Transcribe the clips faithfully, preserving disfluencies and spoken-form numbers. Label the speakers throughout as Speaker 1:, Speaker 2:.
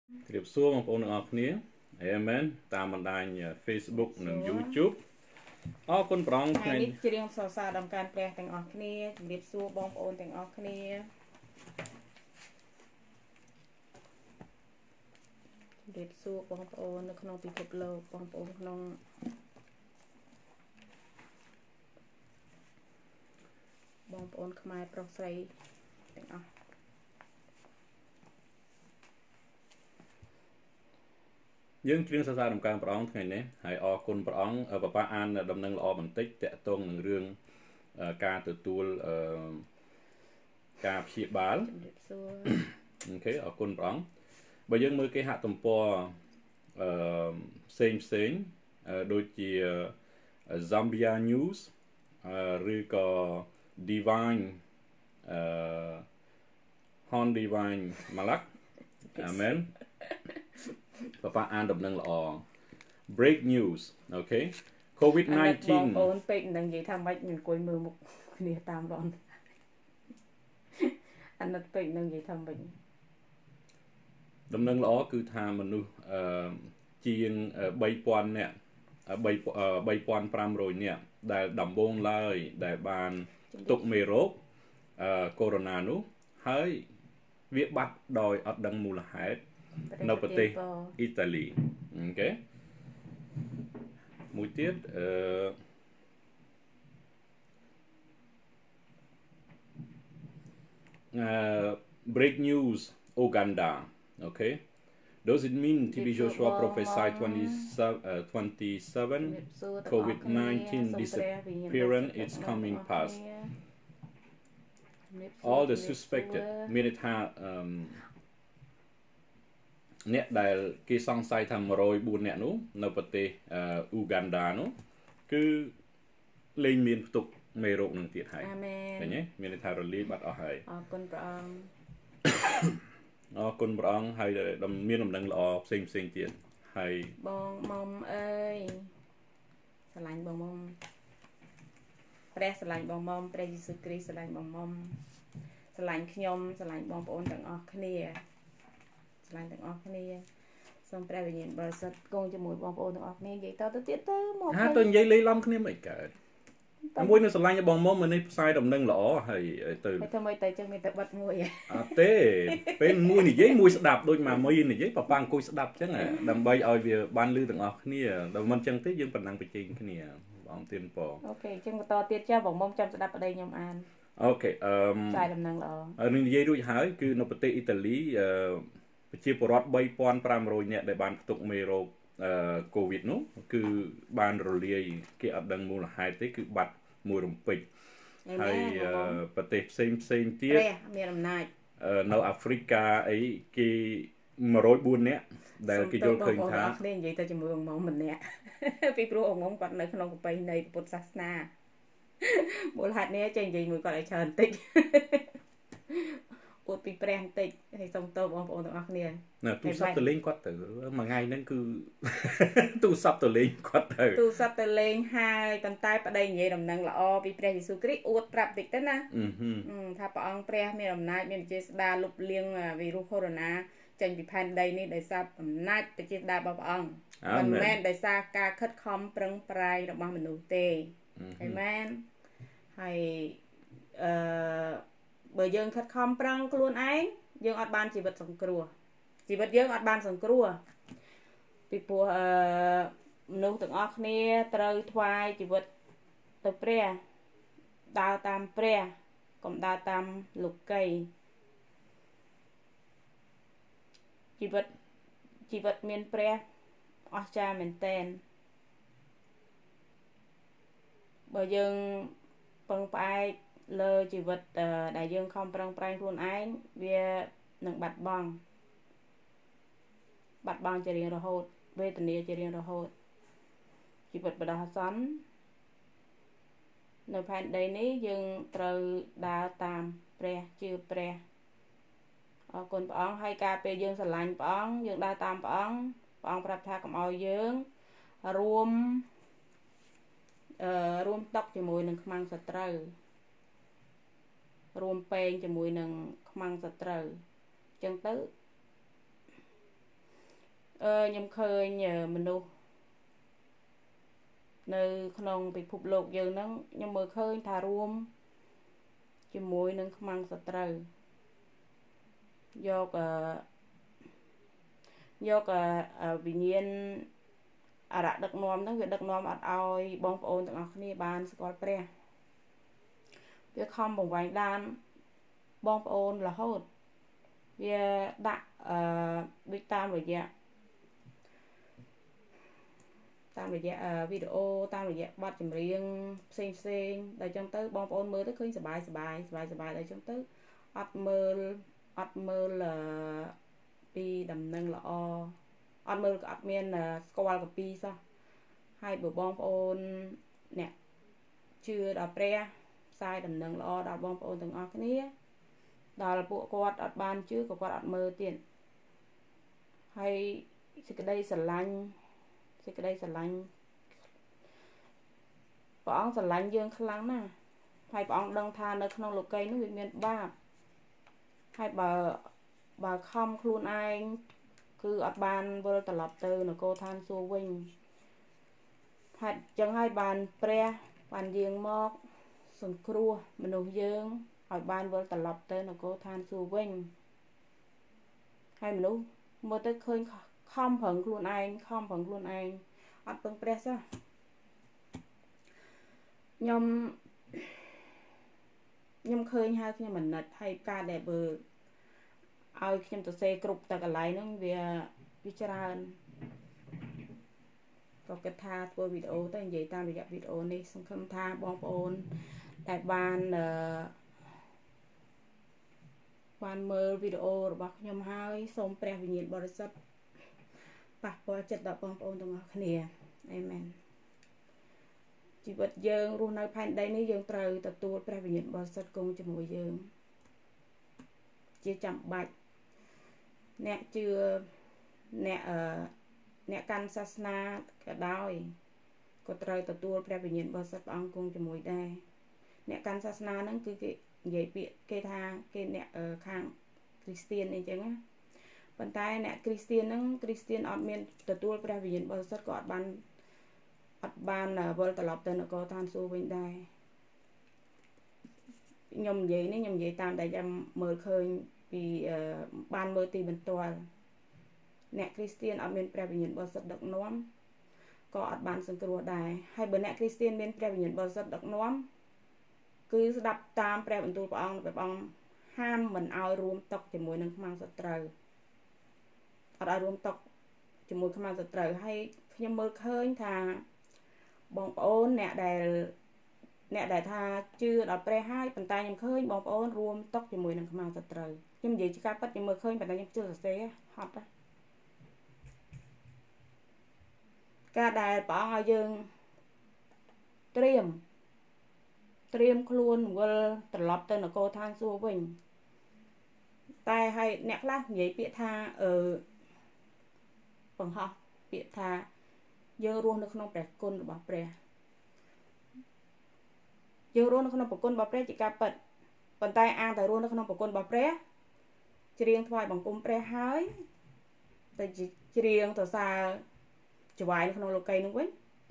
Speaker 1: เรียบซัวขององค์ออกนี้เอเมนตามบันได Facebook หนึ่ง YouTube อ๋อคนปรองไง
Speaker 2: นี่จะเรียงสาวสาวดำการแปลแต่งออกนี้เรียบซัวบองโอนแต่งออกนี้เรียบซัวบองโอนในขนมปีกบโลบองโอนขนมบองโอนขมายปลอกใส่แต่งออก
Speaker 1: យើងគ្រឿងសរសើរដំណើរព្រះអង្គថ្ងៃនេះហើយអរគុណព្រះអង្គបបាអានដំណឹងល្អបន្តិចតកតងនឹងរឿងការទទួលការព្យាបាលអូខេអរគុណព្រះអង្គបើយើងមើលគេហទំព័រអឺផ្សេងផ្សេងដូចជា Zambia News ឬក៏ Divine អឺ Hon Divine Malak អាមែនបបាអានដំណឹងល្អ break news អូខេ COVID
Speaker 2: 19 បងប្អូនពេកនឹងនិយាយថាមិនអង្គុយមើលមុខគ្នាតាមរនអាណិតពេកនឹងនិយាយថាមិន
Speaker 1: ដំណឹងល្អគឺថាមនុស្សអឺជាង 3,000 នាក់ 3,500 នាក់ដែលដំបូងឡើយដែលបានទុកមេរោគអឺកូវីដ នោះហើយវាបាត់ដោយអត់ដឹងមូលហេតុនៅប្រទេសអ៊ីតាលីអូខេមួយទៀតអឺ break news Uganda okay does it mean T B Joshua prophesied twenty-seven COVID nineteen disappearance is coming past all the suspected មានន័យថាអឺអ្នកដែលគេសង្ស័យថា one hundred four នាក់នោះនៅប្រទេសអ៊ូហ្គាន់ដានោះគឺលែងមានផ្ទុកមេរោគនឹងទៀតហើយឃើញទេមានន័យថារលាយបាត់អស់ហើយ
Speaker 2: អរគុណព្រះអង្គ
Speaker 1: អរគុណព្រះអង្គហើយមានដំណឹងល្អផ្សេងផ្សេងទៀតហើយ
Speaker 2: បងមុំអើយស្រឡាញ់បងមុំព្រះស្រឡាញ់បងមុំព្រះយេស៊ូវគ្រីស្ទស្រឡាញ់បងមុំស្រឡាញ់ខ្ញុំស្រឡាញ់បងប្អូនទាំងអស់គ្នាស្រឡាញ់ទាំងអស់គ្នាសូមព្រះវិញ្ញាណបរិសុទ្ធគង់ជាមួយបងប្អូនទាំងអស់គ្នានិយាយតទៅទៀតទៅ
Speaker 1: មកហាទៅនិយាយលេីឡំគ្នាមិនកើតមួយនៅស្រឡាញ់បងមុំมื้អនេះផ្សាយដំណឹងល្អហើយទៅ
Speaker 2: ហើយធ្វើម៉េចទៅចឹងមានតែបិទមួយ
Speaker 1: អត់ទេពេលមួយនិយាយមួយស្ដាប់ដូចមកមួយនិយាយប៉ប៉ាអង្គុយស្ដាប់ចឹងដើម្បីឲ្យវាបានលឺទាំងអស់គ្នាដល់មិនចឹងទេយើងប៉ុណ្ណឹងបញ្ចេញគ្នាបងទៀនព
Speaker 2: អូខេចឹងបន្តទៀតចាបងមុំចាំស្ដាប់ប្តីខ្ញុំអាន
Speaker 1: អូខេអឺ
Speaker 2: ផ្សាយដំណឹងល្អ
Speaker 1: ហើយនឹងនិយាយរួចហើយគឺនៅប្រទេសអ៊ីតាលីអឺប្រជាពលរដ្ឋ 3,500 នាក់ដែលបានផ្ទុកមេរោគអឺកូវីដនោះគឺបានរលាយគេអត់ដឹងមូលហេតុទេគឺបាត់មួយរំពេចហើយប្រទេសផ្សេងផ្សេងទៀត
Speaker 2: ព្រះមានអំណាច
Speaker 1: នៅអាហ្វ្រិកាអីគេ one hundred four នាក់ដែលគេយល់ឃើញថា
Speaker 2: គ្នានិយាយទៅជាមួយអង្គមម្នាក់ពីព្រោះអង្គមគាត់នៅក្នុងប្រពៃណីពុទ្ធសាសនាមូលហេតុនេះចេះនិយាយមួយគាត់ឲ្យច្រើនតិចអួតពីព្រះបន្តិចហើយសូមតបបងប្អូនទាំងអស់គ្នា
Speaker 1: ណាទូរស័ព្ទទៅលេងគាត់ទៅមួយថ្ងៃហ្នឹងគឺទូរស័ព្ទទៅលេងគាត់ទៅ
Speaker 2: ទូរស័ព្ទទៅលេងហើយប៉ុន្តែប្តីនិយាយដំណឹងល្អពីព្រះយេស៊ូវគ្រីស្ទអួតប្រាប់តិចទៅណាថាព្រះអង្គព្រះមានអំណាចមានវិជាស្ដារលុបលាងវីរុសកូវីដ ចេញពីផែនដីនេះដោយសារអំណាចវិជាស្ដាររបស់ព្រះអង្គមិនមែនដោយសារការខិតខំប្រឹងប្រែងរបស់មនុស្សទេអាមែនហើយអឺបើយើងខិតខំប្រឹងខ្លួនឯងយើងអត់បានជីវិតសង្គ្រោះជីវិតយើងអត់បានសង្គ្រោះពីព្រោះអឺមនុស្សទាំងអស់គ្នាត្រូវថ្វាយជីវិតទៅព្រះដើរតាមព្រះកុំដើរតាមលោកីជីវិតជីវិតមានព្រះអស្ចារ្យមែនទែនបើយើងពឹងផ្អែកលើជីវិតដែលយើងខំប្រឹងប្រែងខ្លួនឯងវានឹងបាត់បង់បាត់បង់ជារៀងរហូតវេទនាជារៀងរហូតជីវិតបដិអាសន្ននៅផែនដីនេះយើងត្រូវដើរតាមព្រះជឿព្រះអរគុណព្រះអង្គហើយការពេលយើងស្រឡាញ់ព្រះអង្គយើងដើរតាមព្រះអង្គព្រះអង្គប្រាប់ថាកុំឲ្យយើងរួមអឺរួមតកជាមួយនឹងខ្មាំងសត្រូវរួមពេងជាមួយនឹងខ្មាំងសត្រូវអញ្ចឹងទៅអឺខ្ញុំឃើញមនុស្សនៅក្នុងពិភពលោកយើងហ្នឹងខ្ញុំមើលឃើញថារួមជាមួយនឹងខ្មាំងសត្រូវយកអឺយកវិញ្ញាណអរៈដឹកនាំហ្នឹងវាដឹកនាំអត់ឲ្យបងប្អូនទាំងអស់គ្នាបានស្គាល់ព្រះវាខំបង្វែងដានបងប្អូនរហូតវាដាក់អឺដូចតាមរយៈតាមរយៈវីដេអូតាមរយៈបទចម្រៀងផ្សេងផ្សេងដល់ចឹងទៅបងប្អូនមើលទៅឃើញសប្បាយសប្បាយសប្បាយសប្បាយដល់ចឹងទៅអត់មើលអត់មើលពីដំណឹងល្អអត់មើលក៏អត់មានស្គាល់កាពីសោះហើយបើបងប្អូនអ្នកជឿដល់ព្រះផ្សាយដំណឹងល្អដល់បងប្អូនទាំងអស់គ្នាដល់ពួកគាត់អត់បានជឿក៏គាត់អត់មើលទៀតហើយសេចក្តីស្រឡាញ់សេចក្តីស្រឡាញ់ព្រះអង្គស្រឡាញ់យើងខ្លាំងណាស់ហើយព្រះអង្គដឹងថានៅក្នុងលោកីយ៍នោះវាមានបាបហើយបើបើខំខ្លួនឯងគឺអត់បានវិលត្រឡប់ទៅនគរឋានសួគ៌វិញហេតុចឹងហើយបានព្រះបានយាងមកសង្គ្រោះមនុស្សយើងឲ្យបានវិលត្រឡប់ទៅនគរឋានសួគ៌វិញហើយមនុស្សមើលទៅឃើញខំប្រឹងខ្លួនឯងខំប្រឹងខ្លួនឯងអត់ពឹងព្រះសោះខ្ញុំខ្ញុំឃើញហើយខ្ញុំអាណិតហើយការដែលបើឲ្យខ្ញុំទៅសេគ្រប់តែកន្លែងហ្នឹងវាវាច្រើនក៏គិតថាធ្វើវីដេអូទៅនិយាយតាមរយៈវីដេអូនេះសង្ឃឹមថាបងប្អូនដែលបានអឺបានមើលវីដេអូរបស់ខ្ញុំហើយសូមព្រះវិញ្ញាណបរិសុទ្ធប៉ះពាល់ចិត្តដល់បងប្អូនទាំងអស់គ្នាអេមែនជីវិតយើងរស់នៅផែនដីនេះយើងត្រូវទទួលព្រះវិញ្ញាណបរិសុទ្ធគង់ជាមួយយើងជាចាំបាច់អ្នកជឿអ្នកអឺអ្នកកាន់សាសនាក៏ដោយក៏ត្រូវទទួលព្រះវិញ្ញាណបរិសុទ្ធព្រះអង្គគង់ជាមួយដែរអ្នកកាន់សាសនាហ្នឹងគឺគេនិយាយពាក្យគេថាគេអ្នកខាងគ្រីស្ទៀនអីចឹងណាប៉ុន្តែអ្នកគ្រីស្ទៀនហ្នឹងគ្រីស្ទៀនអត់មានទទួលព្រះវិញ្ញាណបរិសុទ្ធក៏អត់បានអត់បានវិលត្រឡប់ទៅនគរឋានសួគ៌វិញដែរខ្ញុំនិយាយនេះខ្ញុំនិយាយតាមដែលខ្ញុំមើលឃើញពីបានមើលទីបន្ទាល់អ្នកគ្រីស្ទៀនអត់មានព្រះវិញ្ញាណបរិសុទ្ធដឹកនាំក៏អត់បានសង្គ្រោះដែរហើយបើអ្នកគ្រីស្ទៀនមានព្រះវិញ្ញាណបរិសុទ្ធដឹកនាំគឺស្ដាប់តាមព្រះបន្ទូលព្រះអង្គព្រះអង្គហាមមិនឲ្យរួមតុជាមួយនឹងខ្មាំងសត្រូវអត់ឲ្យរួមតុជាមួយខ្មាំងសត្រូវហើយខ្ញុំមើលឃើញថាបងប្អូនអ្នកដែលអ្នកដែលថាជឿដល់ព្រះហើយប៉ុន្តែខ្ញុំឃើញបងប្អូនរួមតុជាមួយនឹងខ្មាំងសត្រូវខ្ញុំនិយាយជាការពិតខ្ញុំមើលឃើញប៉ុន្តែខ្ញុំជឿសរសេរហត់ណាការដែលព្រះអង្គឲ្យយើងត្រៀមត្រៀមខ្លួនវិលត្រឡប់ទៅនគរឋានសួគ៌វិញតែឲ្យអ្នកខ្លះនិយាយពាក្យថាអឺបង្ហោះពាក្យថាយើងរស់នៅក្នុងព្រះគុណរបស់ព្រះយើងរស់នៅក្នុងព្រះគុណរបស់ព្រះជាការពិតប៉ុន្តែអាងតែរស់នៅក្នុងព្រះគុណរបស់ព្រះច្រៀងថ្វាយបង្គំព្រះហើយតែច្រៀងសរសើរចវាយនៅក្នុងលោកីយ៍នោះវិញ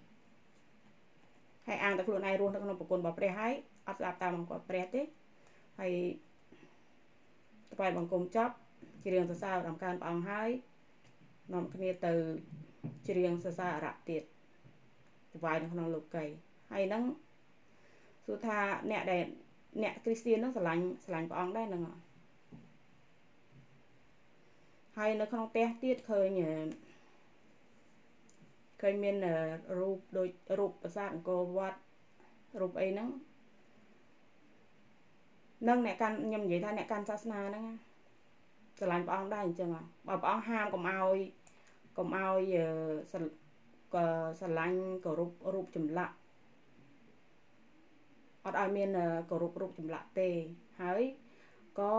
Speaker 2: ហើយអាងតែខ្លួនឯងរស់នៅក្នុងប្រគុណរបស់ព្រះហើយអត់ស្ដាប់តាមបង្គាប់ព្រះទេហើយថ្វាយបង្គំចប់ច្រៀងសរសើរដំកើងព្រះអង្គហើយនាំគ្នាទៅច្រៀងសរសើរអរៈទៀតថ្វាយនៅក្នុងលោកីយ៍ហើយហ្នឹងសួរថាអ្នកដែលអ្នកគ្រីស្ទៀនហ្នឹងស្រឡាញ់ស្រឡាញ់ព្រះអង្គដែរហ្នឹងហើយនៅក្នុងផ្ទះទៀតឃើញឃើញមានរូបដូចរូបប្រាសាទអង្គរវត្តរូបអីហ្នឹងនឹងអ្នកកាន់ខ្ញុំនិយាយថាអ្នកកាន់សាសនាហ្នឹងស្រឡាញ់ព្រះអង្គដែរអញ្ចឹងបើព្រះអង្គហាមកុំឲ្យកុំឲ្យក៏ស្រឡាញ់គោរពរូបចម្លាក់អត់ឲ្យមានគោរពរូបចម្លាក់ទេហើយក៏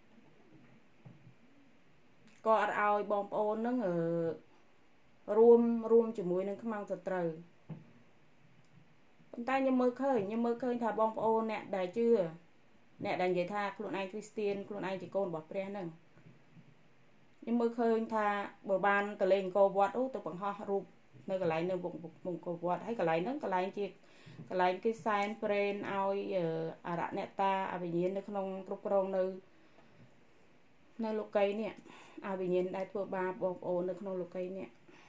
Speaker 2: ក៏អត់ឲ្យបងប្អូនហ្នឹងអឺរួមរួមជាមួយនឹងខ្មាំងសត្រូវប៉ុន្តែខ្ញុំមើលឃើញខ្ញុំមើលឃើញថាបងប្អូនអ្នកដែលជឿអ្នកដែលនិយាយថាខ្លួនឯងគ្រីស្ទៀនខ្លួនឯងជាកូនរបស់ព្រះហ្នឹង nhưng mơ khơi tha bờ ban từ lên cô vót ú từ bằng ho rụp nơi cái lại nơi vùng vùng cô vót hay cái lại nó cái lại chi cái lại cái sign brain ao à đã nẹt ta à bị nhiên nơi không rụp rong nơi nơi lục cây nè à bị nhiên đại thua ba bọc ổ nơi không lục cây nè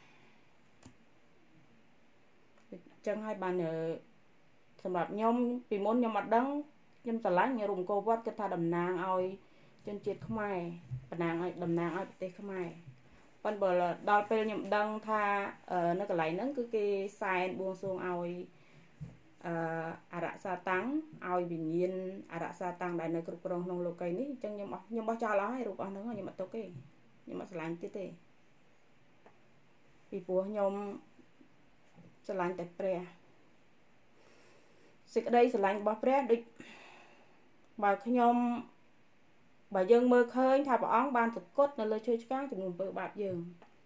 Speaker 2: chẳng hai bạn ởสำหรับញោមពីមុនខ្ញុំអត់ដឹងខ្ញុំឆ្លាញ់រំកោវត្តគឺថាតំណាងឲ្យជនជាតិខ្មែរតំណាងឲ្យតំណាងឲ្យប្រទេសខ្មែរប៉ុន្តែបើដល់ពេលខ្ញុំដឹងថានៅកន្លែងហ្នឹងគឺគេសែនបួងសួងឲ្យអឺអរសាតាំងឲ្យវិញ្ញាណអរសាតាំងដែលនៅគ្រប់គ្រងក្នុងលោកីនេះអញ្ចឹងខ្ញុំអស់ខ្ញុំបោះចោលអស់ហើយរូបអស់ហ្នឹងខ្ញុំអត់ទុកទេខ្ញុំអត់ឆ្លាញ់ទៀតទេពីព្រោះខ្ញុំឆ្លាញ់តែព្រះសេចក្តីស្រឡាញ់របស់ព្រះដូចបើខ្ញុំបើយើងមើលឃើញថាព្រះអង្គបានសគត់នៅលើឈើឆ្កាងចំនួនអំពើបាបយើង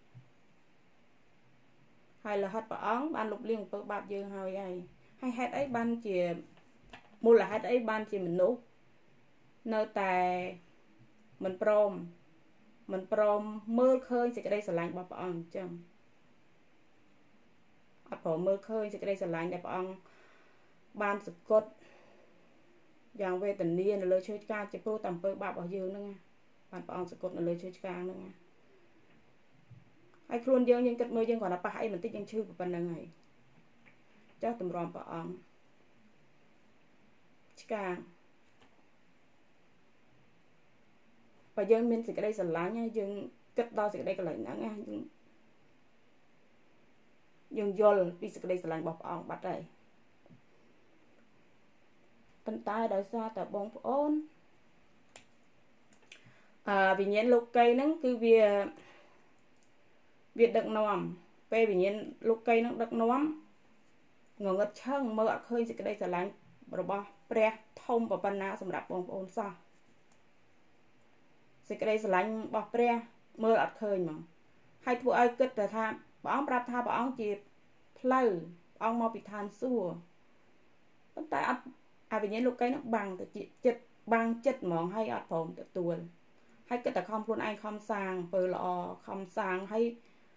Speaker 2: ហើយរហូតព្រះអង្គបានលុបលាងអំពើបាបយើងហើយហើយហើយហេតុអីបានជាមូលហេតុអីបានជាមនុស្សនៅតែមិនព្រមមិនព្រមមើលឃើញសេចក្តីស្រឡាញ់របស់ព្រះអង្គអញ្ចឹងអត់ព្រមមើលឃើញសេចក្តីស្រឡាញ់ដែលព្រះអង្គបានសគត់យ៉ាងវេទនានៅលើឈើឆ្កាងជាព្រោះតែអំពើបាបរបស់យើងហ្នឹងបានព្រះអង្គសគត់នៅលើឈើឆ្កាងហ្នឹងហើយខ្លួនយើងយើងគិតមើលយើងគ្រាន់តែប៉ះអីបន្តិចយើងឈឺប៉ុណ្្នឹងហើយចុះតម្រាំព្រះអង្គឆ្កាងបើយើងមានសេចក្តីស្រឡាញ់យើងគិតដល់សេចក្តីកន្លែងហ្នឹងយើងយើងយល់ពីសេចក្តីស្រឡាញ់របស់ព្រះអង្គបាត់ហើយប៉ុន្តែដោយសារតែបងប្អូនអឺវិញ្ញាណលោកីហ្នឹងគឺវាវាដឹកនាំពេលវិញ្ញាណលោកីហ្នឹងដឹកនាំងងឹតឆឹងមើលអត់ឃើញសេចក្តីស្រឡាញ់របស់ព្រះធំប៉ុណ្ណាសម្រាប់បងប្អូនសោះសេចក្តីស្រឡាញ់របស់ព្រះមើលអត់ឃើញហ្មងហើយធ្វើឲ្យគិតតែថាព្រះអង្គប្រាប់ថាព្រះអង្គជាផ្លូវព្រះអង្គមកពីឋានសួគ៌ប៉ុន្តែអត់អាវិញ្ញាណលោកីនឹងបាំងទៅចិត្តបាំងចិត្តហ្មងហើយអត់ព្រមទទួលហើយគិតតែខំខ្លួនឯងខំសាងពើល្អខំសាងហើយ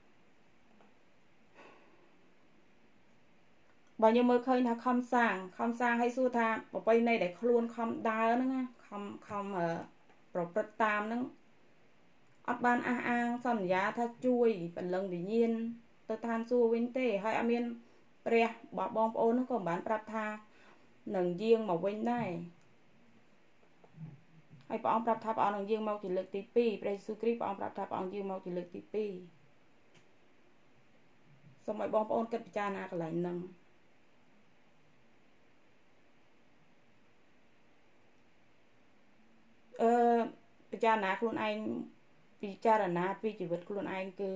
Speaker 2: បើយើងមើលឃើញថាខំសាងខំសាងហើយសួរថាប្រពៃណីដែលខ្លួនខំដើរហ្នឹងខំខំប្រព្រឹត្តតាមហ្នឹងអត់បានអះអាងសន្យាថាជួយពលឹងវិញ្ញាណទៅឋានសួគ៌វិញទេហើយអត់មានព្រះរបស់បងប្អូនហ្នឹងក៏មិនបានប្រាប់ថានឹងយាងមកវិញដែរហើយព្រះអង្គប្រាប់ថាព្រះអង្គនឹងយាងមកជាលើកទីពីរព្រះយេស៊ូវគ្រីស្ទព្រះអង្គប្រាប់ថាព្រះអង្គយាងមកជាលើកទីពីរសូមឲ្យបងប្អូនគិតពិចារណាកន្លែងហ្នឹងអឺពិចារណាខ្លួនឯងពិចារណាពីជីវិតខ្លួនឯងគឺ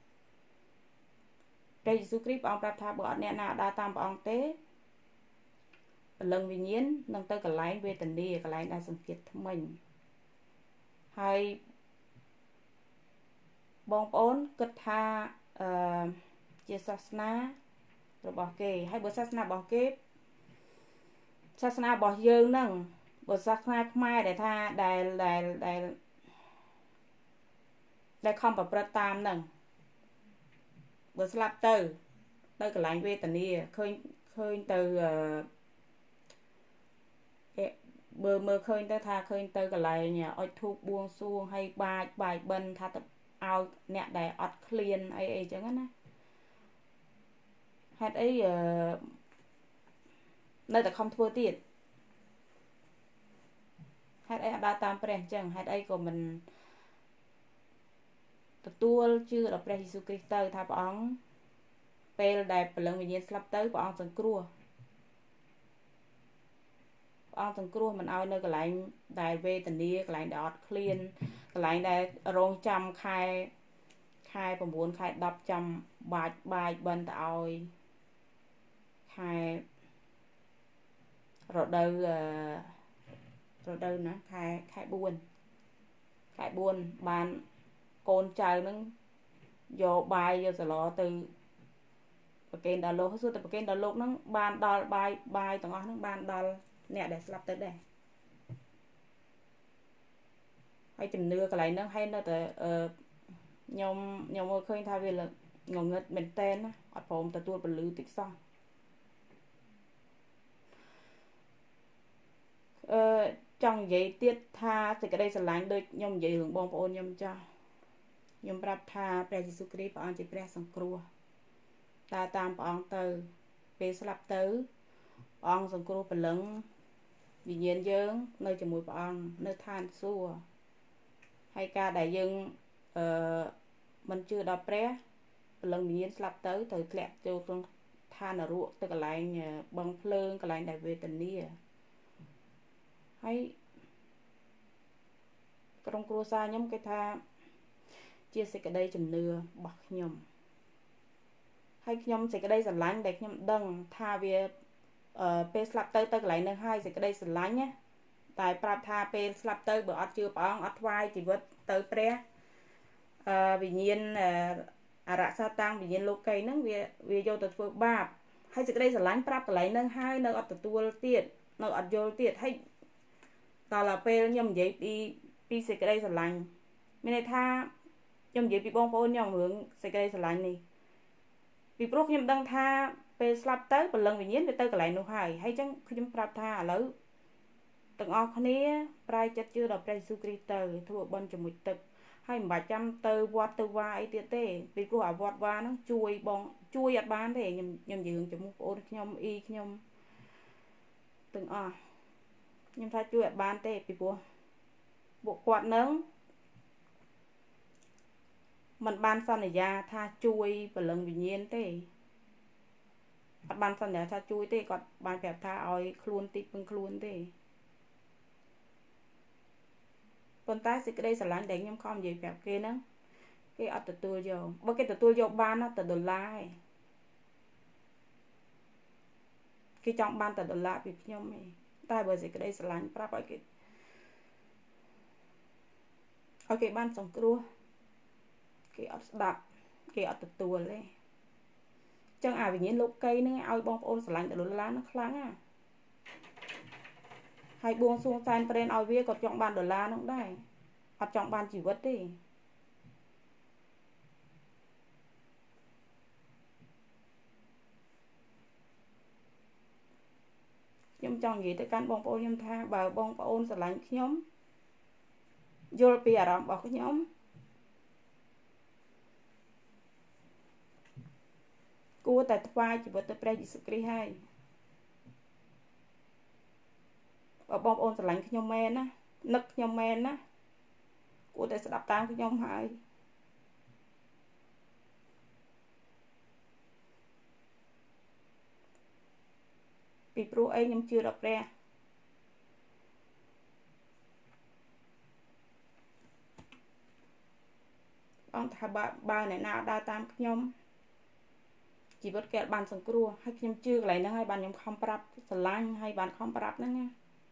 Speaker 2: ព្រះយេស៊ូវគ្រីស្ទព្រះអង្គប្រាប់ថាបើអត់អ្នកណាដើរតាមព្រះអង្គទេពលឹងវិញ្ញាណនឹងទៅកន្លែងវេទនាកន្លែងដែលសង្កេតថ្មិញហើយបងប្អូនគិតថាអឺជាសាសនារបស់គេហើយបើសាសនារបស់គេសាសនារបស់យើងហ្នឹងបើសាសនាខ្មែរដែលថាដែលដែលដែលដែលខំប្រព្រឹត្តតាមហ្នឹងបើស្លាប់ទៅទៅកន្លែងវេទនាឃើញឃើញទៅអឺបើមើលឃើញទៅថាឃើញទៅកន្លែងអុជធូបបួងសួងហើយបាចបាយបិណ្ឌថាទៅឲ្យអ្នកដែលអត់ឃ្លានអីអីចឹងណាហេតុអីអឺនៅតែខំធ្វើទៀតហេតុអីអត់ដើរតាមព្រះអញ្ចឹងហេតុអីក៏មិនទទួលជឿដល់ព្រះយេស៊ូវគ្រីស្ទទៅថាព្រះអង្គពេលដែលពលឹងវិញ្ញាណស្លាប់ទៅព្រះអង្គសង្គ្រោះព្រះអង្គសង្គ្រោះមិនឲ្យនៅកន្លែងដែលវេទនាកន្លែងដែលអត់ឃ្លានកន្លែងដែលរងចាំខែខែ9ខែ10ចាំបាច់បាយបិណ្ឌទៅឲ្យខែរដូវរដូវណាខែខែ4ខែ4បានកូនចៅនឹងយកបាយយកសឡទៅប្រគេនដល់លោកសួរតែប្រគេនដល់លោកហ្នឹងបានដល់បាយបាយទាំងអស់ហ្នឹងបានដល់អ្នកដែលស្លាប់ទៅដែរហើយជំនឿកន្លែងហ្នឹងហើយនៅតែអឺ nhom nhom ơi khơi thay vì là ngồi ngất mình tên á ở phòng ta tua bẩn lư tích xong ờ trong giấy tiết tha thì cái đây sẽ lánh đôi nhom giấy hưởng bông ôn nhom cho nhom bạp tha pre Giêsu Christ bảo anh chỉ pre sòng cua ta tam bảo anh từ về slap tới ông sòng cua bẩn lưng vì nhiên dương nơi cho mũi bảo anh nơi than xua hay ca đại dương ờ mình chưa đọc pre lần nhiên slap tới từ lẹt cho con than ở ruộng từ cái lại bằng phơn cái lại đại về tình đi hay trong cua xa nhóm cái tha chia sẻ cái đây chùm nưa bạc nhầm hay nhóm sẽ cái đây sẵn lánh đẹp nhóm đăng tha về pe slap tới tới lại nơi hai sẽ cái đây sẵn lánh nhé tại prap tha pe slap tới bữa ớt chưa bóng ớt vai chỉ vớt tới pre vì nhiên à rạ sa tăng vì nhiên lô cây nâng vì vì vô tật phương bạp hay sẽ cái đây sẵn lánh prap lại nơi hai nơi ớt tật tuôn tiệt nơi ớt vô tiệt hay tao là pe nhầm giấy đi đi sẽ cái đây sẵn lánh mình này tha nhầm giấy bị bông phôn nhầm hướng sẽ cái đây sẵn lánh này vì bốc nhầm đăng tha pe slap tới một lần vì nhiên về tới cái lại nụ hải hay chẳng khi chúng prap tha lỡ từng o khné prai chất chưa đọc prai Giêsu-Christ thua bên trong một tực hay mà trăm tơ vót tơ vai tiệt tê vì cô ở vót va nó chui bong chui ở bán thế nhầm nhầm dường cho một ôn nhom y nhom từng o nhầm thay chui ở bán tê vì cô bộ quạt nướng mình ban san này ra tha chui và lần vì nhiên tê ban san này tha chui tê còn ban đẹp tha oi khuôn tít bằng khuôn tê con tay sẽ cái đây sẽ lánh đánh em không gì đẹp kia nữa cái ở từ tôi vô bao cái từ tôi vô ban nó từ đô la cái trong ban từ đô la bị nhom này tay bờ sẽ cái đây sẽ lánh prap cái ok ban sòng cua cái ở đạp cái ở từ tôi lên chẳng à vì nhiên lúc cây nữa ao bông ôn sẽ lánh từ đô la nó kháng à hay buông xuống san pren ao vía còn chọn bàn đô la nó cũng đây hoặc chọn bàn chỉ vật đi nhưng trong gì tới căn bông ôn nhâm tha bà bông ôn sẽ lánh nhóm vô bì à rộng bỏ cái nhóm cua tại vai chỉ vật tới pre Giêsu-Christ hay ở bông ôn sẽ lánh cái nhóm men á nức nhóm men á của để sẽ đập tan cái nhóm hai vì pro ấy nhóm chưa đọc ra ông thà ba ba này nào đa tam cái nhóm chỉ vật kẹt bàn sừng cua hay nhóm chưa lại nó hai bàn nhóm không prap sẽ lánh hay bàn không prap nữa nha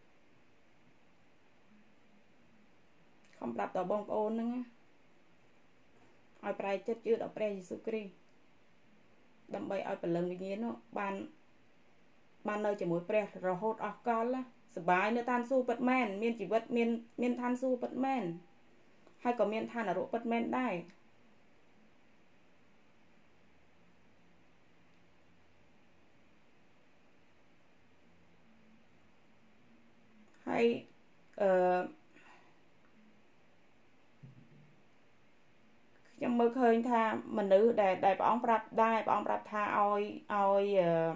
Speaker 2: không đạp tàu bông ôn nữa ai prai chất chưa đọc pre Giêsu-Christ đâm bay ai phần lần vì nhiên nó ban ban nơi chỉ mỗi pre rồi hốt ở con lá sờ bài nữa than su bật men miên chỉ vật miên miên than su bật men hay có miên than ở độ bật men đây hay uh, trong mơ khơi tha mình nữ để để bóng rap đai bóng rap tha oi oi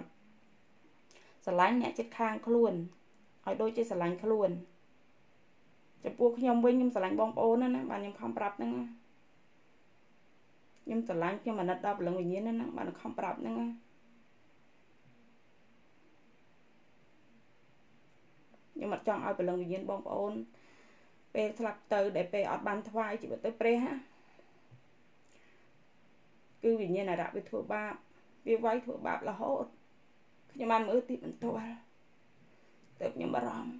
Speaker 2: sờ lánh nhẹ chết khang luôn oi đôi chết sờ lánh luôn chụp buộc nhom với nhom sờ lánh bóng ôn nữa bạn nhom không rap nữa nhom sờ lánh nhưng mà nó đập lần nhiên nữa bạn không rap nữa nhưng mà trong oi lần nhiên bóng ôn pe slap từ để pe ọt ban thai chỉ tới pre ha cứ vì nhiên là đã bị thua ba vì vay thua bạc là hốt nhưng mà mới tìm mình thua tiếp nhưng mà rong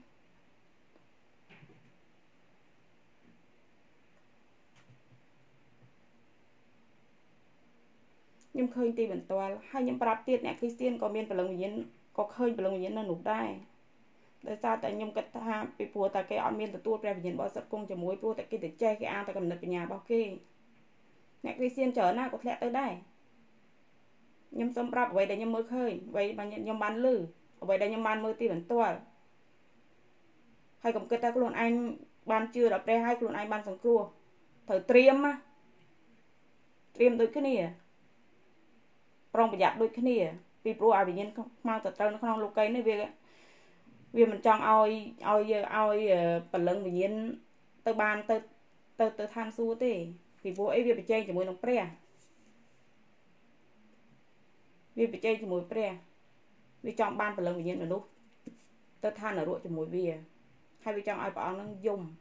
Speaker 2: nhưng khơi tìm mình thua hay những bạp tiết nè Christian có miên lần nhiên có khơi lần nhiên là nụp đai tại sao tại nhung cái tha bị phù tại cái on miên từ tua pre vì nhiên bao sắt cung cho muối tua tại cái để che cái an tại cầm nợ nhà bao kê អ្នកគ្រីស្ទៀនច្រើនណាស់ក៏ធ្លាក់ទៅដែរខ្ញុំសូមប្រាប់អ្វីដែលខ្ញុំមើលឃើញអ្វីដែលខ្ញុំបានឮអ្វីដែលខ្ញុំបានមើលទីបន្ទាល់ហើយកុំគិតថាខ្លួនឯងបានជឿដល់ព្រះហើយខ្លួនឯងបានសង្គ្រោះត្រូវត្រៀមណាត្រៀមដូចគ្នាប្រុងប្រយ័ត្នដូចគ្នាពីព្រោះអាវិញ្ញាណខ្មៅទៅត្រូវនៅក្នុងលោកីនេះវាវាមិនចង់ឲ្យឲ្យឲ្យបលឹងវិញ្ញាណទៅបានទៅទៅទៅឋានសួគ៌ទេពីព្រោះអីវាប្រជែងជាមួយនឹងព្រះវាប្រជែងជាមួយព្រះវាចង់បានបលឹងវិញ្ញាណមនុស្សទៅឋាននរកជាមួយវាហើយវាចង់ឲ្យព្រះអង្គនឹងយំ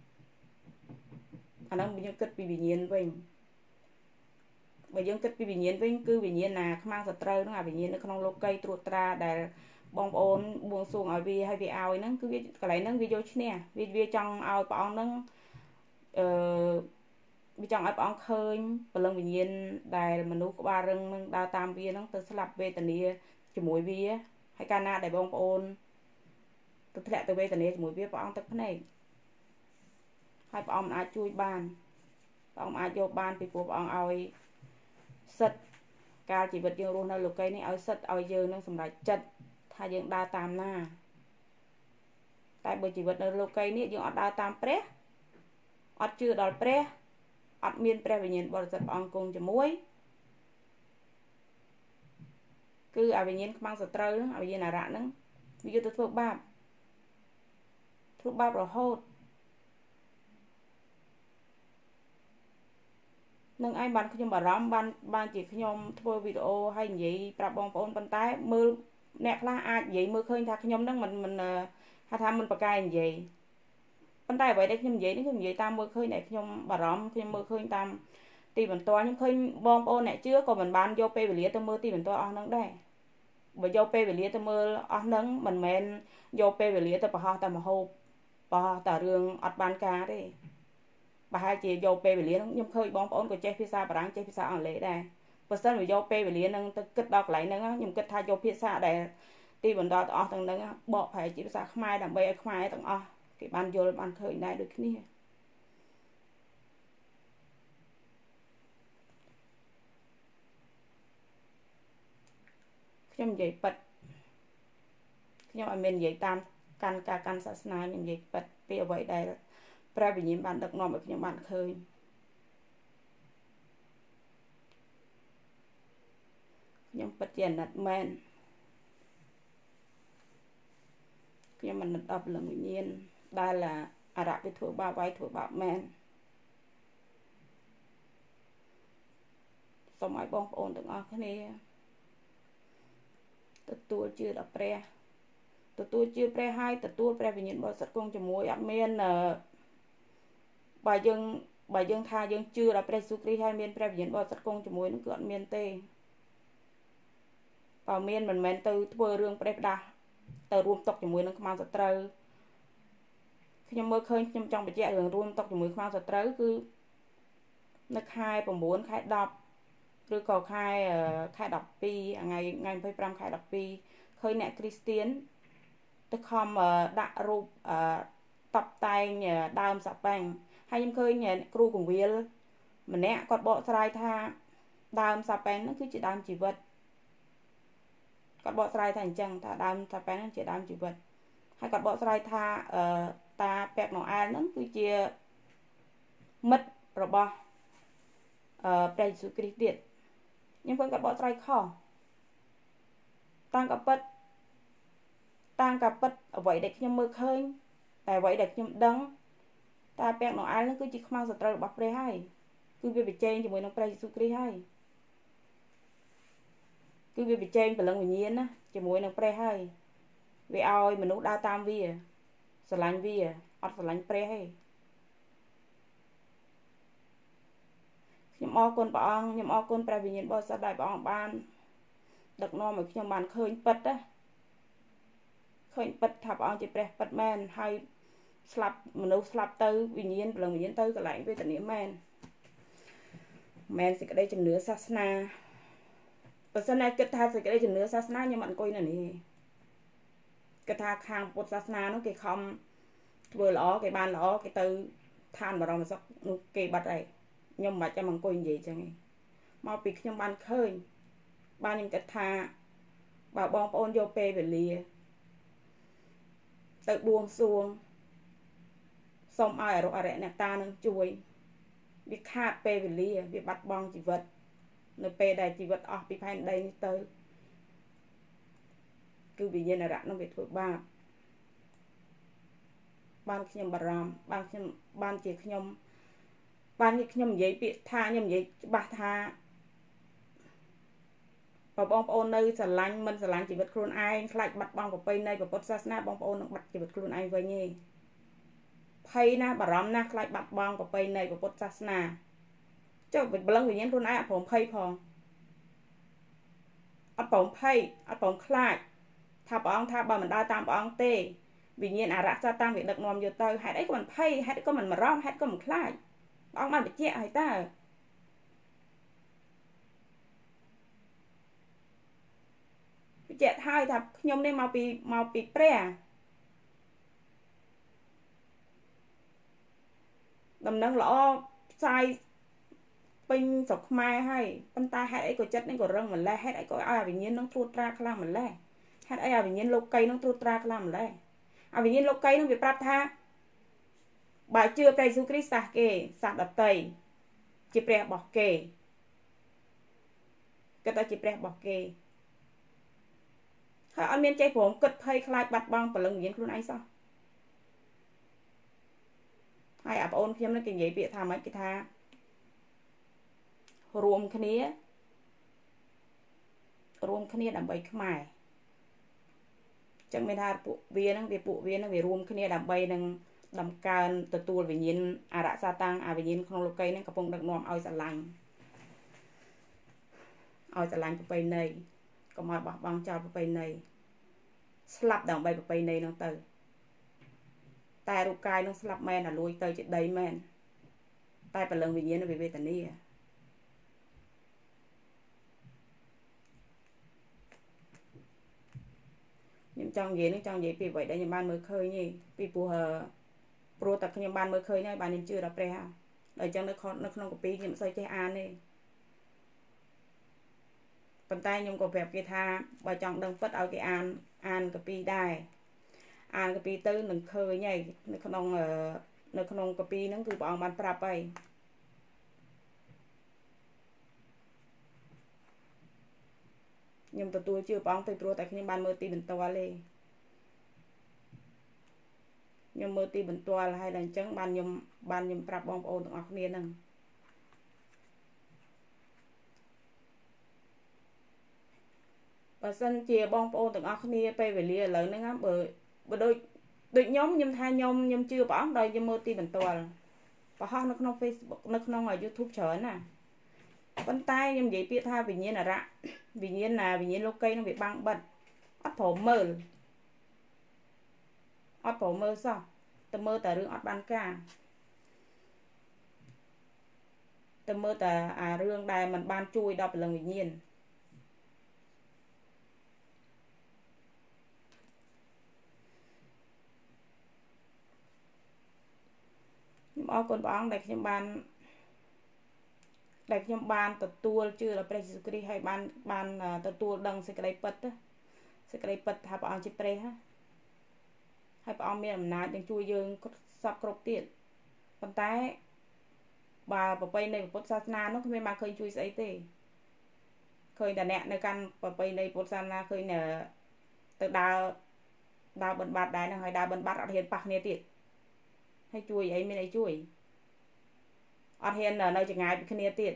Speaker 2: អាហ្នឹងយើងគិតពីវិញ្ញាណវិញបើយើងគិតពីវិញ្ញាណវិញគឺវិញ្ញាណណាខ្មាំងសត្រូវហ្នឹងអាវិញ្ញាណនៅក្នុងលោកីត្រួតត្រាដែលបងប្អូនបួងសួងឲ្យវាឲ្យវាឲ្យហ្នឹងគឺវាកន្លែងហ្នឹងវាយកឈ្នះវាវាចង់ឲ្យព្រះអង្គហ្នឹងអឺវាចង់ឲ្យព្រះអង្គឃើញព្រលឹងវិញ្ញាណដែលមនុស្សក្បាលរឹងនឹងដើរតាមវាហ្នឹងទៅស្លាប់វេទនាជាមួយវាហើយកាលណាដែលបងប្អូនទៅធ្លាក់ទៅវេទនាជាមួយវាព្រះអង្គទឹកភ្នែកហើយព្រះអង្គមិនអាចជួយបានព្រះអង្គអាចយកបានពីព្រោះព្រះអង្គឲ្យសិទ្ធកាលជីវិតយើងរស់នៅលោកីនេះឲ្យសិទ្ធឲ្យយើងនឹងសម្រេចចិត្តថាយើងដើរតាមណាតែបើជីវិតនៅលោកីនេះយើងអត់ដើរតាមព្រះអត់ជឿដល់ព្រះអត់មានព្រះវិញ្ញាណបរិសុទ្ធព្រះអង្គគង់ជាមួយគឺអវិញ្ញាណខ្មាំងសត្រូវហ្នឹងអវិញ្ញាណអារៈហ្នឹងវាយកទៅធ្វើបាបធ្វើបាបរហូតនឹងឯងបានខ្ញុំបារម្ភបានបានជាខ្ញុំធ្វើវីដេអូឲ្យនិយាយប្រាប់បងប្អូនប៉ុន្តែមើលអ្នកខ្លះអាចនិយាយមើលឃើញថាខ្ញុំហ្នឹងមិនមិនថាថាមិនប្រកែកនិយាយប៉ុន្តែអ្វីដែលខ្ញុំនិយាយនេះខ្ញុំនិយាយតាមមើលឃើញដែលខ្ញុំបារម្ភខ្ញុំមើលឃើញតាមទីបន្ទាល់ខ្ញុំឃើញបងប្អូនអ្នកជឿក៏មិនបានយកពេលវេលាទៅមើលទីបន្ទាល់អស់ហ្នឹងដែរបើយកពេលវេលាទៅមើលអស់ហ្នឹងមិនមែនយកពេលវេលាទៅប្រហោះតែមហូបប្រហោះតែរឿងអត់បានការទេប្រហែលជាយកពេលវេលាហ្នឹងខ្ញុំឃើញបងប្អូនក៏ចេះភាសាបារាំងចេះភាសាអង់គ្លេសដែរបើសិនបើយកពេលវេលាហ្នឹងទៅគិតដល់កន្លែងហ្នឹងខ្ញុំគិតថាយកភាសាដែលទីបន្ទាល់ទាំងអស់ទាំងហ្នឹងបកប្រែជាភាសាខ្មែរដើម្បីឲ្យខ្មែរទាំងអស់គេបានយល់បានឃើញដែរដូចគ្នាខ្ញុំនិយាយប៉ិតខ្ញុំអត់មាននិយាយតាមកាន់ការកាន់សាសនាខ្ញុំនិយាយប៉ិតពីអ្វីដែលព្រះវិញ្ញាណបានដឹកនាំឲ្យខ្ញុំបានឃើញខ្ញុំពិតជាអាណិតមែនខ្ញុំអាណិតដល់ព្រលឹងវិញ្ញាណដែលអរៈវាធ្វើបាបវាយធ្វើបាបមែនសូមឲ្យបងប្អូនទាំងអស់គ្នាទទួលជឿដល់ព្រះទទួលជឿព្រះហើយទទួលព្រះវិញ្ញាណបរិសុទ្ធគង់ជាមួយអត់មានបើយើងបើយើងថាយើងជឿដល់ព្រះយេស៊ូវគ្រីស្ទហើយមានព្រះវិញ្ញាណបរិសុទ្ធគង់ជាមួយនឹងគឺអត់មានទេបើមានមិនមែនទៅធ្វើរឿងប្រេះផ្ដាស់ទៅរួមតុកជាមួយនឹងខ្មាំងសត្រូវខ្ញុំមើលឃើញខ្ញុំចង់បញ្ជាក់រឿងរួមតុកជាមួយខ្មាំងសត្រូវគឺនៅខែ9ខែ10ឬក៏ខែខែ12ថ្ងៃថ្ងៃยี่สิบห้าខែ12ឃើញអ្នកគ្រីស្ទៀនទៅខំដាក់រូបតបតែងដើមសាប៉ាំងហើយខ្ញុំឃើញគ្រូកង្វាលម្នាក់គាត់បកស្រាយថាដើមសាប៉ាំងហ្នឹងគឺជាដើមជីវិតគាត់បកស្រាយថាអញ្ចឹងថាដើមសាប៉ាំងហ្នឹងជាដើមជីវិតហើយគាត់បកស្រាយថាតាពាក់ណូអែលហ្នឹងគឺជាមិត្តរបស់ព្រះយេស៊ូវគ្រីស្ទទៀតខ្ញុំឃើញគាត់បកស្រាយខុសតាំងក៏ពិតតាំងក៏ពិតអ្វីដែលខ្ញុំមើលឃើញតែអ្វីដែលខ្ញុំដឹងតាពាក់ណូអែលហ្នឹងគឺជាខ្មាំងសត្រូវរបស់ព្រះហើយគឺវាប្រជែងជាមួយនឹងព្រះយេស៊ូវគ្រីស្ទហើយគឺវាប្រជែងព្រលឹងវិញ្ញាណណាជាមួយនឹងព្រះហើយវាឲ្យមនុស្សដើរតាមវាស្រឡាញ់វាអត់ស្រឡាញ់ព្រះទេខ្ញុំអរគុណព្រះអង្គខ្ញុំអរគុណព្រះវិញ្ញាណបរិសុទ្ធដែលព្រះអង្គបានដឹកនាំឲ្យខ្ញុំបានឃើញពិតណាឃើញពិតថាព្រះអង្គជាព្រះពិតមែនហើយស្លាប់មនុស្សស្លាប់ទៅវិញ្ញាណព្រលឹងវិញ្ញាណទៅកន្លែងវេទនាមែនមែនសេចក្តីជំនឿសាសនាបើសិនតែគិតថាសេចក្តីជំនឿសាសនាខ្ញុំអត់អង្គុយនៅនេះគិតថាខាងពុទ្ធសាសនានោះគេខំធ្វើល្អគេបានល្អគេទៅឋានបរមសុខនោះគេបាត់ហើយ nhom mà cho măng coi gì chẳng nghe mau bị nhom ban khơi ban nhom chặt tha bà bong ôn vô pe về lìa tự buông xuông xong ai ở đâu ở đây nè ta nâng chui bị khát pe về lìa bị bắt bong chỉ vật nơi pe đây chỉ vật ở bị phanh đây tới cứ bị nhiên là rã nó bị thổi ba ban khi nhom bà ram ban khi ban chỉ khi nhom ban như nhom giấy bị tha nhom giấy bà tha bà bong ôn nơi sờ lạnh mình sờ lạnh chỉ vật khuôn ai lại bắt bong của pe này và bớt sát na bong ôn bắt chỉ vật khuôn ai vậy nhỉ hay na bà ram na lại bắt bong của pe này và bớt sát na cho việc băng vì nhiên khuôn aiผมhay phong ởผมhay ởผมคลายถ้าบองถ้าบ่มันได้ตามบองเตวิญญาณอาระซาตามviệcดักนอมอยู่เตยให้ได้ก็มันไพ่ให้ได้ก็มันมาร้องให้ก็มันคลายบองมันไปเจ๊ให้ตาไปเจ๊ท้ายทับยมได้มาปีมาปีเปรี้ยดำนังล้อใจปิงสกไม้ให้ปันตาให้ไอ้ก็จัดนี่ก็เรื่องเหมือนแรกให้ไอ้ก็เอาวิญญาณน้องทูตราคลาเหมือนแรกให้ไอ้เอาวิญญาณโลกไกน้องทูตราคลาเหมือนแรกเอาวิญญาณโลกไกน้องไปปรับท่าบ่ายเชื่อพระเยซูคริสต์สักเกสักดับเตยจีเปรบอกเกก็ต้องจีเปรบอกเกถ้าอันเมียนใจผมกดเพยคลายบัดบังปลังวิญญาณคุณไอ้ซะให้อับโอนเพียงนั่นกินใหญ่เปียทำไหมกิท่ารวมคณีรวมคณีดับใบขมายจังไม่ได้ปุเวียนั่งไปปุเวียนั่งไปรวมคณีดับใบนั่งดำการตัวตัววิญญาณอาระซาตังอาวิญญาณของโลกไกนั่งกระพงดักนอมเอาสลังเอาสลังไปในก็มาบอกบางเจ้าไปในสลับดับใบไปในน้องเตยแต่รูกายน้องสลับแม่น่ะลุยเตยจะได้แม่นใต้ปลังวิญญาณไปเวทนี้nhưng trong gì nó trong gì vì vậy đây nhà ban mới khơi nhỉ vì phù hợp pro tập nhà ban mới khơi này bạn nên chưa đọc re ha ở trong nó không nó không có pi nhưng xoay chơi an đi bàn tay nhưng có vẹp cái tha và chọn đằng phất ao cái an an cái pi đài an cái pi tư đừng khơi nhỉ nó không ở nó không có pi nó cứ bỏ bàn prap ấy nhưng tụi tôi chưa bóng tới pro tại khi ban mơ ti bình toa lên nhưng mơ ti bình toa là hai lần trắng ban nhom ban nhom prap bong ôn ngọc niên nè và sân chia bong ôn từng ngọc niên pe về lia lớn nữa ngắm bởi bởi đôi đôi nhóm nhom thay nhóm nhom chưa bóng đây nhưng mơ ti bình toa và họ nó không Facebook nó không ở YouTube trở nè con tay nhưng vậy biết tha vì nhiên là rạ vì nhiên là vì nhiên lô cây nó bị băng bật ớt phổ mơ ớt phổ mơ sao tầm mơ tờ rương ớt ban ca tầm mơ tờ à rương đài mình ban chui đọc lần vì nhiên nhưng mà con bóng đây nhưng ban đại nhom banตัวตัวชื่อเราประสิทธิ์กรีให้บ้านบ้านตัวตัวดังสกายปัดสกายปัดหาปองจิเปรฮะให้ปองมีอำนาจยังช่วยยืงสับกรบเตี้ยปันท้ายบ่าไปในพุทธศาสนาเนาะไม่มาเคยช่วยใส่เต้เคยแต่แนะในการไปในพุทธศาสนาเคยเนี่ยตัวดาวดาวบนบาดได้นะให้ดาวบนบาดเห็นปากเนี่ยติดให้ช่วยไอ้ไม่ได้ช่วยอดเห็นเนอะเราจะง่ายไปขึ้นเนี่ยติด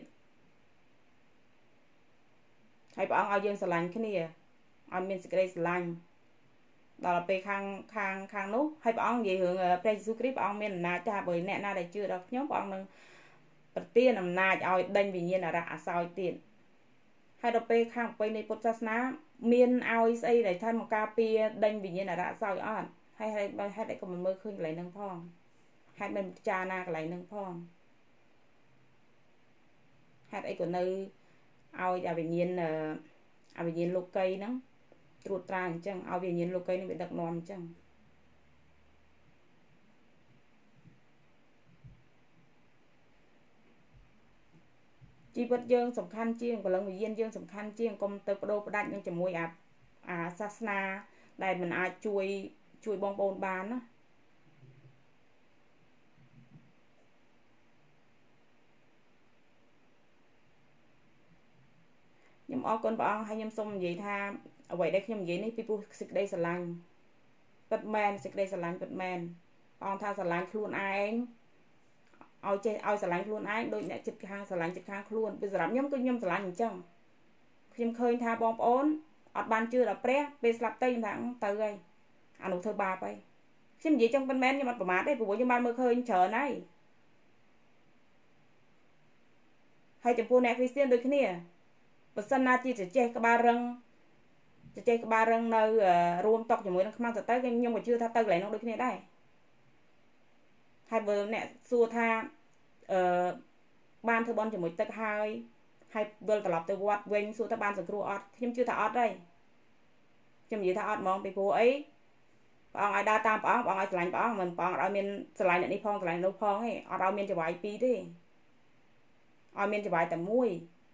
Speaker 2: ให้ปองเอายืนสลันขึ้นเนี่ยเอาเมียนสกายสลันเราไปข้างข้างข้างนู้ให้ปองvậy hưởngพระเยซูคริสต์ปองเมียนนาจ่าbởi nè naได้chưa đâu nhómปองนึงปฏิเตียนนำนาจะเอาดันวิญญาณอะไรอาศัยติดให้เราไปข้างไปในพุทธศาสนาเมียนเอาไอ้ได้ท่านมากาเปียดันวิญญาณอะไรอาศัยอ่อนให้ให้ให้ได้ก็มันเมื่อขึ้นไหลนึงพ่องให้มันจานาไหลนึงพ่องให้ไอ้คนนึงเอาอย่าวิญญาณเอาวิญญาณลูกไก่นั่งตรวจตราจังเอาวิญญาณลูกไก่นี่เป็นดักนอมจังជីវិតយើងសំខាន់ជាងបលឹងវិញ្ញាណយើងសំខាន់ជាងកុំទៅបដូរផ្ដាច់នឹងជាមួយអាអាសាសនាដែលមិនអាចជួយជួយបងប្អូនបានណាខ្ញុំអរគុណព្រះអង្គហើយខ្ញុំសូមនិយាយថាអ្វីដែលខ្ញុំនិយាយនេះពីព្រោះសេចក្តីស្រឡាញ់ពិតមែនសេចក្តីស្រឡាញ់ពិតមែនព្រះអង្គថាស្រឡាញ់ខ្លួនឯងឲ្យចេះឲ្យស្រឡាញ់ខ្លួនឯងដូចអ្នកចិត្តខាងស្រឡាញ់ចិត្តខាងខ្លួនពីសម្រាប់ខ្ញុំគឺខ្ញុំស្រឡាញ់អញ្ចឹងខ្ញុំឃើញថាបងប្អូនអត់បានជឿដល់ព្រះពេលស្លាប់ទៅខ្ញុំថាទៅហើយអានោះធ្វើបាបហើយខ្ញុំនិយាយចឹងមិនមែនខ្ញុំអត់ប្រមាថទេព្រោះខ្ញុំបានមើលឃើញច្រើនហើយហើយចំពោះអ្នកគ្រីស្ទានដូចគ្នាបើសិនណាជាចេះក្បាលរឹងចេះក្បាលរឹងនៅរួមតុកជាមួយនឹងខ្មាំងទៅទៅខ្ញុំក៏ជឿថាទៅកន្លែងនោះដូចគ្នាដែរហើយបើអ្នកសួរថាអឺបានធ្វើបន់ជាមួយទឹកហើយហើយវិលត្រឡប់ទៅវត្តវិញសួរថាបានសង្គ្រោះអត់ខ្ញុំជឿថាអត់ទេខ្ញុំនិយាយថាអត់ហ្មងពីព្រោះអីព្រះអង្គឲ្យដើរតាមព្រះអង្គព្រះអង្គឲ្យស្រឡាញ់ព្រះអង្គមិនព្រះអង្គឲ្យមានស្រឡាញ់អ្នកនេះផងស្រឡាញ់នោះផងទេអត់ឲ្យមានចង្វាយពីរទេឲ្យមានចង្វាយតែមួយ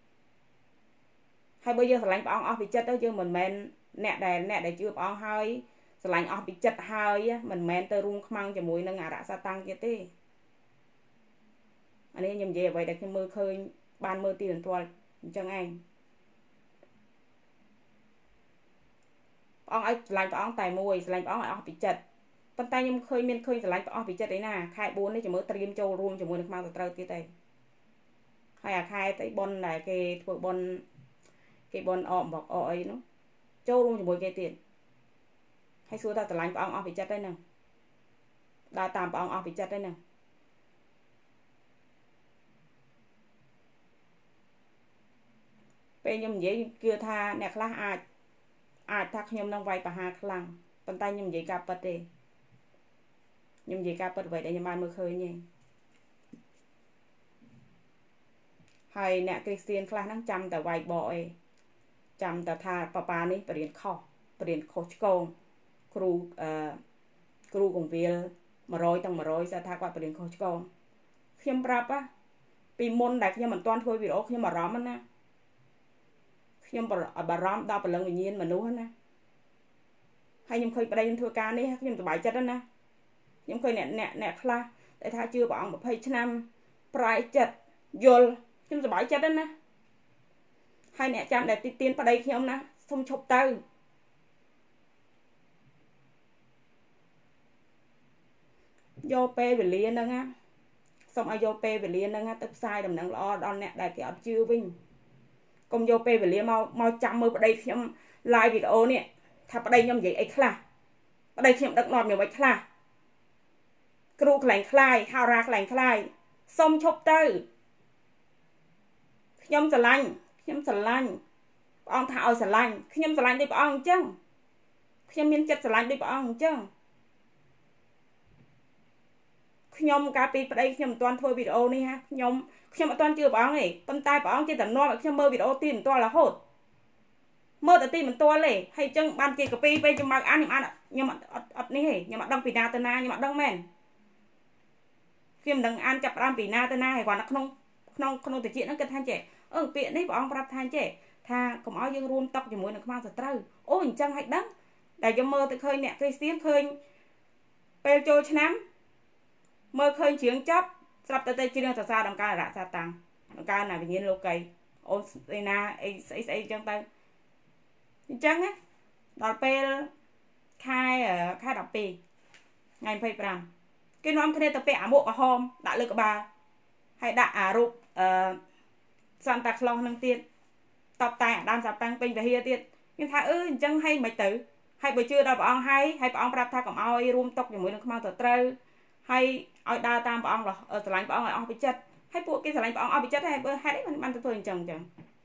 Speaker 2: ហើយបើយើងស្រឡាញ់ព្រះអង្គអស់ពីចិត្តទៅយើងមិនមែនអ្នកដែលអ្នកដែលជឿព្រះអង្គហើយស្រឡាញ់អស់ពីចិត្តហើយមិនមែនទៅរួមខ្មាំងជាមួយនឹងអរិយសាតាំងទៀតទេអានេះខ្ញុំនិយាយអ្វីដែលខ្ញុំមើលឃើញបានមើលទីបន្ទាល់អញ្ចឹងឯងព្រះអង្គឲ្យស្រឡាញ់ព្រះអង្គតែមួយស្រឡាញ់ព្រះអង្គឲ្យអស់ពីចិត្តប៉ុន្តែខ្ញុំឃើញមានឃើញស្រឡាញ់ព្រះអង្គពីចិត្តឯណាខែបួននេះចាំមើលត្រៀមចូលរួមជាមួយនឹងខ្មាំងសត្រូវទៀតទេហើយអាខែស្អីប៉ុនដែលគេធ្វើប៉ុនគេបនអបអអីនោះចូលរួមជាមួយគេទៀតហើយសួរថាស្រឡាញ់ព្រះអង្គអស់ពីចិត្តទេហ្នឹងដើរតាមព្រះអង្គអស់ពីចិត្តទេហ្នឹងពេលខ្ញុំនិយាយគឺថាអ្នកខ្លះអាចអាចថាខ្ញុំនឹងវាយប្រហារខ្លាំងប៉ុន្តែខ្ញុំនិយាយការពិតទេខ្ញុំនិយាយការពិតអ្វីដែលខ្ញុំបានមើលឃើញទេហើយអ្នកគ្រីស្ទានខ្លះហ្នឹងចាំតែវាយបកឯងចាំតែថាប៉ាប៉ានេះបរៀនខុសបរៀនខុសឆ្គងគ្រូអឺគ្រូកងវិល100ទាំង100ស្អាតថាគាត់បរៀនខុសឆ្គងខ្ញុំប្រាប់ពីមុនដែលខ្ញុំមិនទាន់ធ្វើវីដេអូខ្ញុំអារម្មណ៍ណាខ្ញុំបារម្ភដល់ព្រលឹងវិញ្ញាណមនុស្សណាហើយខ្ញុំឃើញប្តីខ្ញុំធ្វើការនេះខ្ញុំសប្បាយចិត្តណាខ្ញុំឃើញអ្នកអ្នកអ្នកខ្លះដែលថាជឿព្រះអង្គ20ឆ្នាំប្រែចិត្តយល់ខ្ញុំសប្បាយចិត្តណាហើយអ្នកចាំដែលទីទៀនប្តីខ្ញុំណាសុំឈប់ទៅយកពេលវេលាហ្នឹងណាសុំឲ្យយកពេលវេលាហ្នឹងទៅផ្សាយដំណឹងល្អដល់អ្នកដែលគេអត់ជឿវិញកុំយកពេលវេលាមកមកចាំមើលប្តីខ្ញុំ live វីដេអូនេះថាប្តីខ្ញុំនិយាយអីខ្លះប្តីខ្ញុំដឹកនាំយ៉ាងម៉េចខ្លះគ្រូខ្លែងខ្លាយហៅរ៉ាខ្លែងខ្លាយសុំឈប់ទៅខ្ញុំស្រឡាញ់ខ្ញុំស្រឡាញ់ព្រះអង្គថាឲ្យស្រឡាញ់ខ្ញុំស្រឡាញ់ដូចព្រះអង្គអញ្ចឹងខ្ញុំមានចិត្តស្រឡាញ់ដូចព្រះអង្គអញ្ចឹងខ្ញុំកាលពីប្តីខ្ញុំមិនទាន់ធ្វើវីដេអូនេះហាខ្ញុំខ្ញុំអត់ទាន់ជឿព្រះអង្គទេប៉ុន្តែព្រះអង្គជាតំណឲ្យខ្ញុំមើលវីដេអូទីបន្ទាល់រហូតមើលតែទីបន្ទាល់ទេហើយអញ្ចឹងបានជាកាពីពេលខ្ញុំបើកអានខ្ញុំអានខ្ញុំអត់អត់នេះទេខ្ញុំអត់ដឹងពីណាទៅណាខ្ញុំអត់ដឹងមែនខ្ញុំមិនដឹងអានចាប់ផ្ដើមពីណាទៅណាហើយគាត់នៅក្នុងក្នុងក្នុងតិចហ្នឹងគិតថាចេះអឺពាក្យនេះព្រះអង្គប្រាប់ថាចេះថាកុំឲ្យយើងរួមតុកជាមួយនឹងខ្មាំងសត្រូវអូអញ្ចឹងឲ្យដឹងតែខ្ញុំមើលទៅឃើញអ្នកគ្រីស្ទានឃើញពេលចូលឆ្នាំមើលឃើញជ្រៀងចប់ស្រាប់តែទៅជ្រៀងសរសើរដល់ការរក្សាតាំងដល់ការណាវិញ្ញាណលោកីអូនឯណាអីស្អីស្អីអញ្ចឹងទៅអញ្ចឹងណាដល់ពេលខែខែ12ថ្ងៃ25គេនាំគ្នាទៅពាក់អាមួកក្រហមដាក់លើក្បាលហើយដាក់អារូបអឺសាន់តាក្លូសនឹងទៀតតបតែអាដាមសាប៉ាំងពេញវិហារទៀតខ្ញុំថាអឺអញ្ចឹងហើយមិនទៅហើយបើជឿដល់ព្រះអង្គហើយហើយព្រះអង្គប្រាប់ថាកុំឲ្យរួមតុកជាមួយនឹងខ្មៅទៅត្រូវហើយឲ្យដើរតាមព្រះអង្គស្រឡាញ់ព្រះអង្គឲ្យអស់ពីចិត្តហើយពួកគេស្រឡាញ់ព្រះអង្គអស់ពីចិត្តហើយបើហេតុអីមិនបានទៅធ្វើអញ្ចឹងអញ្ចឹង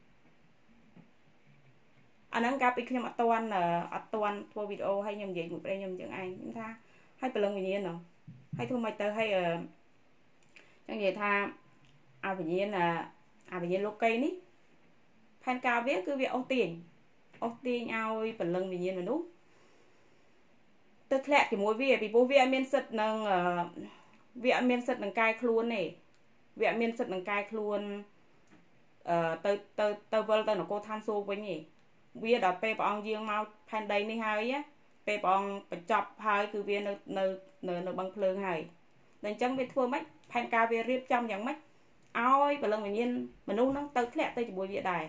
Speaker 2: អាហ្នឹងកាលពីខ្ញុំអត់ទាន់អត់ទាន់ធ្វើវីដេអូហើយខ្ញុំនិយាយមួយប្តីខ្ញុំអញ្ចឹងឯងខ្ញុំថាហើយព្រលឹងវិញ្ញាណហ្នឹងហើយធ្វើមិនទៅហើយអញ្ចឹងនិយាយថាអាវិញ្ញាណអាវិញ្ញាណលោកីនេះផែនការវាគឺវាអូសទាញអូសទាញឲ្យព្រលឹងវិញ្ញាណមនុស្សទៅធ្លាក់ជាមួយវាពីព្រោះវាអត់មានសិទ្ធិនឹងវាអត់មានសិទ្ធិនឹងកាយខ្លួនទេវាអត់មានសិទ្ធិនឹងកាយខ្លួនទៅទៅទៅវិលទៅនគរឋានសួគ៌វិញឯងវាដល់ពេលព្រះអង្គយាងមកផែនដីនេះហើយពេលព្រះអង្គបញ្ចប់ហើយគឺវានៅនៅនៅនៅបឹងភ្លើងហើយតែអញ្ចឹងវាធ្វើម៉េចផែនការវារៀបចំយ៉ាងម៉េចឲ្យបលឹងវិញ្ញាណមនុស្សហ្នឹងទៅធ្លាក់ទៅជាមួយវាដែរ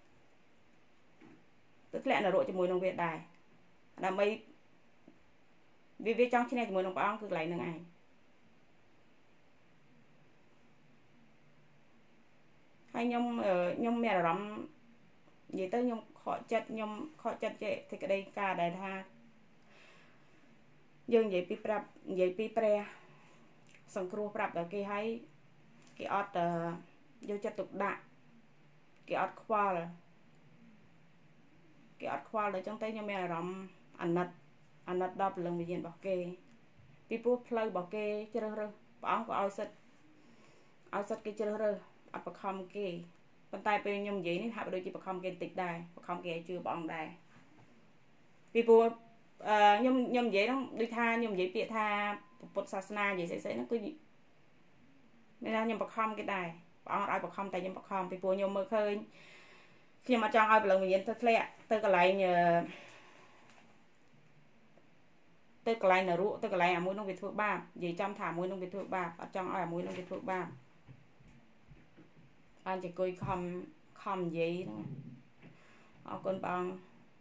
Speaker 2: ទៅធ្លាក់នរកជាមួយនឹងវាដែរដើម្បីវាវាចង់ឈ្នះជាមួយនឹងព្រះអង្គគឺកន្លែងហ្នឹងឯងហើយខ្ញុំខ្ញុំមានអារម្មណ៍និយាយទៅខ្ញុំខកចិត្តខ្ញុំខកចិត្តចេះសេចក្តីការដែលថាយើងនិយាយពីប្រាប់និយាយពីព្រះសង្គ្រោះប្រាប់ដល់គេហើយគេអត់យកចិត្តទុកដាក់គេអត់ខ្វល់គេអត់ខ្វល់ដល់ចឹងទៅខ្ញុំមានអារម្មណ៍អាណិតអាណិតដល់ព្រលឹងវិញ្ញាណរបស់គេពីព្រោះផ្លូវរបស់គេជ្រើសរើសព្រះអង្គក៏ឲ្យសិទ្ធឲ្យសិទ្ធគេជ្រើសរើសអត់បខំគេប៉ុន្តែពេលខ្ញុំនិយាយនេះហាក់ដូចជាបខំគេបន្តិចដែរបខំគេឲ្យជឿព្រះអង្គដែរពីព្រោះអឺខ្ញុំខ្ញុំនិយាយហ្នឹងដូចថាខ្ញុំនិយាយពាក្យថាពុទ្ធសាសនានិយាយស្អីស្អីហ្នឹងគឺមានថាខ្ញុំបខំគេដែរព្រះអង្គឲ្យបខំតែខ្ញុំបខំពីព្រោះខ្ញុំមើលឃើញខ្ញុំអត់ចង់ឲ្យព្រលឹងវិញ្ញាណទៅធ្លាក់ទៅកន្លែងទៅកន្លែងនរកទៅកន្លែងអាមួយនោះវាធ្វើបាបនិយាយចំថាអាមួយនោះវាធ្វើបាបអត់ចង់ឲ្យអាមួយនោះវាធ្វើបាបបានជាគួយខំខំនិយាយហ្នឹងអរគុណព្រះអង្គ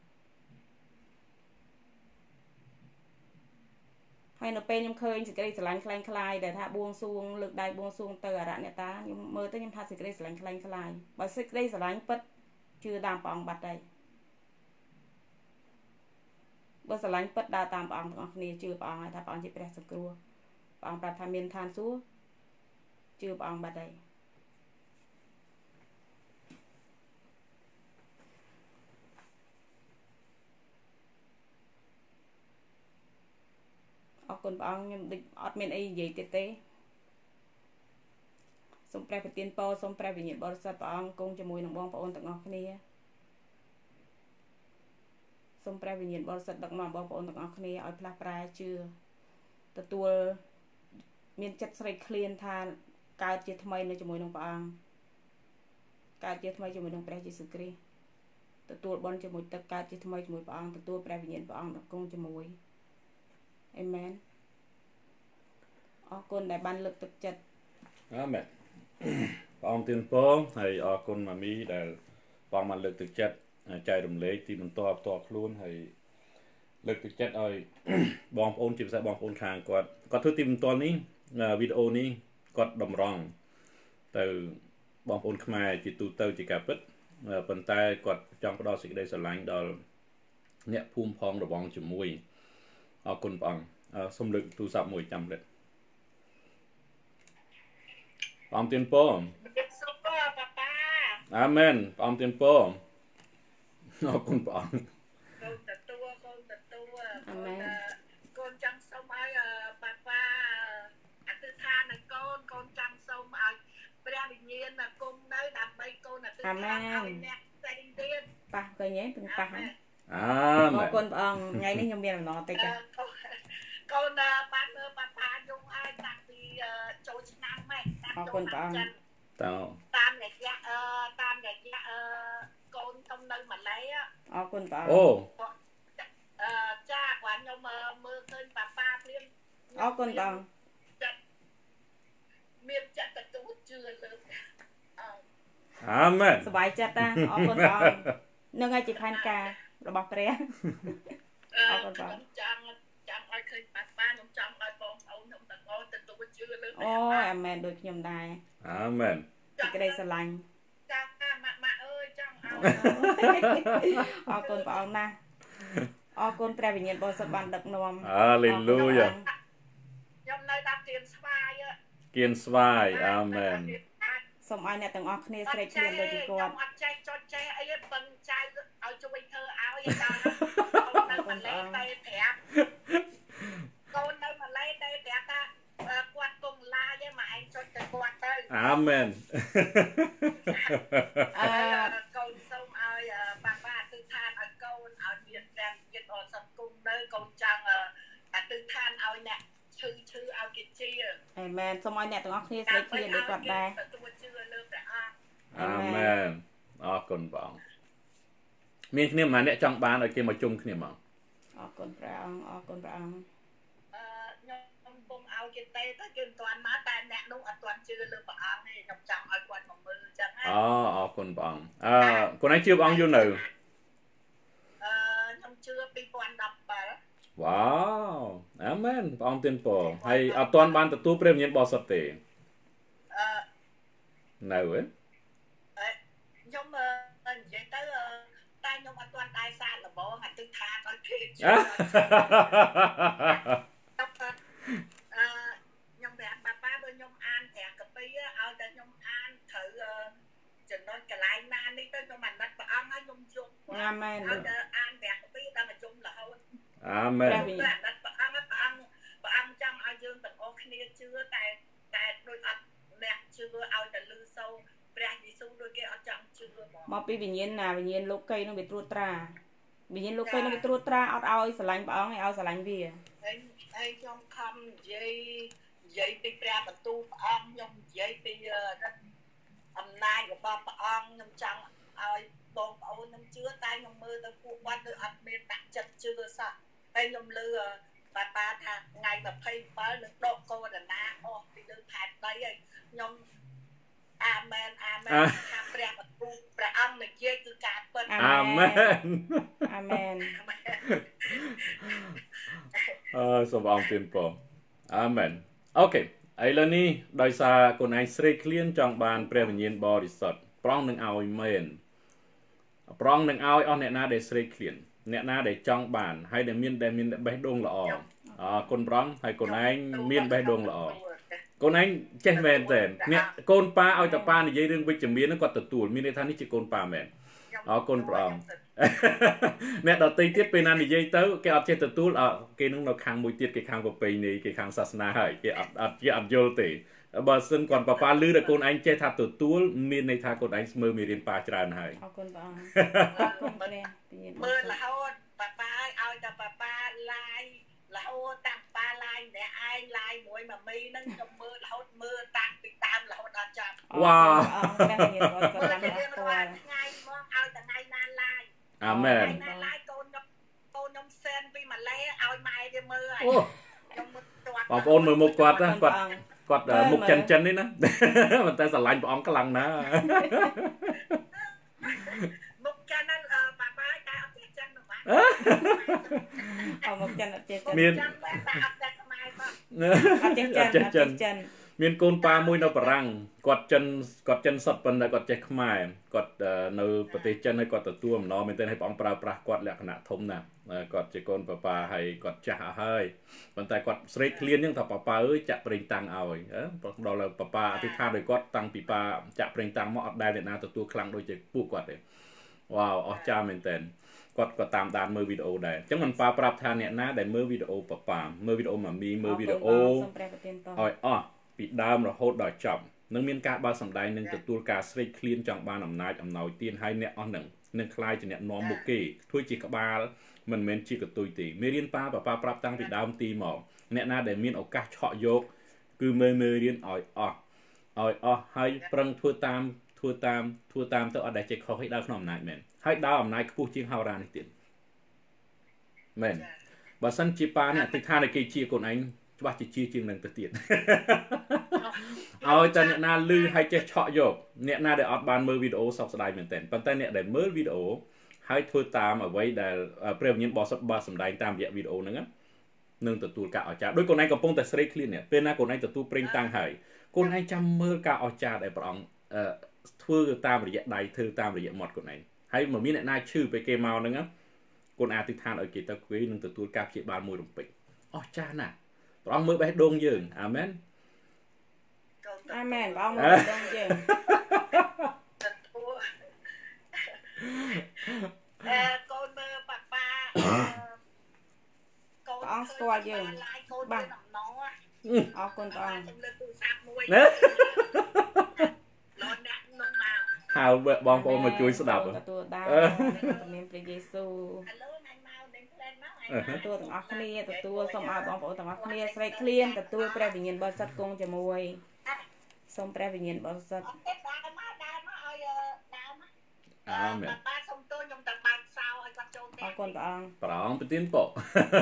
Speaker 2: ហើយនៅពេលខ្ញុំឃើញសេចក្តីស្រឡាញ់ខ្លាំងខ្លាយដែលថាបួងសួងលើកដៃបួងសួងទៅអរអ្នកតាខ្ញុំមើលទៅខ្ញុំថាសេចក្តីស្រឡាញ់ខ្លាំងខ្លាយបើសេចក្តីស្រឡាញ់ពិតជឿតាមព្រះអង្គបាត់ហើយបើស្រឡាញ់ពិតដើរតាមព្រះអង្គទាំងអស់គ្នាជឿព្រះអង្គហើយថាព្រះអង្គជាព្រះសង្គ្រោះព្រះអង្គប្រាប់ថាមានឋានសួគ៌ជឿព្រះអង្គបាត់ហើយអរគុណព្រះអង្គខ្ញុំដូចអត់មានអីនិយាយទៀតទេសូមព្រះប្រទានពរសូមព្រះវិញ្ញាណបរិសុទ្ធព្រះអង្គគង់ជាមួយនឹងបងប្អូនទាំងអស់គ្នាសូមព្រះវិញ្ញាណបរិសុទ្ធដឹកនាំបងប្អូនទាំងអស់គ្នាឲ្យផ្លាស់ប្រែជឿទទួលមានចិត្តស្រេកឃ្លានថាកើតជាថ្មីនៅជាមួយនឹងព្រះអង្គកើតជាថ្មីជាមួយនឹងព្រះយេស៊ូវគ្រីស្ទទទួលបុណ្យជាមួយទឹកកើតជាថ្មីជាមួយព្រះអង្គទទួលព្រះវិញ្ញាណព្រះអង្គគង់ជាមួយអេមែនអរគុណដែលបានលើកទឹកចិត្ត
Speaker 1: អាមែនព្រះអង្គទានពរហើយអរគុណម៉ាមីដែលបងបានលើកទឹកចិត្តចែករំលែកទីបន្ទាប់ផ្ទាល់ខ្លួនហើយលើកទឹកចិត្តឲ្យបងប្អូនជាពិសេសបងប្អូនខាងគាត់គាត់ធ្វើទីបន្ទាល់នេះវីដេអូនេះគាត់តម្រង់ទៅបងប្អូនខ្មែរជាទូទៅជាការពិតប៉ុន្តែគាត់ចង់ផ្ដល់សេចក្តីស្រឡាញ់ដល់អ្នកភូមិផងរបងជាមួយអរគុណព្រះអង្គសូមលើកទូរស័ព្ទមួយចាំលេខព្រះអង្គទានពរ
Speaker 3: សុខប៉ាប៉ា
Speaker 1: អាមែនព្រះអង្គទានពរអរគុណព្រះអង្គ
Speaker 3: កូនទទួលកូនទទួលអាមែនកូនចង់សូមឲ្យប៉ាប៉ាអធិដ្ឋាននឹងកូនកូនចង់សូមឲ្យព្រះវិញ្ញាណមកគុំនៅដើម្បីកូនអធិដ្ឋានឲ្យអ្នកផ្សេងទៀត
Speaker 2: ប៉ះឃើញទេពឹងប៉ះហ្នឹង
Speaker 1: អា
Speaker 2: អរគុណព្រះអង្គថ្ងៃនេះខ្ញុំមានអំណរតិចចា
Speaker 3: កូនបានមើលប៉ាប៉ាយំឲ្យតាំងពីចូលឆ្នាំម៉េច
Speaker 2: តាំងចូលឆ្នាំចិន
Speaker 1: តើ
Speaker 3: តាមរយៈអឺតាមរយៈអឺកូនខ្ញុំនៅម៉ាឡេ
Speaker 2: អរគុណព្រះអង្គ
Speaker 1: អូ
Speaker 3: អឺចាគាត់ខ្ញុំមើលឃើញប៉ាប៉ាព្រាម
Speaker 2: អរគុណព្រះអង្គ
Speaker 3: មានចិត្តទទួលជឿលើ
Speaker 1: អាមែន
Speaker 2: សប្បាយចិត្តណាអរគុណព្រះអង្គនឹងឲ្យជាផែនការរបស់ព្រះ
Speaker 3: អរគុណព្រះអង្គចង់ចង់ឲ្យឃើញប៉ាប៉ាខ្ញុំចង់ឲ្យបងប្អូនខ្ញុំទាំងអស់ទទួលជឿលើ
Speaker 2: អូអាមែនដូចខ្ញុំដែរ
Speaker 1: អាមែន
Speaker 2: សេចក្តីស្រឡាញ់
Speaker 3: ចាម៉ាក់ម៉ាក់អើយចង់ឲ្យ
Speaker 2: អរគុណព្រះអង្គណាអរគុណព្រះវិញ្ញាណបរិសុទ្ធបានដឹកនាំ
Speaker 1: ហាឡេលូយ៉ា
Speaker 3: ខ្ញុំនៅតាមគៀនស្វាយ
Speaker 1: គៀនស្វាយអាមែន
Speaker 2: សូមឲ្យអ្នកទាំងអស់គ្នាស្រេកឃ្លានដូចជាគាត់
Speaker 3: អត់ចេះចុចចេះអីបឹងចៅឲ្យជួយធ្វើឲ្យដល់នៅម៉ាឡេតែប្រាប់កូននៅម៉ាឡេតែប្រាប់ថាគាត់គង់ឡាយមកឯងចុចទៅគាត់ទៅ
Speaker 1: អាមែន
Speaker 3: អឺកូនសូមឲ្យប៉ាប៉ាអធិដ្ឋានឲ្យកូនឲ្យមានព្រះចិត្តអត់សត្វគុំនៅកូនចង់អធិដ្ឋានឲ្យអ្នកឈឺឈឺឲ្យគេជា
Speaker 2: អេមែនសូមឲ្យអ្នកទាំងអស់គ្នាស្រេកឃ្លានដូចគាត់ដែរ
Speaker 3: ទទួលជឿលើព្រះអង្គ
Speaker 1: អាមែនអរគុណបងមានគ្នាម្នាក់អ្នកចង់បានឲ្យគេមកជុំគ្នាមក
Speaker 2: អរគុណព្រះអង្គអរគុណព្រះអង្គ
Speaker 3: អឺខ្ញុំពុំឲ្យគេទេទៅគេមិនទាន់មកតែអ្នកនោះអត់ទាន់ជឿលើព្រះអង្គទេខ្ញុំចង់ឲ្យគាត់មកមើលអញ្ចឹង
Speaker 1: អូអរគុណបងអឺខ្លួនឯងជឿព្រះអង្គយូរនៅ
Speaker 3: អឺខ្ញុំជឿពីរពាន់ដប់bảy
Speaker 1: វ៉ាវអាមែនព្រះអង្គទានពរហើយអត់ទាន់បានទទួលព្រះវិញ្ញាណបរិសុទ្ធទេ
Speaker 3: អឺ
Speaker 1: នៅហ៎
Speaker 3: ខ្ញុំនិយាយទៅតែខ្ញុំអត់ទាន់ដែរសាកល្បងអតិថាឲ្យគេជឿអឺខ្ញុំប្រាប់ប៉ាប៉ាបើខ្ញុំអានប្រាំកាពីឲ្យតែខ្ញុំអានត្រូវចំណុចកន្លែងណានេះទៅខ្ញុំអាណិតព្រះអង្គហើយខ្ញុំជុំ
Speaker 2: អាមែន
Speaker 3: ឲ្យតែអានប្រាំកាពីដល់មកជុំរហូត
Speaker 1: អាមែន
Speaker 3: អាណិតព្រះអង្គព្រះអង្គព្រះអង្គចង់ឲ្យយើងទាំងអស់គ្នាជឿតែតែដូចអត់អ្នកជឿឲ្យតែលឺសូរព្រះយេស៊ូវដូចគេអត់ចង់ជឿហ្មង
Speaker 2: មកពីវិញ្ញាណណាវិញ្ញាណលោកីនឹងវាត្រួតត្រាវិញ្ញាណលោកីនឹងវាត្រួតត្រាអត់ឲ្យស្រឡាញ់ព្រះអង្គឲ្យឲ្យស្រឡាញ់វា
Speaker 3: ហើយហើយខ្ញុំខំនិយាយនិយាយពីព្រះបន្ទូលព្រះអង្គខ្ញុំនិយាយពីអំណាចរបស់ព្រះអង្គខ្ញុំចង់ឲ្យបងប្អូនខ្ញុំជឿតែខ្ញុំមើលទៅពួកគាត់ដូចអត់មានដាក់ចិត្តជឿសោះហើយខ្ញុំលឺប៉ាប៉ាថាថ្ងៃยี่สิบเจ็ดនឹងដកកូដណាអស់ពីលើផែនដីហើយខ្ញុំអាមែនអាមែនថាព្រះបន្ទូលព្រះអង្គនិយាយគឺការពិត
Speaker 1: អាមែន
Speaker 2: អាមែន
Speaker 1: អឺសូមអរគុណបងអាមែនអូខេឥឡូវនេះដោយសារខ្លួនឯងស្រេកឃ្លានចង់បានព្រះវិញ្ញាណបរិសុទ្ធប្រងនឹងឲ្យមែនប្រងនឹងឲ្យអស់អ្នកណាដែលស្រេកឃ្លានអ្នកណាដែលចង់បានហើយដែលមានដែលមានបេះដូងល្អអរគុណប្រងហើយកូនឯងមានបេះដូងល្អកូនឯងចេះមែនតើអ្នកកូនប៉ាឲ្យតាប៉ានិយាយរឿងវិជ្ជមានហ្នឹងគាត់ទទួលមានន័យថានេះជាកូនប៉ាមែនអរគុណព្រះអង្គអ្នកដទៃទៀតពេលណានិយាយទៅគេអត់ចេះទទួលអគេនឹងនៅខាងមួយទៀតគេខាងប្រពៃណីគេខាងសាសនាហើយគេអត់អត់ជាអត់យល់ទេបើសិនគាត់ប៉ាប៉ាលឺតែកូនឯងចេះថាទទួលមានន័យថាកូនឯងស្មើមេរៀនប៉ាច្រើនហើយ
Speaker 2: អរគុណព្រះអង្គអរគុណព្រះ
Speaker 3: មើលរហូតប៉ាប៉ាឲ្យតែប៉ាប៉ាឡាយរហូតតាមប៉ាឡាយម្នាក់ឯងឡាយមួយម៉ាមីហ្នឹងខ្ញុំមើលរហូតមើលតាំងពីតាមរហូតដល់ចាប់
Speaker 1: វ៉ាវ
Speaker 2: ព្រះវិញ្ញាណបរិសុទ្ធឡើងដល់ស្គាល់
Speaker 3: ថ្ងៃមកឲ្យតែថ្ងៃណាឡាយ
Speaker 1: អាមែន
Speaker 3: ណាឡាយកូនខ្ញុំកូនខ្ញុំសែនពីម៉ាឡេឲ្យម៉ែគេមើលហើយខ្ញុំមើល
Speaker 1: គាត់បងប្អូនមើលមុខគាត់គាត់គាត់មុខចិនចិននេះណាប៉ុន្តែស្រឡាញ់ព្រះអង្គខ្លាំងណាស់
Speaker 3: មុខចិនហ្នឹងប៉ាប៉ាតែអត់ចេះចិនទេបាទ
Speaker 2: អមុខចិនអត់ចេះចិន
Speaker 1: មាន
Speaker 3: តែអត់ចេះខ្មែរបាទ
Speaker 2: អត់ចេះចិនអត់ចេះចិន
Speaker 1: មានកូនប៉ាមួយនៅបារាំងគាត់ចិនគាត់ចិនសុទ្ធប៉ុន្តែគាត់ចេះខ្មែរគាត់នៅប្រទេសចិនហើយគាត់ទទួលអំណរមែនទែនហើយព្រះអង្គប្រើប្រាស់គាត់លក្ខណៈធំណាស់គាត់ជាកូនប៉ាប៉ាហើយគាត់ចាស់អស់ហើយប៉ុន្តែគាត់ស្រេកឃ្លានហ្នឹងថាប៉ាប៉ាអើយចាក់ប្រេងតាំងឲ្យដល់ប៉ាប៉ាអធិដ្ឋានដោយគាត់តាំងពីប៉ាចាក់ប្រេងតាំងមកអត់ដែលអ្នកណាទទួលខ្លាំងដូចជាពួកគាត់ទេវ៉ាវអស្ចារ្យមែនទែនគាត់ក៏តាមដានមើលវីដេអូដែរអញ្ចឹងមិនប៉ាប្រាប់ថាអ្នកណាដែលមើលវីដេអូប៉ាប៉ាមើលវីដេអូម៉ាមីមើលវីដេអូឲ្យអស់ពីដើមរហូតដល់ចប់នឹងមានការបើកសម្ដែងនឹងទទួលការស្រេកឃ្លានចង់បានអំណាចអំណោយទានហើយអ្នកអស់នឹងនឹងខ្លាយជាអ្នកនាំមុខគេធ្វើជាក្បាលមិនមែនជាកតុយទេមេរៀនប៉ាប៉ាប្រាប់តាំងពីដើមទីមកអ្នកណាដែលមានឱកាសឆក់យកគឺមើលមេរៀនឲ្យអស់ឲ្យអស់ហើយប្រឹងធ្វើតាមធ្វើតាមធ្វើតាមទៅអត់ដែលចេះខុសឲ្យដើរក្នុងអំណាចមែនហើយដើរអំណាចខ្ពស់ជាងហោរានេះទៀតមែនបើសិនជាប៉ានេះអធិដ្ឋានឲ្យគេជាកូនឯងច្បាស់ជាជាជាងនឹងទៅទៀតឲ្យតែអ្នកណាលឺហើយចេះឆក់យកអ្នកណាដែលអត់បានមើលវីដេអូសោកស្ដាយមែនទែនប៉ុន្តែអ្នកដែលមើលវីដេអូហើយធ្វើតាមអ្វីដែលព្រះវិញ្ញាណបរិសុទ្ធបានសម្ដែងតាមរយៈវីដេអូហ្នឹងនឹងទទួលការអស្ចារ្យដោយកូនឯងកំពុងតែស្រេកឃ្លាននេះពេលណាកូនឯងទទួលប្រេងតាំងហើយកូនឯងចាំមើលការអស្ចារ្យដែលព្រះអង្គធ្វើតាមរយៈដៃធ្វើតាមរយៈមាត់កូនឯងហើយមិនមានអ្នកណាឈឺពេលគេមកហ្នឹងកូនអធិដ្ឋានឲ្យគេទៅគេនឹងទទួលការព្យាបាលមួយរំពេចអស្ចារ្យណាស់ព្រះអង្គមើលបេះដូងយើងអាមែន
Speaker 2: អាមែនព្រះអង្គមើលបេះដូងយើង
Speaker 3: អឺកូនមើលប៉ាប៉ាកូន
Speaker 2: ព្រះអង្គស្គាល់យើង
Speaker 3: បាទ
Speaker 2: អរគុណព្រះអង្គ
Speaker 3: ខ្ញុំលើកទូរស័ព្ទមួយលោកអ្នកនោះមក
Speaker 1: ហៅបងប្អូនមកជួយស្ដាប់
Speaker 2: ទទួលដាវមានព្រះយេស៊ូវទទួលទាំងអស់គ្នាទទួលសូមឲ្យបងប្អូនទាំងអស់គ្នាស្រេកឃ្លានទទួលព្រះវិញ្ញាណបរិសុទ្ធគង់ជាមួយសូមព្រះវិញ្ញាណបរិសុទ្ធ
Speaker 3: ដើរមកដើរមកឲ្យ
Speaker 1: អាមែន
Speaker 3: បាទសូមទោសខ្ញុំតែបានសោឲ្យគាត់ចូលផ្ទះ
Speaker 2: អរគុណព្រះអង្គ
Speaker 1: ប្រងប្រទានពក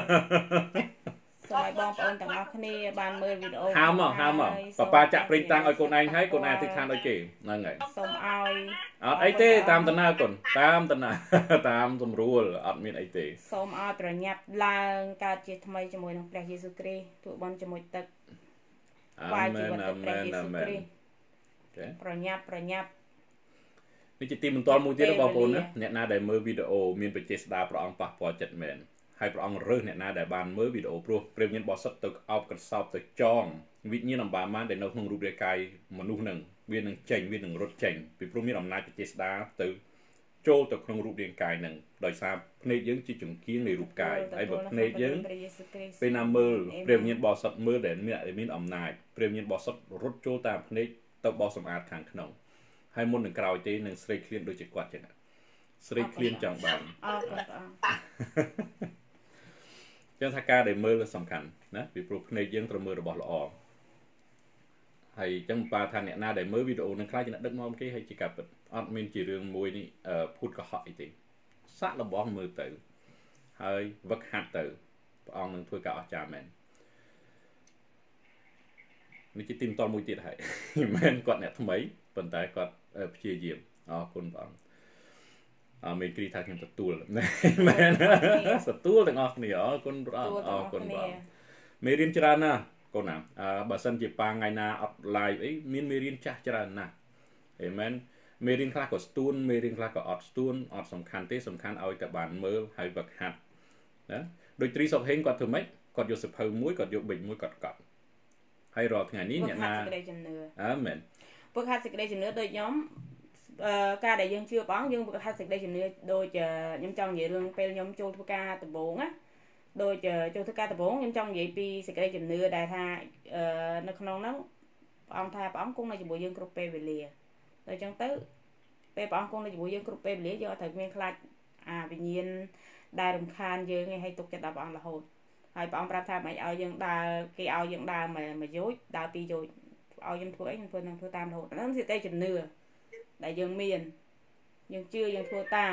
Speaker 2: សូមឲ្យបងប្អូនទាំងអស់គ្នាបានមើលវីដេអូ
Speaker 1: ហាមមកហាមមកប៉ាប៉ាចាក់ព្រិញតាំងឲ្យកូនឯងហើយកូនឯងអធិដ្ឋានឲ្យគេហ្នឹងហើយ
Speaker 2: សូមឲ្យ
Speaker 1: អត់អីទេតាមដំណើរកូនតាមដំណើរតាមស្រួលអត់មានអីទេ
Speaker 2: សូមឲ្យប្រញាប់ឡើងកើតជាថ្មីជាមួយនឹងព្រះយេស៊ូវគ្រីស្ទទូបន់ជាមួយទឹក
Speaker 1: អាមែនអាមែនអាមែនទេ
Speaker 2: ប្រញាប់ប្រញាប់
Speaker 1: នេះជាទីបន្ទាល់មួយទៀតបងប្អូនណាអ្នកណាដែលមើលវីដេអូមានបច្ចេស្តាព្រះអង្គប៉ះពាល់ចិត្តមែនហើយព្រះអង្គរើសអ្នកណាដែលបានមើលវីដេអូព្រោះព្រះវិញ្ញាណបរិសុទ្ធទៅអោបកសោបទៅចងវិញ្ញាណអំបាមានដែលនៅក្នុងរូបរាងកាយមនុស្សនឹងវានឹងចេញវានឹងរត់ចេញពីព្រោះមានអំណាចបច្ចេស្តាទៅចូលទៅក្នុងរូបរាងកាយនឹងដោយសារភ្នែកយើងជាចង្គៀងនៃរូបកាយហើយបើភ្នែកយើងពេលណាមើលព្រះវិញ្ញាណបរិសុទ្ធមើលដែលមានមានអំណាចព្រះវិញ្ញាណបរិសុទ្ធរត់ចូលតាមភ្នែកទៅបោះសម្អាតខាងក្នុងហើយមុននឹងក្រោយទេនឹងស្រេកឃ្លានដូចជាគាត់ចឹងស្រេកឃ្លានចង់បាន
Speaker 2: អរគុណព្រះអង្គ
Speaker 1: ចឹងថាការដែលមើលសំខាន់ណាពីព្រោះភ្នែកយើងត្រូវមើលរបស់ល្អហើយចឹងប៉ាថាអ្នកណាដែលមើលវីដេអូនឹងខ្លាចជាអ្នកដឹកនាំគេហើយជាការពិតអត់មានជារឿងមួយនេះភូតកុហកអីទេសាក់របស់មើលទៅហើយវឹកហាត់ទៅព្រះអង្គនឹងធ្វើការអស្ចារ្យមែននេះជាទីមតលមួយទៀតហើយមិនគាត់អ្នកថ្មីប៉ុន្តែគាត់ព្យាយាមអរគុណព្រះអង្គអមេគ្រីថាខ្ញុំទទួលមែនទទួលទាំងអស់គ្នាអរគុណព្រះអង្គអរគុណព្រះអង្គមេរៀនច្រើនណាស់កូនណាអឺបើសិនជាប៉ាថ្ងៃណាអត់ live អីមានមេរៀនចាស់ច្រើនណាស់អេមែនមេរៀនខ្លះក៏ស្ទួនមេរៀនខ្លះក៏អត់ស្ទួនអត់សំខាន់ទេសំខាន់ឲ្យតែបានមើលហើយវឹកហាត់ណាដូចត្រីសុកហេងគាត់ធ្វើម៉េចគាត់យកសភៅមួយគាត់យកប៊ិចមួយគាត់កត់ហើយរាល់ថ្ងៃនេះអ្នកណាអើមែន
Speaker 2: ពឹកហាត់សេចក្តីជំនឿដូចខ្ញុំអឺការដែលយើងជឿព្រះអង្គយើងពឹកហាត់សេចក្តីជំនឿដូចខ្ញុំចង់និយាយរឿងពេលខ្ញុំចូលធ្វើការដំបូងណាដូចចូលធ្វើការដំបូងខ្ញុំចង់និយាយពីសេចក្តីជំនឿដែលថាអឺនៅក្នុងហ្នឹងព្រះអង្គថាព្រះអង្គគង់នៅជាមួយយើងគ្រប់ពេលវេលាដូច្នេះទៅពេលព្រះអង្គគង់នៅជាមួយយើងគ្រប់ពេលវេលាយើងអត់ត្រូវមានខ្លាចអាវិញ្ញាណដែលរំខានយើងឲ្យទុកចិត្តដល់ព្រះអង្គរហូតហើយព្រះអង្គប្រាប់ថាមិនឲ្យយើងដើរគេឲ្យយើងដើរមួយយោជដើរពីរយោជឲ្យយើងធ្វើអីយើងធ្វើនឹងធ្វើតាមរហូតហ្នឹងសេចក្តីជំនឿដែលយើងមានយើងជឿយើងធ្វើតាម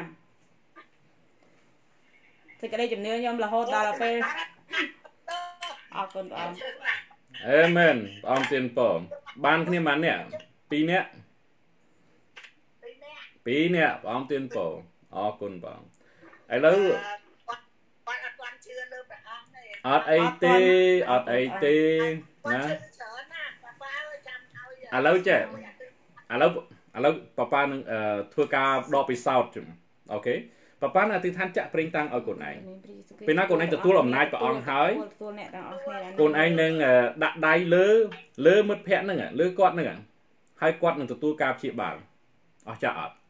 Speaker 2: សេចក្តីជំនឿខ្ញុំរហូតដល់ពេលអរគុណព្រះអង្គ
Speaker 1: អេមែនព្រះអង្គទានពរបានគ្នាប៉ុន្មានអ្នកពីរអ្នកពីរអ្នកព្រះអង្គទានពរអរគុណព្រះអង្គឥឡូវ
Speaker 3: គាត់អត់ទាន់ជឿលើព្រះអង្គទេ
Speaker 1: អត់អីទេអត់អីទេណាឥឡូវចេះឥឡូវឥឡូវប៉ាប៉ានឹងធ្វើការដកពិសោធន៍អូខេប៉ាប៉ានឹងអធិដ្ឋានចាក់ប្រេងតាំងឲ្យកូនឯងពេលណាកូនឯងទទួលអំណាចព្រះអង្គហើយកូនឯងនឹងដាក់ដៃលើលើមិត្តភ័ក្ដិហ្នឹងលើគាត់ហ្នឹងហើយគាត់នឹងទទួលការព្យាបាលអស់ចាស់អត់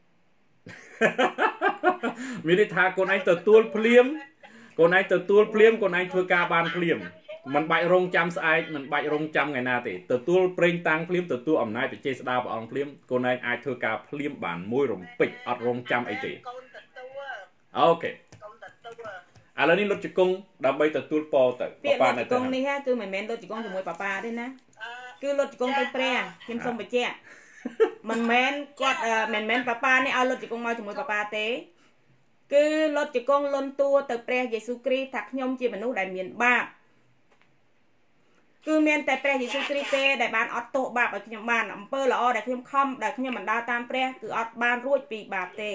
Speaker 1: មានន័យថាកូនឯងទទួលភ្លាមកូនឯងទទួលភ្លាមកូនឯងធ្វើការបានភ្លាមមិនបាច់រងចាំស្អែកមិនបាច់រងចាំថ្ងៃណាទេទទួលប្រេងតាំងភ្លាមទទួលអំណាចបច្ចេស្តាព្រះអង្គភ្លាមកូនឯងអាចធ្វើការភ្លាមបានមួយរំពេចអត់រងចាំអីទេអូខេឥឡូវនេះលុតជង្គង់ដើម្បីទទួលពរទៅ
Speaker 2: ប៉ាប៉ានៅជង្គង់នេះគឺមិនមែនលុតជង្គង់ជាមួយប៉ាប៉ាទេណាគឺលុតជង្គង់ទៅព្រះខ្ញុំសូមបញ្ជាក់មិនមែនគាត់មិនមែនប៉ាប៉ានេះឲ្យលុតជង្គង់មកជាមួយប៉ាប៉ាទេគឺលុតជង្គង់លន់តួទៅព្រះយេស៊ូវគ្រីស្ទថាខ្ញុំជាមនុស្សដែលមានបាបគឺមានតែព្រះយេស៊ូវគ្រីស្ទទេដែលបានអត់ទោសបាបឲ្យខ្ញុំបានអំពើល្អដែលខ្ញុំខំដែលខ្ញុំមិនដើរតាមព្រះគឺអត់បានរួចពីបាបទេ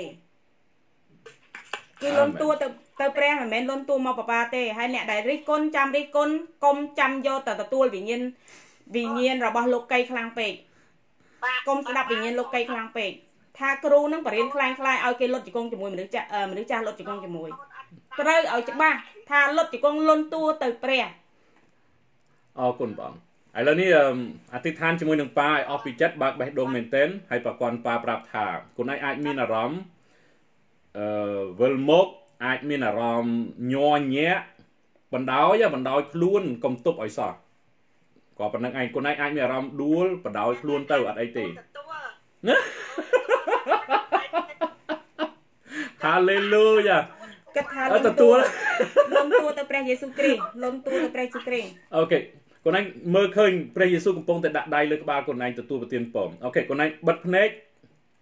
Speaker 2: គឺលន់តួទៅទៅព្រះមិនមែនលន់តួមកប៉ាប៉ាទេហើយអ្នកដែលរិះគន់ចាំរិះគន់កុំចាំយកទៅទទួលវិញ្ញាណវិញ្ញាណរបស់លោកីខ្លាំងពេកកុំស្ដាប់វិញ្ញាណលោកីខ្លាំងពេកថាគ្រូនឹងបរៀនខ្លាំងខ្លាយឲ្យគេលុតជង្គង់ជាមួយមនុស្សចាស់មនុស្សចាស់លុតជង្គង់ជាមួយត្រូវឲ្យច្បាស់ថាលុតជង្គង់លន់តួទៅព្រះ
Speaker 1: អរគុណបងឥឡូវនេះអធិដ្ឋានជាមួយនឹងប៉ាឲ្យអស់ពីចិត្តបើកបេះដូងមែនទែនហើយប្រព័ន្ធប៉ាប្រាប់ថាកូនឯងអាចមានអារម្មណ៍អឺវិលមកអាចមានអារម្មណ៍ញ័រញាក់បណ្ដោយបណ្ដោយខ្លួនកុំទប់ឲ្យសោះក៏ប៉ុណ្្នឹងឯងកូនឯងអាចមានអារម្មណ៍ដួលបណ្ដោយខ្លួនទៅអត់អីទេណាហាឡេលូយ៉ា
Speaker 2: គិតថាទទួលលំទួទៅព្រះយេស៊ូវគ្រីស្ទលំទួទៅព្រះយេស៊ូវគ្រីស្ទ
Speaker 1: អូខេកូនឯងមើលឃើញព្រះយេស៊ូវកំពុងតែដាក់ដៃលើក្បាលកូនឯងទទួលប្រទានពរអូខេកូនឯងបិទភ្នែក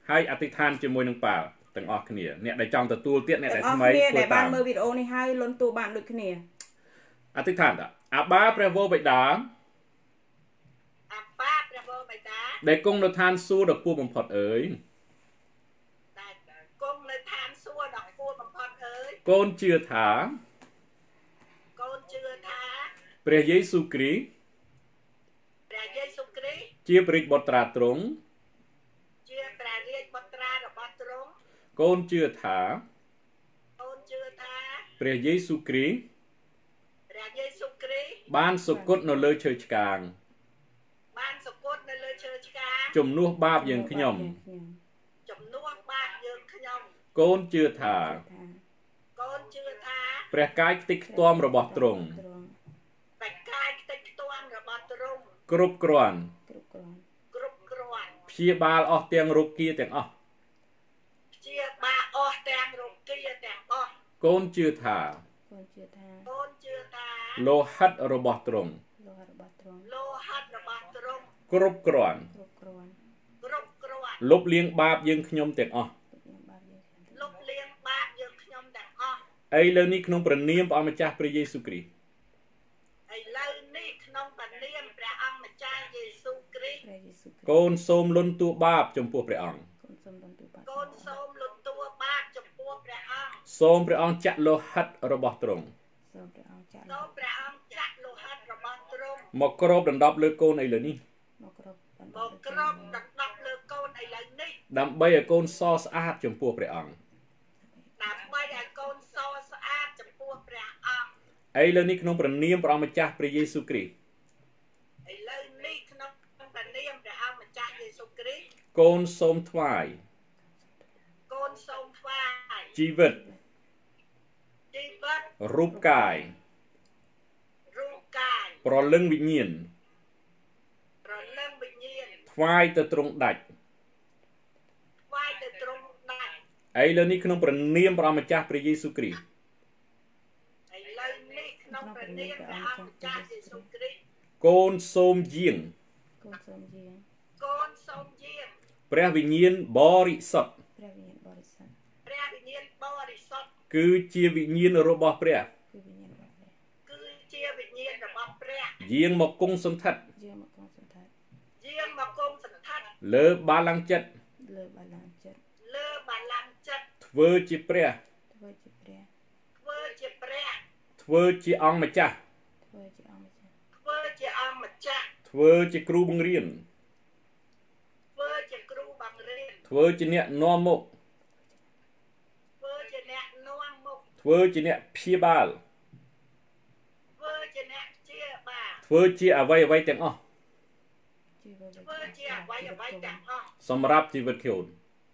Speaker 1: ให้อธิษฐานจะมวยหนึ่งป่าตั้งออกគ្នាអ្នកដែលចង់ទទួលទៀតអ្នកដែលថ្មី
Speaker 2: ធ្វើតាមមើលវីដេអូនេះហើយលន់ទូបានដូចគ្នា
Speaker 1: អธิษឋានតាអាបាព្រះវរបិតា
Speaker 3: អាបាព្រះវរបិតា
Speaker 1: ដែលគង់នៅឋានសួគ៌ដ៏ខ្ពស់បំផុតអើយ
Speaker 3: ដែលគង់នៅឋានសួគ៌ដ៏ខ្ពស់បំផុតអើយក
Speaker 1: ូនជឿថា
Speaker 3: កូនជឿថា
Speaker 1: ព្រះយេស៊ូវគ្រីស្ទ
Speaker 3: ព្រះយេស៊ូវគ្រីស្ទ
Speaker 1: ជាព្រះរាជបុត្រាទ្រង់
Speaker 3: ជាព្រះរាជបុត្រារបស់ទ្រង់
Speaker 1: កូនជឿថា
Speaker 3: កូនជឿថា
Speaker 1: ព្រះយេស៊ូវគ្រីស្ទ
Speaker 3: ព្រះយេស៊ូវគ្រីស្ទ
Speaker 1: បានសុគតនៅលើឈើឆ្កាង
Speaker 3: បានសុគតនៅលើឈើឆ្កាង
Speaker 1: ជំនួសបាបយើងខ្ញុំ
Speaker 3: ជំនួសបាបយើងខ្ញុំ
Speaker 1: កូនជឿថា
Speaker 3: កូនជឿថា
Speaker 1: ព្រះកាយខ្ទេចខ្ទាំរបស់ទ្រង់
Speaker 3: ព្រះកាយខ្ទេចខ្ទាំរបស់ទ្រង់
Speaker 1: គ្រប់គ្រាន់
Speaker 2: គ្រប់គ្រាន់
Speaker 3: គ្រប់គ្រាន់
Speaker 1: ព្យាបាលអស់ទាំងរោគាទាំងអស់
Speaker 3: ព្យាបាលអស់ទាំងរោគាទាំងអស់
Speaker 1: កូនជឿថា
Speaker 2: កូនជឿថា
Speaker 3: កូនជឿថា
Speaker 1: លោហិតរបស់ទ្រង់
Speaker 2: លោហិតរបស់ទ្រង់
Speaker 3: លោហិតរបស់ទ្រង់
Speaker 1: គ្រប់គ្រាន់
Speaker 2: គ្រប់គ្រាន់
Speaker 3: គ្រប់គ្រាន់
Speaker 1: លុបលាងបាបយើងខ្ញុំទាំងអស់
Speaker 3: លុបលាងបាបយើងខ្ញុំទាំងអស់
Speaker 1: ឥឡូវនេះក្នុងព្រះនាមព្រះម្ចាស់ព្រះយេស៊ូវគ្រីស្ទ
Speaker 3: ឥឡូវនេះក្នុងព្រះនាមព្រះអង្គម្ចាស់យេស៊ូវគ្រីស្ទ
Speaker 1: កូនសូមលន់តួបាបចំពោះព្រះអង្គ
Speaker 3: កូនសូមលន់តួបាបចំពោះព្រះអង្គ
Speaker 1: សូមព្រះអង្គចាក់លោហិតរបស់ទ្រង់
Speaker 2: សូមព្រះអង្គចាក់
Speaker 3: សូមព្រះអង្គចាក់លោហិតរបស់ទ្រង់
Speaker 1: មកគ្របដណ្ដប់លើកូនឥឡូវនេះ
Speaker 2: មកគ្រប
Speaker 3: មកគ្របដណ្ដប់លើកូនឥឡូវនេះ
Speaker 1: ដើម្បីឲ្យកូនសស្អាតចំពោះព្រះអង្គ
Speaker 3: ដើម្បីឲ្យកូនសស្អាតចំពោះព្រះអង្គ
Speaker 1: ឥឡូវនេះក្នុងព្រះនាមព្រះម្ចាស់ព្រះយេស៊ូវគ្រីស្ទ
Speaker 3: ឥឡូវនេះក្នុងព្រះនាមព្រះអង្គម្ចាស់យេស៊ូវគ្រីស្ទ
Speaker 1: កូនសូមថ្វាយក
Speaker 3: ូនសូមថ្វាយ
Speaker 1: ជីវិត
Speaker 3: ជីវិត
Speaker 1: រូបកាយ
Speaker 3: រូបកាយ
Speaker 1: ប្រលឹងវិញ្ញាណ
Speaker 3: ប្រលឹងវិញ្ញាណ
Speaker 1: ថ្វាយទៅទ្រង់ដាច់
Speaker 3: ថ្វាយទៅទ្រង់ដាច់
Speaker 1: ឥឡូវនេះក្នុងព្រះនាមព្រះម្ចាស់ព្រះយេស៊ូវគ្រីស្ទ
Speaker 3: ឥឡូវនេះក្នុងព្រះនាមព្រះអង្គម្ចាស់យេស៊ូវគ្រីស្ទ
Speaker 1: កូនសូមយាង
Speaker 2: កូនសូមយាង
Speaker 3: កូនសូមយាង
Speaker 1: ព្រះវិញ្ញាណបរិសុទ្ធ
Speaker 2: ព្រះវិញ្ញាណបរិសុទ្ធ
Speaker 3: ព្រះវិញ្ញាណបរិសុទ្ធ
Speaker 1: គឺជាវិញ្ញាណរបស់ព្រះ
Speaker 2: គឺវិញ្ញាណរបស់ព្រះ
Speaker 3: គឺជាវិញ្ញាណរបស់ព្រះ
Speaker 1: យាងមកគង់សន្ធិដ្ឋ
Speaker 2: យាងមកគង់សន្ធិដ្ឋ
Speaker 3: យាងមកគង់សន្ធិដ្ឋ
Speaker 1: លើបាឡាំងចិត្ត
Speaker 2: លើបាឡាំងចិត្ត
Speaker 3: លើបាឡាំងចិត្ត
Speaker 1: ធ្វើជាព្រះ
Speaker 2: ធ្វើជាព្រះ
Speaker 3: ធ្វើជាព្រះ
Speaker 1: ធ្វើជាអង្គម្ចាស់
Speaker 2: ធ្វើជាអង្គម្ចាស់
Speaker 3: ធ្វើជាអង្គម្ចាស់
Speaker 1: ធ្វើជាគ្រូបង្រៀន
Speaker 3: ធ្វើជាគ្រូបង្រៀន
Speaker 1: ធ្វើជាអ្នកនាំមុខ
Speaker 3: ធ្វើជាអ្នកនាំមុខ
Speaker 1: ធ្វើជាអ្នកព្យាបាល
Speaker 3: ធ្វើជាអ្នកព្យាបាល
Speaker 1: ធ្វើជាអ្វីអ្វីទាំងអស់
Speaker 3: ធ្វើជាអ្វីអ្វីទាំងអស់
Speaker 1: សម្រាប់ជីវិតខ្លួន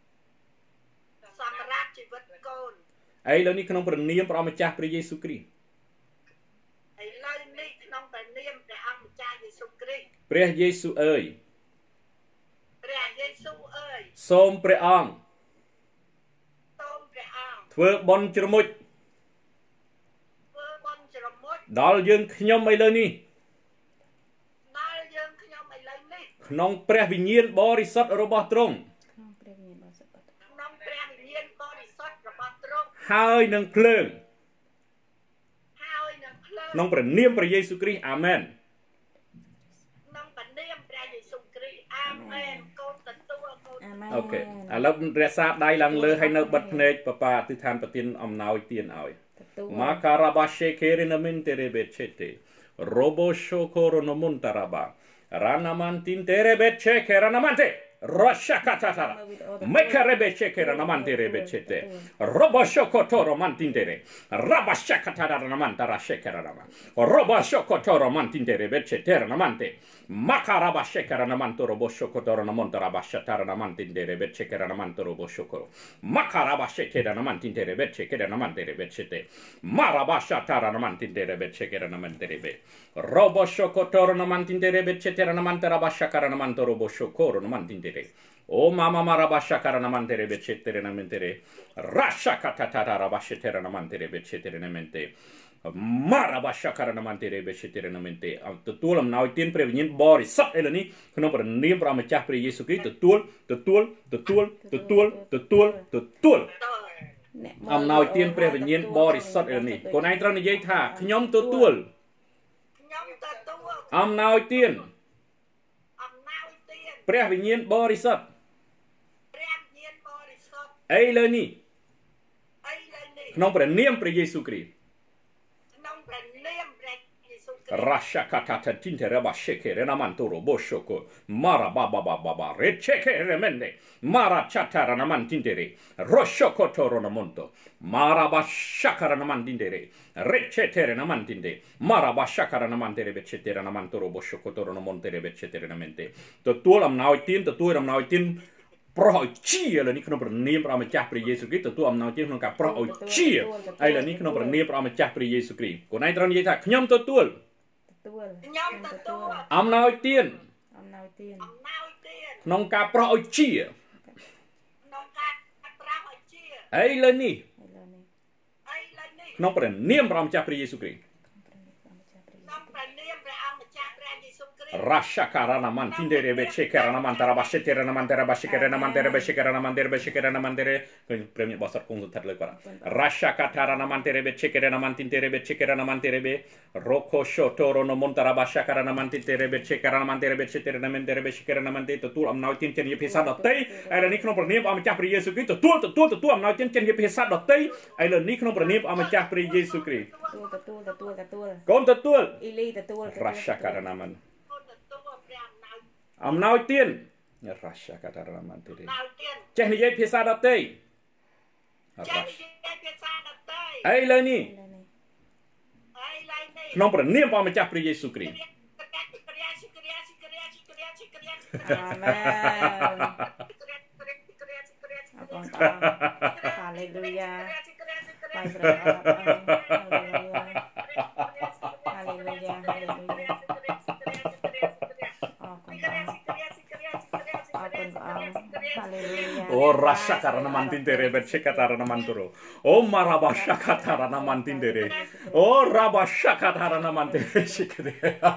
Speaker 3: សម្រាប់ជីវិតកូន
Speaker 1: ឥឡូវនេះក្នុងព្រះនាមព្រះម្ចាស់ព្រះយេស៊ូវគ្រីស្ទ
Speaker 3: ឥឡូវនេះក្នុងព្រះនាមព្រះអង្គម្ចាស់យេស៊ូវគ្រីស្ទ
Speaker 1: ព្រះយេស៊ូវអើយ
Speaker 3: ព្រះយេស៊ូវអើយ
Speaker 1: សូមព្រះអង្គ
Speaker 3: សូមព្រះអង្គ
Speaker 1: ធ្វើបុណ្យជ្រមុជ
Speaker 3: ធ្វើបុណ្យជ្រមុជ
Speaker 1: ដល់យើងខ្ញុំឥឡូវនេះ
Speaker 3: ដល់យើងខ្ញុំឥឡូវនេះ
Speaker 1: ក្នុងព្រះវិញ្ញាណបរិសុទ្ធរបស់ទ្រង់
Speaker 2: ក្នុងព្រះវិញ្ញាណបរិសុទ្ធ
Speaker 3: ក្នុងព្រះវិញ្ញាណបរិសុទ្ធរបស់ទ្រង់
Speaker 1: ហើយនឹងភ្លើង
Speaker 3: ហើយនឹងភ្លើង
Speaker 1: ក្នុងព្រះនាមព្រះយេស៊ូវគ្រីស្ទអាមែន
Speaker 3: ក្នុងព្រះនាមព្រះយេស៊ូវគ្រីស្ទអាមែនកូនទទួលកូន
Speaker 1: អូខេឥឡូវរក្សាដៃឡើងលើហើយនៅបិទភ្នែកប៉ាប៉ាអធិដ្ឋានប្រទានអំណោយទានឲ្យម៉ាការ៉ាបាឆេកេរិណាមិនតេរេបេឆេតេរ៉ូបូឆូកូរ៉ូណូមុនតារ៉ាបារ៉ាណាម៉ាន់ទីនតេរេបេឆេកេរ៉ាណាម៉ាន់តេRoshakatatara. Mekarebechekera namanterebechete. Roboshokotoro mantindere. Rabashakatara namantara shekera nama. Roboshokotoro mantinderebechetera namante. Makarabashekera namanto roboshokotoro namantara bashatara namantindere bechekera namanto roboshoko. Makarabashekera namantindere bechekera namanterebechete. Marabashatara namantindere bechekera namanterebe. Roboshokotoro namantindere bechetera namantara bashakara namanto roboshokoro namantindere. O mama marabasha karanamentere becettere namentere rasha katatara rabashetera namentere becettere namente Marabashakaranamanteទទួលអំណោយទានព្រះវិញ្ញាណបរិសុទ្ធឥឡូវនេះក្នុងព្រះនាមព្រះម្ចាស់ព្រះយេស៊ូវគ្រីស្ទទទួលទទួលទទួលទទួលទទួលទទួលអំណោយទានព្រះវិញ្ញាណបរិសុទ្ធឥឡូវនេះកូនឯងត្រូវនិយាយថាខ្ញុំទទួល
Speaker 3: ខ្ញុំទទួល
Speaker 1: អំណោយទាន
Speaker 3: អំណោយទាន
Speaker 1: ព្រះវិញ្ញាណបរិសុទ្ធ
Speaker 3: ព្រះវិញ្ញាណបរិសុទ្ធ
Speaker 1: ឥឡូវនេះ
Speaker 3: ឥឡូវនេះ
Speaker 1: ក្នុងព្រះនាមព្រះយេស៊ូវគ្រីស្ទRasha katata tintereba sheke renamantoro boshoko mara baba baba baba recheke remende mara chatara namantintere roshoko toro namonto mara bashakara namantindere rechetere namantinde mara bashakara namantere bechetere namantoro boshoko toro namontere bechetere namenteទទួលអំណោយទានទទួលអំណោយទានប្រោះឲ្យជាឥឡូវនេះក្នុងព្រះនាមព្រះម្ចាស់ព្រះយេស៊ូវគ្រីស្ទទទួលអំណោយទានក្នុងការប្រោះឲ្យជាឥឡូវនេះក្នុងព្រះនាមព្រះម្ចាស់ព្រះយេស៊ូវគ្រីស្ទខ្លួនឯងត្រូវនិយាយថាខ្ញុំទទួល
Speaker 3: ខ្ញុំទទួល
Speaker 1: អំណោយទាន
Speaker 2: អំណោយទាន
Speaker 3: អំណោយទាន
Speaker 1: ក្នុងការប្រោះឲ្យជា
Speaker 3: ក្នុងការប្រោះឲ្យជា
Speaker 1: ឥឡូវនេះ
Speaker 2: ឥឡូវនេះ
Speaker 3: ឥឡូវនេះ
Speaker 1: ក្នុងព្រះនាមព្រះម្ចាស់ព្រះយេស៊ូវគ្រីស្ទ
Speaker 3: ក្នុងព្រះនាមព្រះអង្គម្ចាស់ព្រះយេស៊ូវគ្រីស្ទ
Speaker 1: Rashakarana mantindere bechekarana mantara basheterana mantara bashekerana mantere beshekerana mantere beshekerana mantere ឃើញព្រមបោះសតគង់សន្តិលើគាត់ Rashakatarana mantere bechekerana mantintere bechekerana mantere be Roko shotoro no montara bashakarana mantintere bechekerana mantere becheterana mantere beshekerana mantere ទទួលអំណោយទានចិនជាភាសាដតីឥឡូវនេះក្នុងព្រះនាមព្រះម្ចាស់ព្រះយេស៊ូវគ្រីស្ទទទួលទទួលទទួលអំណោយទានចិនជាភាសាដតីឥឡូវនេះក្នុងព្រះនាមព្រះម្ចាស់ព្រះយេស៊ូវគ្រីស្ទ
Speaker 2: ទទួលទទួលទទួល
Speaker 1: កូនទទួល
Speaker 2: អ៊ីលីទទួល
Speaker 1: Rashakarana manអំណោយទានរាសាកាតារណាមន្តិរីចេះនិយាយភាសាដទៃ
Speaker 3: ចេះនិយាយភាសាដទៃ
Speaker 1: ឥឡូវនេះក្នុងព្រះនាមព្រះម្ចាស់ព្រះយេស៊ូវគ្រីស្ទ
Speaker 2: អាមែនហាឡេលូយ៉ាបាយស្រែហាឡេលូយ៉ាហាឡេលូយ៉ា
Speaker 1: Oh rasa karena mantindere bercekatara manturo. Oh marabasha katara mantindere. Oh rabasha katara mantindere shikere.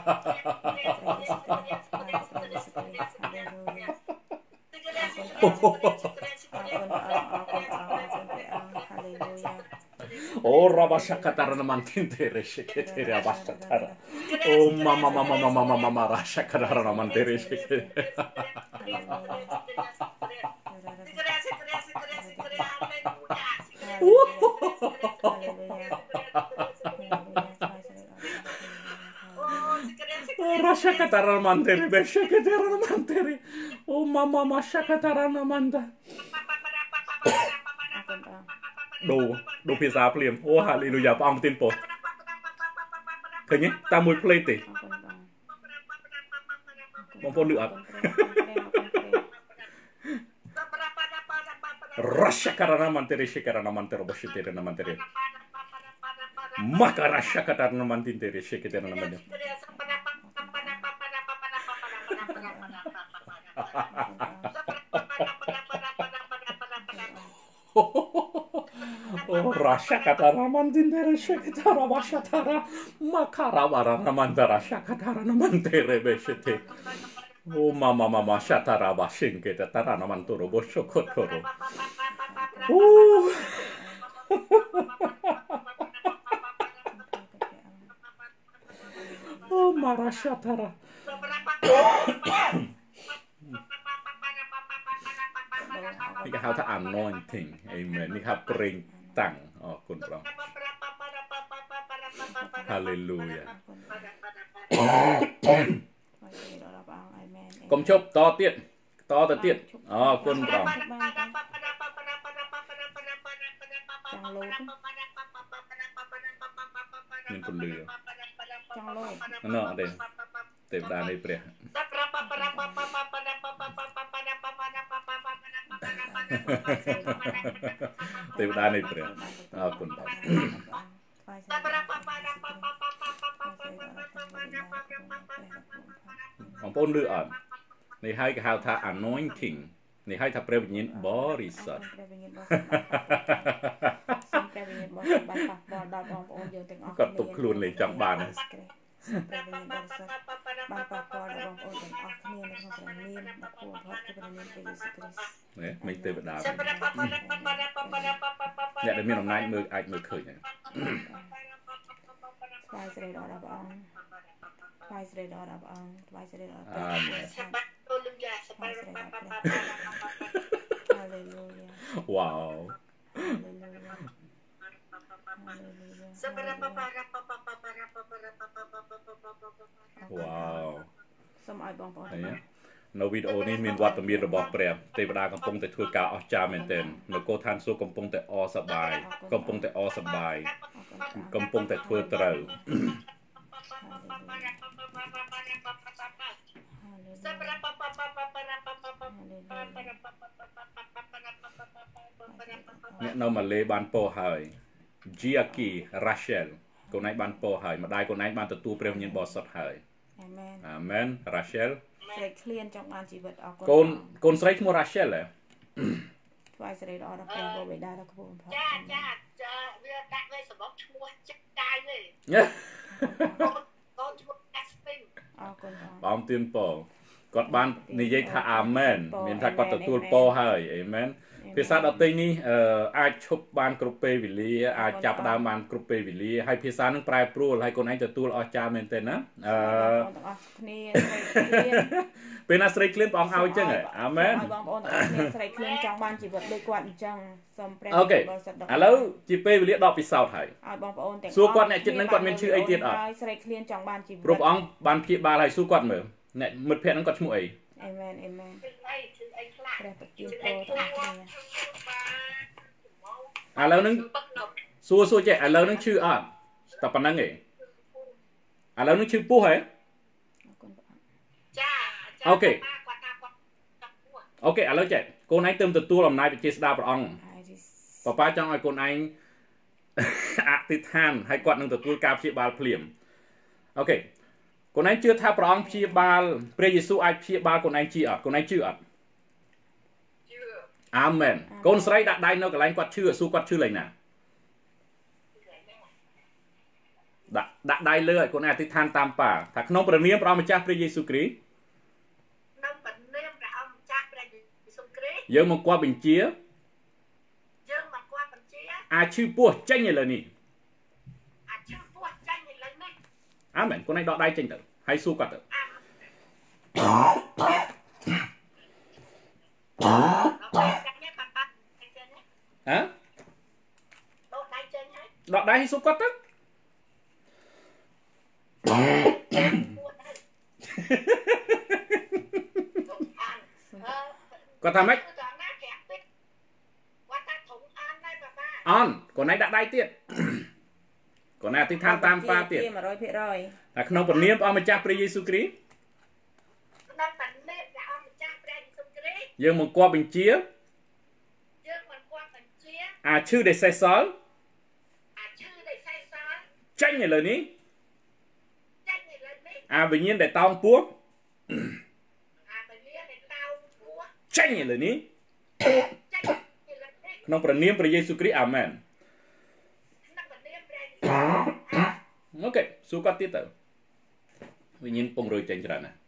Speaker 1: Oh rabasha katara mantindere shikere rabasha katara. Oh mama mama mama mama mama rasha katara mantindere shikere. Rasha katara mantere beshe ketera mantere. Oh mama masha katara manda. Đồ đồ phía xa phim. Oh hallelujah ព្រះអង្គប្រទានពរឃើញទេតាមមួយ play ទេបងប្អូនលឺអត់ Rasha karana mantere shekarana mantero boshetere na mantere Maka rasha katara mantintere sheketere na mantere Oh rasha katara mantintere sheketara bashatara Makara varana mantara shakatara na mantere beshete Oh mama mama shatara bashinke tatara na mantoro boshokotoro Oh Oh marashatara Ini hal ta anointing amen នេះហៅប្រេងតាំងអរគុណព្រះHallelujah កុំជប់តទៀតតទៅទៀតអរគុណព្រះមានពលឺ
Speaker 2: ចង់លោ
Speaker 1: ណ៎អត់ទេទេវតានៃព្រះទេវតានៃព្រះអរគុណបងបងប្អូនលឺអត់នេះហើយគេហៅថា anointing នេះហើយថាព្រះវិញ្ញាណបរិសុទ្ធ
Speaker 2: ដល់បងប្អូនយើងទាំងអស់
Speaker 1: គាត់ទុកខ្លួនលេងចង់បាន
Speaker 2: បានប៉ះពាល់ដល់បងប្អូនទាំងអស់គ្នានៅក្នុងព្រះនាមដ៏គួរបំផុតគឺព្រះនាមព្រះយេស៊ូវគ្រីស្ទ
Speaker 1: នេះមិនទេវតាអ្នកដែលមានអំណាចមើលអាចមើលឃើញហើយ
Speaker 2: ថ្វាយស្រីដល់ព្រះអង្គថ្វាយស្រីដល់ព្រះអង្គថ្វាយស្រីដល់ព្រះ
Speaker 1: អាមែន
Speaker 2: ហាឡេលូយ៉ា
Speaker 1: វ៉ាវ វ៉ាវ
Speaker 2: សូមឲ្យបងប្អូន
Speaker 1: នៅវីដេអូនេះមានវត្តមានរបស់ព្រះទេវតាកំពុងតែធ្វើការអស្ចារ្យមែនទែននគរឋានសួគ៌កំពុងតែអសប្បាយកំពុងតែអសប្បាយកំពុងតែធ្វើត្រូវ អ្នកនៅម៉ាឡេបានពោហើយ Giaki Rachel កូនឯងបានពោហើយម្ដាយកូនឯងបានទទួលព្រះវិញ្ញាណបរិសុទ្ធហើយ
Speaker 2: អាមែន
Speaker 1: អាមែន Rachel
Speaker 2: ស្រីឃ្លានចង់បានជីវិតអរគុណ
Speaker 1: កូនកូនស្រីឈ្មោះ Rachel ហ៎
Speaker 2: ថ្វាយស្រីដល់ព្រះព្រះបិតាដ៏ខ្ពស់បំផុត
Speaker 3: ចាចាចាវាដាក់វាសម្បកឈ្មោះចិត្តកាយទេកូនឈ្មោះ Aspen
Speaker 2: អរគុណ
Speaker 1: បងទៀនពោគាត់បាននិយាយថាអាមែនមានថាគាត់ទទួលពោហើយអេមែន ភាសាដទៃនេះអាចឈប់បានគ្រប់ពេលវេលាអាចចាប់ដើមបានគ្រប់ពេលវេលាហើយភាសានឹងប្រែប្រួលហើយកូនឯងទទួលអស្ចារ្យមែនទេណាអឺ
Speaker 2: ទាំងអស់គ្នា
Speaker 1: ពេលណាស្រីឃ្លានព្រះអង្គឲ្យអញ្ចឹងអាមែន
Speaker 2: បងប្អូនទាំងអស់គ្នាស្រីឃ្លានចង់បានជីវិតដូចគាត់អញ្ចឹងសូមព្រះ
Speaker 1: អូខេឥឡូវជាពេលវេលាដកពិសោធន៍ហើយ
Speaker 2: ឲ្យបងប្អូនទាំងអស់
Speaker 1: សួរគាត់អ្នកចិត្តនឹងគាត់មានឈ្មោះអីទៀតអត់
Speaker 2: ហើយស្រីឃ្លានចង់បានជីវិត
Speaker 1: ព្រោះព្រះអង្គបានព្យាបាលហើយសួរគាត់មើលអ្នកមិត្តភក្តិនឹងគាត់ឈ្មោះអី
Speaker 2: អេមែនអេមែន
Speaker 3: អីគឺអីខ្លះ
Speaker 2: ព្រះប្រទានពរទាំងអស់គ្នា
Speaker 1: ឥឡូវនឹងសួរសួរចេះឥឡូវនឹងឈឺអត់តែប៉ុណ្្នឹងឯងឥឡូវនឹងឈឺពោះហ៎
Speaker 2: អរគុណព្រះអង្គ
Speaker 3: ចា
Speaker 1: អូខេ
Speaker 3: គាត់ថាគាត់ចង់ពោះ
Speaker 1: អូខេឥឡូវចេះកូនឯងទើបទទួលអំណាចវិជាស្ដាព្រះអង្គ
Speaker 2: ហើយ
Speaker 1: ប៉ាប៉ាចង់ឲ្យកូនឯង អធិដ្ឋានហើយគាត់នឹងទទួលការព្យាបាលភ្លាមអូខេកូនឯងជឿថាព្រះអង្គព្យាបាលព្រះយេស៊ូវអាចព្យាបាលកូនឯងជឿអត់កូនឯងជឿអត់
Speaker 3: ជឿ
Speaker 1: អាមែនកូនស្រីដាក់ដៃនៅកន្លែងគាត់ជឿសួរគាត់ជឿលេងណាដាក់ដាក់ដៃលើឲ្យកូនឯងអធិដ្ឋានតាមប៉ាថាក្នុងព្រះនាមព្រះអង្គម្ចាស់ព្រះយេស៊ូវគ្រីស្ទ
Speaker 3: ក្នុងព្រះនាមព្រះអង្គម្ចាស់ព្រះយេស៊ូវគ្រីស្ទ
Speaker 1: យើងមកគាត់បញ្ជា
Speaker 3: យើងមកគាត់បញ្ជា
Speaker 1: អាចឈឺពោះចេញឥឡូវនេះ
Speaker 3: អាចឈឺពោះចាញ់ឥឡូវនេះ
Speaker 1: អាមែនកូនឯងដកដៃចេញទៅហើយសួរគាត់ទៅ
Speaker 3: អើ
Speaker 1: ហ៎
Speaker 3: ដកដៃចេញហើយ
Speaker 1: ដកដៃសួរគាត់ទៅ គាត់ថាម៉េច
Speaker 3: គាត់ថាធំអានដែរប៉ាប៉ា
Speaker 1: អនកូនឯងដាក់ដៃទៀតកូនឯងអធិដ្ឋានតាមប៉ាទៀត
Speaker 2: 100%
Speaker 1: តែក្នុងព្រះនាមព្រះអង្គម្ចាស់ព្រះយេស៊ូវគ្រីស្ទ
Speaker 3: ក្នុងព្រះនាមព្រះអង្គម្ចាស់ព្រះយេស៊ូវគ្រីស្ទ
Speaker 1: យើងមកគាត់បញ្ជា
Speaker 3: យើងមកគាត់បញ្ជា
Speaker 1: អាឈឺដែលសេះសល់
Speaker 3: អាឈឺដែលសេះសល់
Speaker 1: ចេញឥឡូវនេះ
Speaker 3: ចេញឥឡូវនេះ
Speaker 1: អាវិញ្ញាណដែលតោងពោះ
Speaker 3: អាវិញ្ញាណដែលតោងពោះ
Speaker 1: ចេញឥឡូវនេះ
Speaker 3: ចេញឥឡូវនេះ
Speaker 1: ក្នុងព្រះនាមព្រះយេស៊ូវគ្រីស្ទអាមែន
Speaker 3: ក្នុងព្រះនាមព្រះយេស៊ូវគ្រីស្ទ
Speaker 1: អូខេសួរគាត់ទៀតទៅវិញ្ញាណពងរយចេញច្រើនណាស់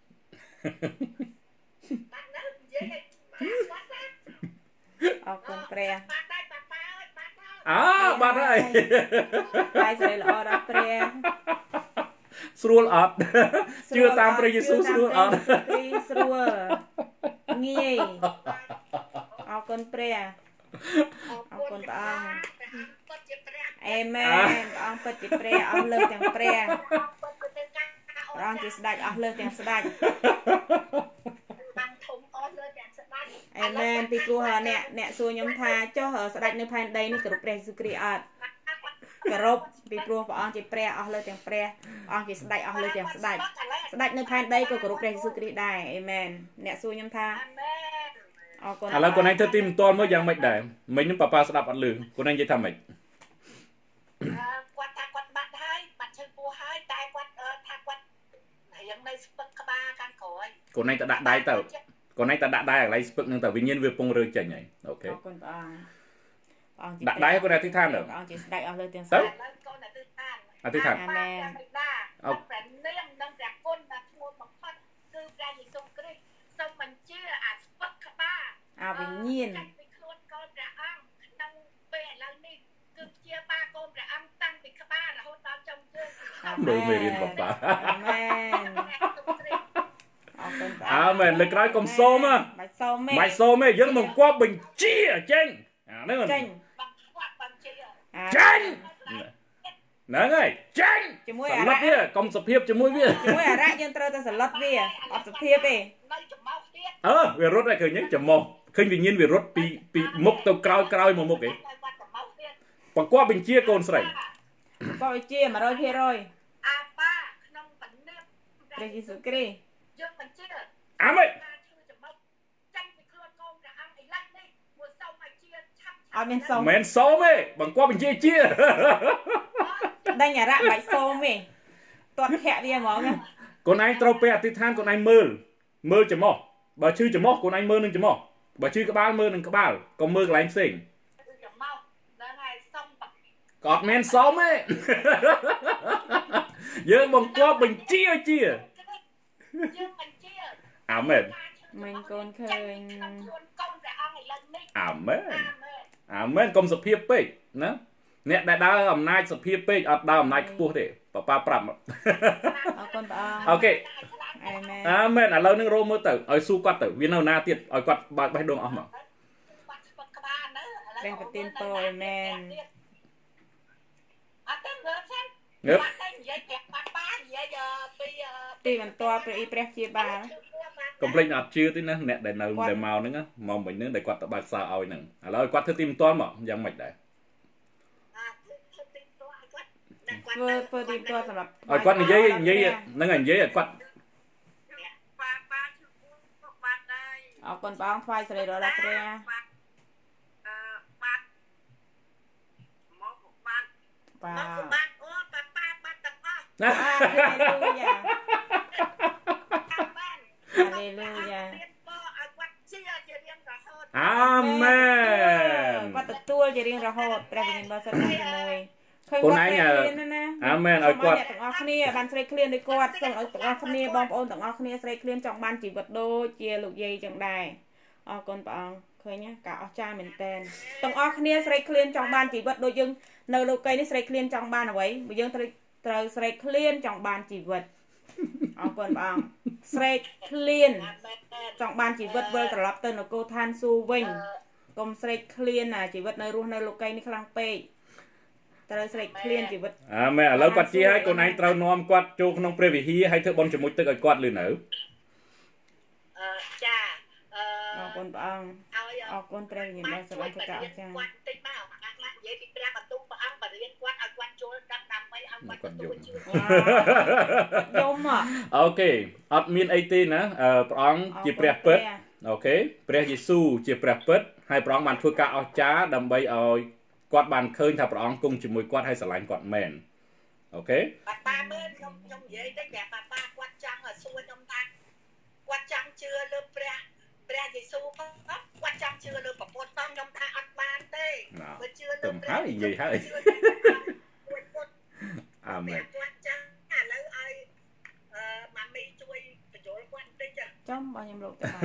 Speaker 3: បាទនៅនិយាយឲ្យបាទណា
Speaker 2: អរគុណព្រះ
Speaker 3: បាទដែរប៉ាប៉ាអើយបាទហើយ
Speaker 1: អើបាត់ហើយ
Speaker 2: ថ្វាយស្រីល្អដល់ព្រះ
Speaker 1: ស្រួលអត់ជឿតាមព្រះយេស៊ូវស្រួលអត់
Speaker 2: ស្រួលងាយអរគុណព្រះ
Speaker 3: អរគុណព្រះអង្គពិតជាព្រះ
Speaker 2: អេមែនព្រះអង្គពិតជាព្រះអស់លើកទាំងព្រះ
Speaker 3: ពិតជាការ
Speaker 2: ព្រះអង្គជាស្ដេចអស់លើកទាំងស្ដេច
Speaker 3: បានធំអស់លើទាំងស្ដេច
Speaker 2: អេមែនពីព្រោះអ្នកអ្នកសួរខ្ញុំថាចុះស្ដេចនៅផែនដីនេះគោរពព្រះយេស៊ូវគ្រីស្ទអត់គោរពពីព្រោះព្រះអង្គជាព្រះអស់លើទាំងព្រះព្រះអង្គជាស្ដេចអស់លើទាំងស្ដេចស្ដេចនៅផែនដីក៏គោរពព្រះយេស៊ូវគ្រីស្ទដែរអេមែនអ្នកសួរខ្ញុំថា
Speaker 3: អាមែន
Speaker 2: អរគុណ
Speaker 1: ឥឡូវកូនឯងធ្វើទីមិនទាន់មើលយ៉ាងម៉េចដែរមិញហ្នឹងប៉ាប៉ាស្ដាប់អត់លឺកូនឯងនិយាយថាម៉េច
Speaker 3: គាត់ថាគាត់បាត់ហើយបាត់ឈើពោះហើយតែគាត់ថាគាត់រៀងនៅស្ពឹកក្បាលខាងក្រោយក
Speaker 1: ូនឯងទៅដាក់ដៃទៅកូនឯងទៅដាក់ដៃកន្លែងស្ពឹកហ្នឹងទៅវិញ្ញាណវាពងរើចេញហើយអូខេ
Speaker 2: អរគុណព្រះអង្គព្រះអង្គជា
Speaker 1: ដាក់ដៃកូនឯងអធិដ្ឋានទៅ
Speaker 2: ព្រះអង្គជាស្ដេចអស់លើទាំងស្
Speaker 1: ទៅ
Speaker 2: ដេច
Speaker 3: ឥឡូវកូន
Speaker 1: អធិដ្ឋាន
Speaker 2: អាមែន
Speaker 3: អត់ប្រនាមនឹងព្រះគុណដែលឈ្មោះបំផុតគឺព្រះយេស៊ូវគ្រីស្ទសូមបញ្ជាអាស្ពឹកក្បាល
Speaker 2: អាវិញ្ញាណ
Speaker 3: ចាច់ពីខ្លួនកូនព្រះអង្គក្នុងពេលឥឡូវនេះគឺជាបាកូនព្រះអង្គតាំងពីក្បាលរហូតដល់ចុងជើង
Speaker 1: មើលមេរៀនបបា
Speaker 2: អាមែនអរគុណ
Speaker 1: អាមែនលើក្រោយកុំសូម
Speaker 2: បាច់សូមទេ
Speaker 1: បាច់សូមទេយើងមិនគប់បញ្ជាចេញអាហ្នឹង
Speaker 2: ចេញ
Speaker 3: បង្គាប់បញ្ជា
Speaker 1: ចេញហ្នឹងហើយចេញ
Speaker 2: ជាមួយ
Speaker 1: ស
Speaker 2: អា
Speaker 1: ន្ល
Speaker 2: រៈ
Speaker 1: ប់វាកុំសភាពជាមួយវា
Speaker 2: ជាមួយអារៈយើងត្រូវតែសន្លត់វាអត់សភាពទេ
Speaker 3: នៅចំមកទៀត
Speaker 1: អឺវារត់តែឃើញហ្នឹងចំមកឃើញវិញ្ញាណវារត់ពីពីមុខទៅក្រោយក្រោយមកមុខឯងបង្គាប់បញ្ជាកូនស្រី
Speaker 2: ក៏ជា 100%
Speaker 3: អាប៉ាក្នុងបណ្ឌិត
Speaker 2: ព្រះយេស៊ូវគ្រីស្ទ
Speaker 3: យើងបញ្ជា
Speaker 1: អាមែន
Speaker 3: ការឈឺចំមកចាញ់ពីខ្លួនកូនព្រះអង្គឥឡូវនេះមួយសូមឲ្យជាឆាប់
Speaker 2: អត់មានសូម
Speaker 1: មិនសូមទេបង្គាប់បញ្ជាជា
Speaker 2: ដេញអារៈបាច់សូមទេទាត់ធាក់វាហ្មង
Speaker 1: កូនឯងត្រូវពេលអធិដ្ឋានកូនឯងមើលមើលចំមកបើឈឺចំមកកូនឯងមើលនឹងចំមកបើឈឺក្បាលមើលនឹងក្បាលកុំមើលកន្លែងផ្សេង
Speaker 3: ចំមកដល់ហើយសុំ
Speaker 1: ក៏អត់មែនសូមទេ យើងបង្គាប់បញ្ជាជា
Speaker 3: យើងបញ្ជា
Speaker 1: អាមែន
Speaker 2: មិញកូនឃើញ
Speaker 3: ខ្លួនកូនព្រះអង្គឥឡូវនេះ
Speaker 1: អាមែនអាមែនកុំសភាពពេកណាអ្នកដែលដើរអំណាចសភាពពេកអត់ដើរអំណាចខ្ពស់ទេប៉ាប៉ាប្រាប់
Speaker 2: អរគុណព្រះអង្គ
Speaker 1: អូខេ
Speaker 2: អាមែន
Speaker 1: អាមែនឥឡូវនឹងរោមើលទៅឲ្យស៊ូគាត់ទៅវានៅណាទៀតឲ្យគាត់បើកបេះដូងអស់មក
Speaker 3: បាត់ស្ពឹកក្បាលនៅឥឡូវ
Speaker 2: ព្រះប្រទានពរអាមែន
Speaker 3: អត់ទៅងើបសិន
Speaker 1: ងើប
Speaker 3: បាត់តែនិយាយប្រាប់ប៉ាប៉ានិយាយពី
Speaker 2: ទីបន្ទាប់ព្រះអ៊ីព្រះជាបាល
Speaker 1: កុំភ្លេចអត់ជឿទេណាអ្នកដែលនៅដែលមកហ្នឹងមកមិញហ្នឹងដែលគាត់ទៅបើកសារឲ្យហ្នឹងឥឡូវគាត់ធ្វើទីមិនទាន់មកយ៉ាងម៉េចដែរ
Speaker 2: ធ្វើធ្វើទីបន្ទាប់សម្រាប់
Speaker 1: ឲ្យគាត់និយាយនិយាយហ្នឹងហើយនិយាយឲ្យគាត់
Speaker 3: ប៉ាប៉ាឈឺពោះបាត់ដែរ
Speaker 2: អរគុណព្រះអង្គថ្វាយសិរីដល់ព្រះ
Speaker 3: អឺបាត់មកបាត់
Speaker 2: បា
Speaker 3: មកបាត់អូប៉ាប៉ាបាត់ទាំងអស់
Speaker 1: ណា
Speaker 2: ហាឡេលូយ៉ា
Speaker 3: បាន
Speaker 2: ហាឡេលូយ៉ា
Speaker 3: ទៀតក៏ឲ្យគាត់ជាជារៀងរហូត
Speaker 1: អាមែន
Speaker 2: គាត់ទទួលជារៀងរហូតព្រះវិញ្ញាណបរិសុទ្ធជាមួយឃើញ
Speaker 1: កូន
Speaker 2: គាត់
Speaker 1: ឯង
Speaker 2: ព្រះវិញ្ញាណណា
Speaker 1: អាមែនឲ្យគាត់
Speaker 2: ទាំងអស់គ្នាបានស្រីឃ្លានដូចគាត់សូមឲ្យទាំងអស់គ្នាបងប្អូនទាំងអស់គ្នាស្រីឃ្លានចង់បានជីវិតដូចជាលោកយាយចឹងដែរអរគុណព្រះអង្គឃើញណាការអស្ចារ្យមែនតើទាំងអស់គ្នាស្រីឃ្លានចង់បានជីវិតដូចយើងនៅលោកីនេះស្រីឃ្លានចង់បានអ្វីបើយើងត្រូវត្រូវស្រេកឃ្លានចង់បានជីវិតអរគុណព្រះអង្គស្រេកឃ្លានចង់បានជីវិតវិលត្រឡប់ទៅនគរឋានសួគ៌វិញកុំស្រេកឃ្លានណាជីវិតនៅរស់នៅលោកីនេះខ្លាំងពេកត្រូវស្រេកឃ្លានជីវិត
Speaker 1: អាមែនឥឡូវគាត់ជាឲ្យកូនឯងត្រូវនាំគាត់ចូលក្នុងព្រះវិហារហើយធ្វើបុណ្យជាមួយទឹកឲ្យគាត់លឺនៅ
Speaker 3: អឺចាអឺ
Speaker 2: អរគុណព្រះអង្គ
Speaker 3: ឲ្យ
Speaker 2: អរគុណព្រះវិញ្ញាណបរិសុទ្ធអង្គការអស្ចារ្យ
Speaker 3: គាត់តិចមកអាខ្លះនិយាយពីព្រះបន្ទូលព្រះអង្គបរិញ្ញាគាត់ឲ្យគាត់ចូលដល់ដើម្បីឲ្យគាត់ទទួលជឿ
Speaker 2: យំហ៎
Speaker 1: អូខេអត់មានអីទេណាព្រះអង្គជាព្រះពិតអូខេព្រះយេស៊ូវជាព្រះពិតហើយព្រះអង្គបានធ្វើការអស្ចារ្យដើម្បីឲ្យគាត់បានឃើញថាព្រះអង្គគង់ជាមួយគាត់ហើយស្រឡាញ់គាត់មែនអូខេ
Speaker 3: ប៉ាប៉ាមើលខ្ញុំខ្ញុំនិយាយទៅតែប៉ាប៉ាគាត់ចង់ឲ្យសួរខ្ញុំថាគាត់ចង់ជឿលើព្រះព្រះយេស៊ូវគាត់ចង់ជឿលើប្រពុតផងខ្ញុំថាអត់បានទេបើជឿលើព្រះហើយនិយាយហើយអាមែនគាត់ចង់ឥឡូវឲ្យអឺម៉ាមីជួយបញ្ចូលគាត់បន្តិច
Speaker 2: ចំបើខ្ញុំលោកទៅបាន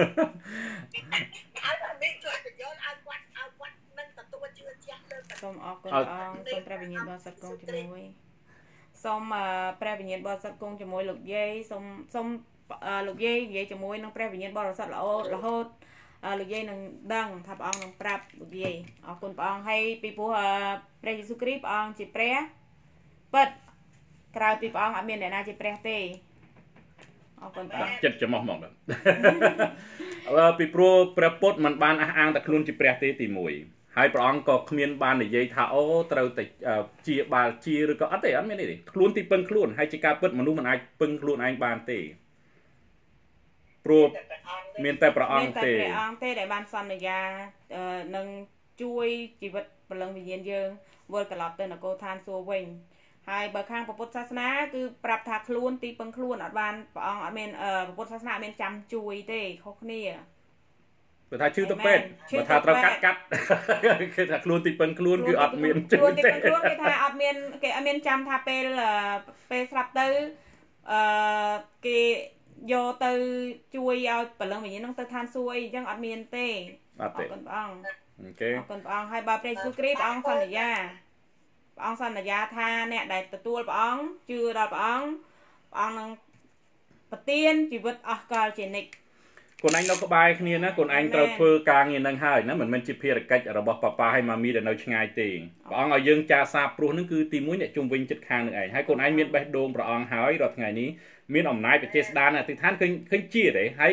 Speaker 3: ឲ្យម៉ាមីជួយបញ្ចូលឲ្យគាត់ឲ្យគាត់នឹងទទួលជឿជាក់លើ
Speaker 2: សូមអរគុណព្រះអង្គសូមព្រះវិញ្ញាណបរិសុទ្ធគង់ជាមួយសូមព្រះវិញ្ញាណបរិសុទ្ធគង់ជាមួយលោកយាយសូមសូមលោកយាយនិយាយជាមួយនឹងព្រះវិញ្ញាណបរិសុទ្ធល្អរហូតលោកយាយនឹងដឹងថាព្រះអង្គនឹងប្រាប់លោកយាយអរគុណព្រះអង្គហើយពីព្រោះព្រះយេស៊ូវគ្រីស្ទព្រះអង្គជាព្រះពិតក្រៅពីព្រះអង្គអត់មានអ្នកណាជាព្រះទេអរគុណព្រះអង្គ
Speaker 1: ចិត្តចំោះមកដល់ពីព្រោះព្រះពុទ្ធមិនបានអះអាងតែខ្លួនជាព្រះទេទីមួយហើយព្រះអង្គក៏គ្មានបាននិយាយថាអូត្រូវតែជាបាលជាឬក៏អត់ទេអត់មានទេខ្លួនទីពឹងខ្លួនហើយជាការពិតមនុស្សមិនអាចពឹងខ្លួនឯងបានទេព្រោះមានតែព្រះអង្គទេ
Speaker 2: មានតែព្រះអង្គទេដែលបានសន្យានឹងជួយជីវិតព្រលឹងវិញ្ញាណយើងវិលត្រឡប់ទៅនគរឋានសួគ៌វិញហើយបើខាងពុទ្ធសាសនាគឺប្រាប់ថាខ្លួនទីពឹងខ្លួនអត់បានព្រះអង្គអត់មានពុទ្ធសាសនាអត់មានចាំជួយទេខុសគ្នា
Speaker 1: បើថាឈឺទៅពេទ្យបើថាត្រូវកាត់កាត់គេថាខ្លួនទីពឹងខ្លួនគឺអត់មានជឿ
Speaker 2: ខ្លួនទីពឹងខ្លួនគេថាអត់មានគេអត់មានចាំថាពេលពេលស្លាប់ទៅអឺគេយកទៅជួយឲ្យបលឹងវិញ្ញាណហ្នឹងទៅឋានសួគ៌អីអញ្ចឹងអត់មានទេ
Speaker 1: អត់ទេ
Speaker 2: អរគុណព្រះអង្គ
Speaker 1: អូខេ
Speaker 2: អរគុណព្រះអង្គហើយបើព្រះយេស៊ូវគ្រីស្ទព្រះអង្គសន្យាព្រះអង្គសន្យាថាអ្នកដែលទទួលព្រះអង្គជឿដល់ព្រះអង្គព្រះអង្គនឹងប្រទានជីវិតអស់កលជានិច្ច
Speaker 1: កូនឯងនៅក្បែរគ្នាណាកូនឯងត្រូវធ្វើការងារនឹងហើយណាមិនមែនជាភារកិច្ចរបស់ប៉ាប៉ាហើយម៉ាមីដែលនៅឆ្ងាយទេព្រះអង្គឲ្យយើងចាសាព្រោះនឹងគឺទីមួយអ្នកជុំវិញចិត្តខាងនឹងឯងហើយកូនឯងមានបេះដូងព្រះអង្គហើយរាល់ថ្ងៃនេះមានអំណាចបច្ចេស្តានអធិដ្ឋានឃើញឃើញជាទេហើយ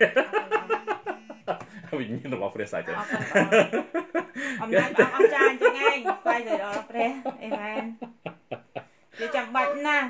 Speaker 1: វិញ្ញាណរបស់ព្រះសាយទេ
Speaker 2: អំណាចព្រះអង្គអស្ចារ្យអញ្ចឹងឯងស្វែងរកព្រះអេមែនវាចាំបាច់ណាស់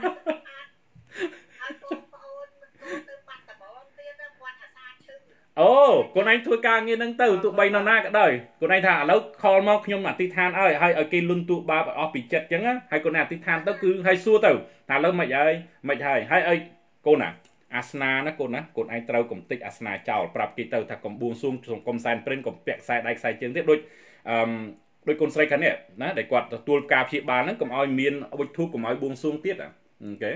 Speaker 1: អូកូនឯងធ្វើការងារហ្នឹងទៅទោះបីនរណាក៏ដោយកូនឯងថាឥឡូវខលមកខ្ញុំអធិដ្ឋានឲ្យឲ្យឲ្យគេលុនទូបាបអស់ពីចិត្តអញ្ចឹងហើយកូនឯងអធិដ្ឋានទៅគឺឲ្យសួរទៅថាឥឡូវមិនហើយមិនហើយហើយឲ្យកូនណាអាសនាណាកូនណាកូនឯងត្រូវកំតិចអាសនាចោលប្រាប់គេទៅថាកំបួងសួងសង្គមសែនព្រិនកំពាក់ខ្សែដៃខ្សែជើងទៀតដូចអឺដូចកូនស្រីខាងនេះណាដែលគាត់ទទួលការព្យាបាលហ្នឹងកុំឲ្យមានអុជធូបកុំឲ្យបួងសួងទៀតអូខេ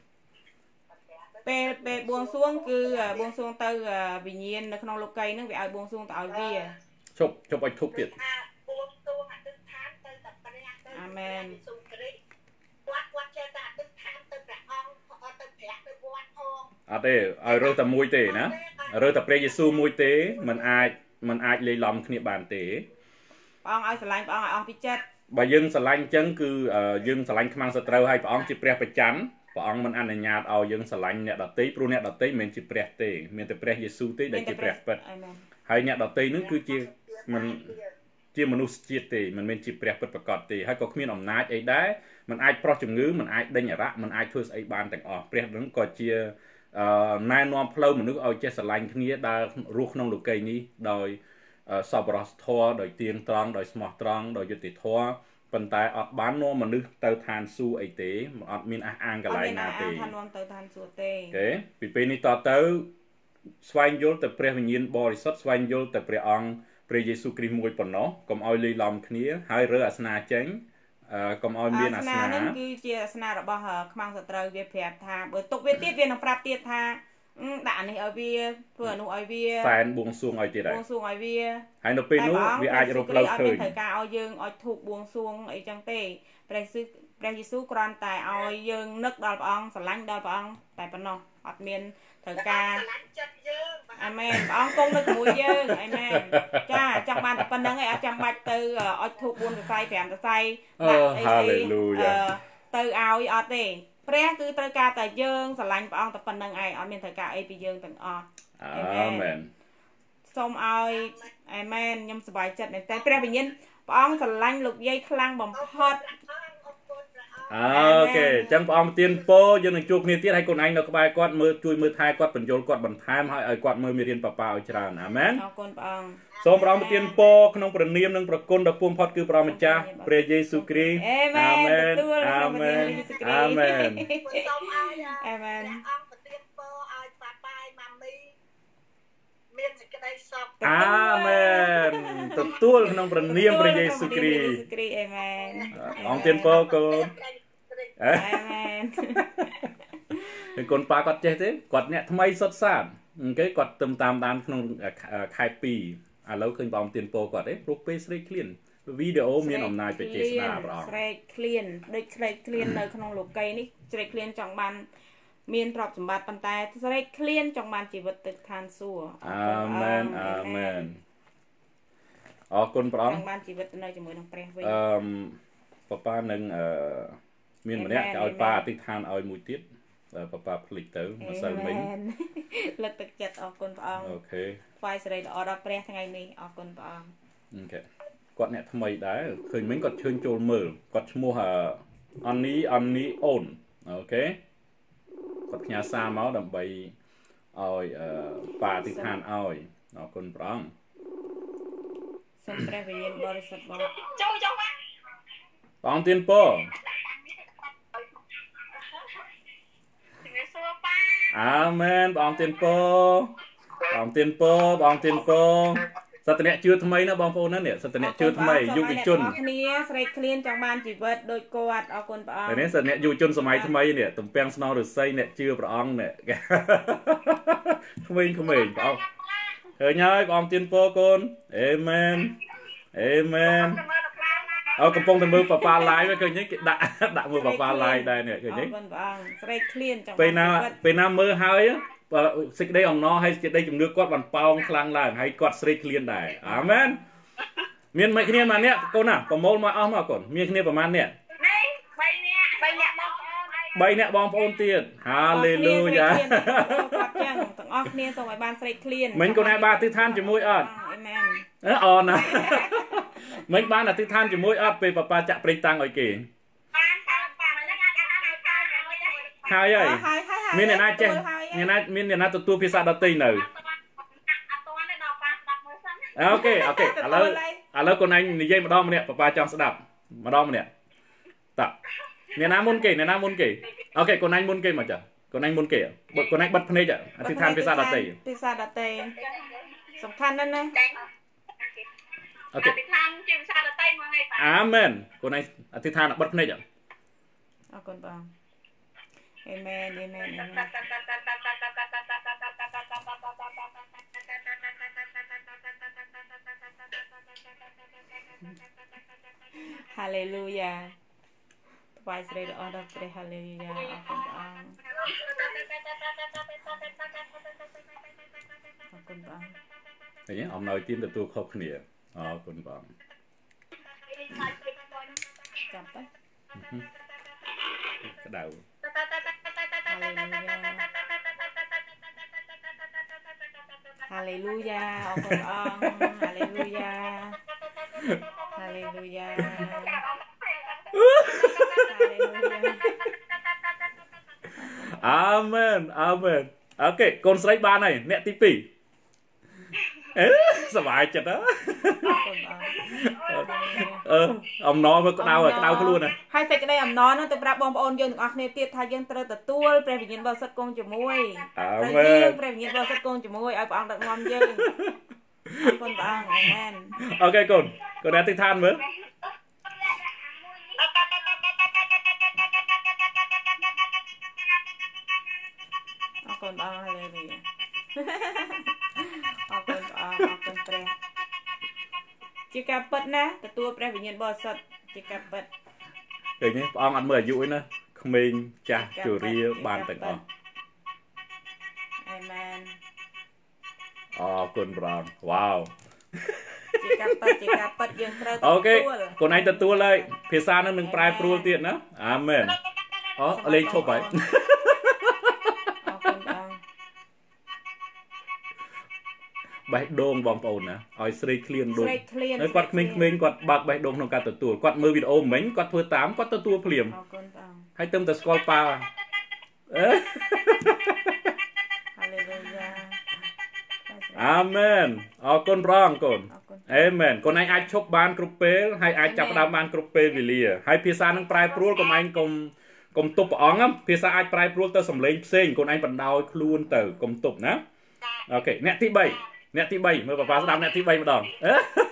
Speaker 2: ពេលពេលបួងសួងគឺបួងសួងទៅវិញ្ញាណនៅក្នុងលោកីហ្នឹងវាឲ្យបួងសួងទៅឲ្យវា
Speaker 1: ជប់ជប់ឲ្យធូបទៀត
Speaker 3: បួងសួងអធិដ្ឋានទៅតែព្រះទៅ
Speaker 2: អាមែន
Speaker 3: សុគ្រីគាត់គាត់ចេះតែអធិដ្ឋានទៅព្រះអង្គទៅព្រះទៅវត្តផង
Speaker 1: អត់ទេឲ្យរើសតែមួយទេណារើសតែព្រះយេស៊ូវមួយទេมันអាចมันអាចលេីឡំគ្នាបានទេ
Speaker 2: ព្រះអង្គឲ្យស្រឡាញ់ព្រះអង្គឲ្យអស់ពីចិត្ត
Speaker 1: បើយើងស្រឡាញ់អញ្ចឹងគឺយើងស្រឡាញ់ខ្មាំងសត្រូវឲ្យព្រះអង្គជាព្រះបច្ចាន់ព្រះអង្គមិនអនុញ្ញាតឲ្យយើងស្រឡាញ់អ្នកដទៃព្រោះអ្នកដទៃមិនមែនជាព្រះទេមានតែព្រះយេស៊ូវទេដែលជាព្រះពិតហើយអ្នកដទៃនឹងគឺជាមិនជាមនុស្សជាតិទេមិនមែនជាព្រះពិតប្រាកដទេហើយក៏គ្មានអំណាចអីដែរមិនអាចប្រោះជំងឺមិនអាចដេញអារៈមិនអាចធ្វើស្អីបានទាំងអស់ព្រះនឹងក៏ជាណែនាំផ្លូវមនុស្សឲ្យចេះស្រឡាញ់គ្នាដើររស់ក្នុងលោកីយ៍នេះដោយសប្បុរសធម៌ដោយទៀងត្រង់ដោយស្មោះត្រង់ដោយយុត្តិធម៌ប៉ុន្តែអត់បាននាំមនុស្សទៅឋានសួគ៌អីទេអត់មានអះអាងកន្លែងណាទេ
Speaker 2: អត់មាននាំទៅឋានសួគ៌ទេ
Speaker 1: អូខេពីពេលនេះតទៅស្វែងយល់ទៅព្រះវិញ្ញាណបរិសុទ្ធស្វែងយល់ទៅព្រះអង្គព្រះយេស៊ូវគ្រីស្ទមួយប៉ុណ្ណោះកុំឲ្យលីឡំគ្នាហើយរើអាសនាចេញកុំឲ្យមានអាសនា
Speaker 2: ហ្នឹងគឺជាអាសនារបស់ខ្មាំងសត្រូវវាប្រាប់ថាបើទុកវាទៀតវានឹងប្រាប់ទៀតថាដាក់នេះឲ្យវាធ្វើអានោះឲ្យវា
Speaker 1: សែនបួងសួងឲ្យទៀតហើយ
Speaker 2: បួងសួងឲ្យវា
Speaker 1: ហើយនៅពេលនោះវាអាចរកផ្លូវឃើញ
Speaker 2: ត្រូវការឲ្យយើងឲ្យធូបបួងសួងអីចឹងទេព្រះយេស៊ូវព្រះយេស៊ូវគ្រាន់តែឲ្យយើងនឹកដល់ព្រះអង្គស្រឡាញ់ដល់ព្រះអង្គតែប៉ុណ្ណោះអត់មានត្រូវការ
Speaker 3: ស្រឡាញ់ចិត្តយើង
Speaker 2: អាមែនព្រះអង្គគង់នៅជាមួយយើងអាមែនចាចង់បានតែប៉ុណ្្នឹងឯងអត់ចាំបាច់ទៅអុជធូបបួនសរសៃប្រាំសរសៃ
Speaker 1: ដាក់អី
Speaker 2: ទៅឲ្យអត់ទេព្រះគឺត្រូវការតែយើងស្រឡាញ់ព្រះអង្គតែប៉ុណ្្នឹងឯងអត់មានត្រូវការអីពីយើងទាំងអស់
Speaker 1: អាមែន
Speaker 2: សូមឲ្យអាមែនខ្ញុំសប្បាយចិត្តមែនតែព្រះវិញ្ញាណព្រះអង្គស្រឡាញ់លោកយាយខ្លាំងបំផុត
Speaker 1: អូខេអញ្ចឹងព្រះអង្គទានពរយើងនឹងជួបគ្នាទៀតហើយកូនឯងនៅក្បែរគាត់មើលជួយមើលថែគាត់បញ្យល់គាត់បន្ថែមហើយឲ្យគាត់មើលមេរៀនប៉ាប៉ាឲ្យច្រើនអាមែន
Speaker 2: អរគុណព្រះអង្គ
Speaker 1: សូមព្រះអង្គទានពរក្នុងព្រះនាមនិងប្រគុណដ៏ពុំផុតគឺព្រះម្ចាស់ព្រះយេស៊ូវគ្រីស្ទ
Speaker 2: អាមែន
Speaker 1: អាមែនអាមែន
Speaker 3: សូមឲ្យ
Speaker 2: អាមែន
Speaker 3: អង្គប្រទានពរឲ្យប៉ាប៉ាម៉ាមីមានសេចក្តីសុខ
Speaker 1: អាមែនទទួលក្នុងព្រះនាមព្រះយេស៊ូវគ្រីស្ទ
Speaker 2: អាមែន
Speaker 1: អង្គទានពរកូន
Speaker 2: អាមែន
Speaker 1: ហើយកូនប៉ាគាត់ចេះទេគាត់អ្នកថ្មីសុទ្ធសាធអូខេគាត់ទៅតាមដានក្នុងខែពីរឥឡូវឃើញបងទានពរគាត់ទេព្រោះពេលស្រេកឃ្លានវីដេអូមានអំណាចបច្ចេស្តាព្រះអង្គ
Speaker 2: ស្រេកឃ្លានដូចស្រេកឃ្លាននៅក្នុងលោកីនេះស្រេកឃ្លានចង់បានមានទ្រព្យសម្បត្តិប៉ុន្តែស្រេកឃ្លានចង់បានជីវិតទៅឋានសួគ៌
Speaker 1: អាមែនអាមែនអរគុណព្រះអង្គ
Speaker 2: ចង់បានជីវិតទៅនៅជាមួយនឹងព្រះវិញ
Speaker 1: អឺប៉ាប៉ានឹងអឺមានម្នាក់ឲ្យប៉ាអធិដ្ឋានឲ្យមួយទៀតប៉ាប៉ាភ្លេចទៅម្សិលមិញ
Speaker 2: លើកទឹកចិត្តអរគុណព្រះអង្គ
Speaker 1: អូខេ
Speaker 2: ថ្វាយសេរីល្អដល់ព្រះថ្ងៃនេះអរគុណព្រះអង្គ
Speaker 1: អូខេគាត់អ្នកថ្មីដែរឃើញមិញគាត់ជើញចូលមើលគាត់ឈ្មោះអននីអននីអូនអូខេគាត់ផ្ញើសារមកដើម្បីឲ្យប៉ាអធិដ្ឋានឲ្យអរគុណព្រះអង្គ
Speaker 2: សូមព្រះវិញ្ញាណបរិសុទ្ធបង
Speaker 3: ចូលចូលមក
Speaker 1: ព្រះអង្គទានពរ
Speaker 3: អា
Speaker 1: មែនព្រះអង្គទានពរបងទៀនពបងទៀនពសត្វអ្នកជឿថ្មីណាបងប្អូនណានេះសត្វអ្នកជឿថ្មីយុវជន
Speaker 2: គ្នាស្រេកឃ្លានចង់បានជីវិតដូចគាត់អរគុណព្រះអង្គ
Speaker 1: នេះសត្វអ្នកយុវជនសម័យថ្មីនេះទំពាំងស្នងឫស្សីអ្នកជឿព្រះអង្គនេះក្មេងក្មេងព្រះអង្គឃើញហើយបងទៀនពកូនអេមែនអេមែនអើកំពុងតែមើលប៉ាប៉ា live ឃើញទេគេដាក់ដាក់មើលប៉ាប៉ា live ដែរនេះឃើញទេ
Speaker 2: អរគុណព្រះអង្គស្រេកឃ្លានចង់
Speaker 1: ពេលណាពេលណាមើលហើយសេចក្តីអំណរហើយសេចក្តីជំនឿគាត់បានប៉ោងខ្លាំងឡើងហើយគាត់ស្រេកឃ្លានដែរអាមែនមានmấyគ្នាមកអ្នកកូនណាប្រមូលមកអស់មកកូនមានគ្នាប្រហែលអ្នក3នាក់3នាក់បងប្អូនទៀតហាឡេលូយ៉ា
Speaker 2: គាត់ចឹងទាំងអស់គ្នាសូមឲ្យបានស្រេកឃ្លាន
Speaker 1: មិញកូនឯងបានអធិដ្ឋានជាមួយអត់
Speaker 2: អេមែន
Speaker 1: អឺអរណាមិញបានអធិដ្ឋានជាមួយអត់ពេលប៉ាប៉ាចាក់ប្រេងតាំងឲ្យគេហើយហើយមានអ្នកណាចេះអ្នកណាមានអ្នកណាទទួលភាសាដទៃនៅអូខេអូខេឥឡូវឥឡូវកូនឯងនិយាយម្ដងម្នាក់ប៉ាប៉ាចង់ស្ដាប់ម្ដងម្នាក់តើអ្នកណាមុនគេអ្នកណាមុនគេអូខេកូនឯងមុនគេមកចាកូនឯងមុនគេកូនឯងបិទភ្នែកអធិដ្ឋានភាសាដទៃ
Speaker 2: ភាសាដទៃសំខាន់ណាស់ណា
Speaker 1: អូខេអធិដ្ឋានជាភាសាដទៃមកថ្ងៃអាមែនកូនឯងអធិដ្ឋានបិទភ្នែក
Speaker 2: អរគុណបងអេមែនអេមែនអេមែនហាឡេលូយ៉ាថ្វាយស្រីល្អដល់ព្រះហាឡេលូយ៉ាអរគុណព្រះអង្គអរគុណព្រះអង្គ
Speaker 1: ឃើញអំណោយទានទទួលខុសគ្នាអរគុណព្រះអង្គ
Speaker 2: ចាំទៅ
Speaker 1: ក្តៅ
Speaker 2: ហាឡេលូយ៉ាអរគុណព្រះអង្គហាឡេលូយ៉ាហាឡេលូយ៉ា
Speaker 1: អាមែនអាមែនអូខេកូនស្រីបានហើយអ្នកទី2អេសប្បាយចិត្តហ៎អឺអំណរមើលក្តៅក្តៅខ្លួនហ៎
Speaker 2: ហើយសេចក្តីអំណរនោះទៅប្រាប់បងប្អូនយើងទាំងអស់គ្នាទៀតថាយើងត្រូវទទួលព្រះវិញ្ញាណបរិសុទ្ធគង់ជាមួយ
Speaker 1: អាមែន
Speaker 2: ព្រះវិញ្ញាណបរិសុទ្ធគង់ជាមួយឲ្យព្រះអង្គដឹកនាំយើងអរគុណព្រះអង្គអាមែន
Speaker 1: អូខេកូនកូនអធិដ្ឋានមើល
Speaker 2: អរគុណព្រះអង្គហើយនេះអរគុណព្រះអង្គអរគុណព្រះជាការពិតណាទទួលព្រះវិញ្ញាណបរិសុទ្ធជាការពិត
Speaker 1: ឃើញទេព្រះអង្គអត់មើលអាយុឯណាក្មេងចាស់ជរាបានទាំងអស់
Speaker 2: អាមែន
Speaker 1: អរគុណព្រះអង្គវ៉ាវ
Speaker 2: ជាការពិតជាការពិតយើងត្រូវទទួល
Speaker 1: អូខេកូនឯងទទួលហើយភាសានឹងនឹងប្រែប្រួលទៀតណាអាមែនអូលេងឈប់ហើយបេះដូងបងប្អូនណាឲ្យស្រេកឃ្លានដូចហើយគាត់ក្មេងៗគាត់បើកបេះដូងក្នុងការទទួលគាត់មើលវីដេអូមិញគាត់ធ្វើតាមគាត់ទទួលភ្លាម
Speaker 2: អរគុណបង
Speaker 1: ហើយទៅតែស្គាល់ប៉ាអេ
Speaker 2: ហាឡេលូយ៉ា
Speaker 1: អាមែនអរគុណព្រះអង្គកូនអេមែនកូនឯងអាចឈប់បានគ្រប់ពេលហើយអាចចាប់ផ្ដើមបានគ្រប់ពេលវេលាហើយភាសានឹងប្រែប្រួលកុំឯងកុំកុំទប់ព្រះអង្គភាសាអាចប្រែប្រួលទៅសំឡេងផ្សេងកូនឯងបណ្ដោយខ្លួនទៅកុំទប់ណាអូខេអ្នកទី3អ្នកទី3មើលប៉ាប៉ាស្ដាប់អ្នកទី3ម្ដងអឺ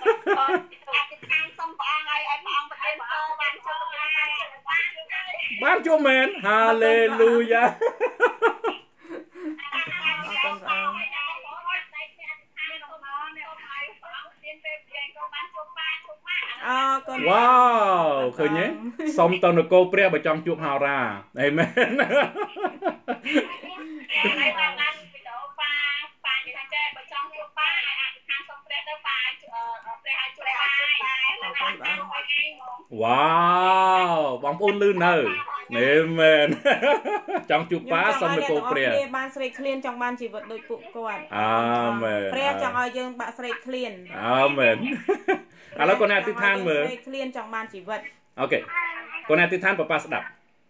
Speaker 3: សូមព្រះអង្គឲ្យឲ្យព្រះអង្គប្រទានពរបានជួប
Speaker 1: បានជួបមែនហាឡេលូយ៉ា
Speaker 2: អរគុណព្រះអង្គអរគុណ
Speaker 1: វ៉ាវឃើញទេសុំទៅនគរព្រះបើចង់ជួបហោរាអេមែនវ៉ាវបងប្អូនលឺនៅនេះមែនចង់ជួបប៉ាសុំនគរព្រះ
Speaker 2: បានស្រេកឃ្លានចង់បានជីវិតដូចពួកគាត់
Speaker 1: អាមែន
Speaker 2: ព្រះចង់ឲ្យយើងបាក់ស្រេកឃ្លាន
Speaker 1: អាមែនឥឡូវកូនអធិដ្ឋានមើល
Speaker 2: ស្រេកឃ្លានចង់បានជីវិត
Speaker 1: អូខេកូនអធិដ្ឋានប៉ាប៉ាស្ដាប់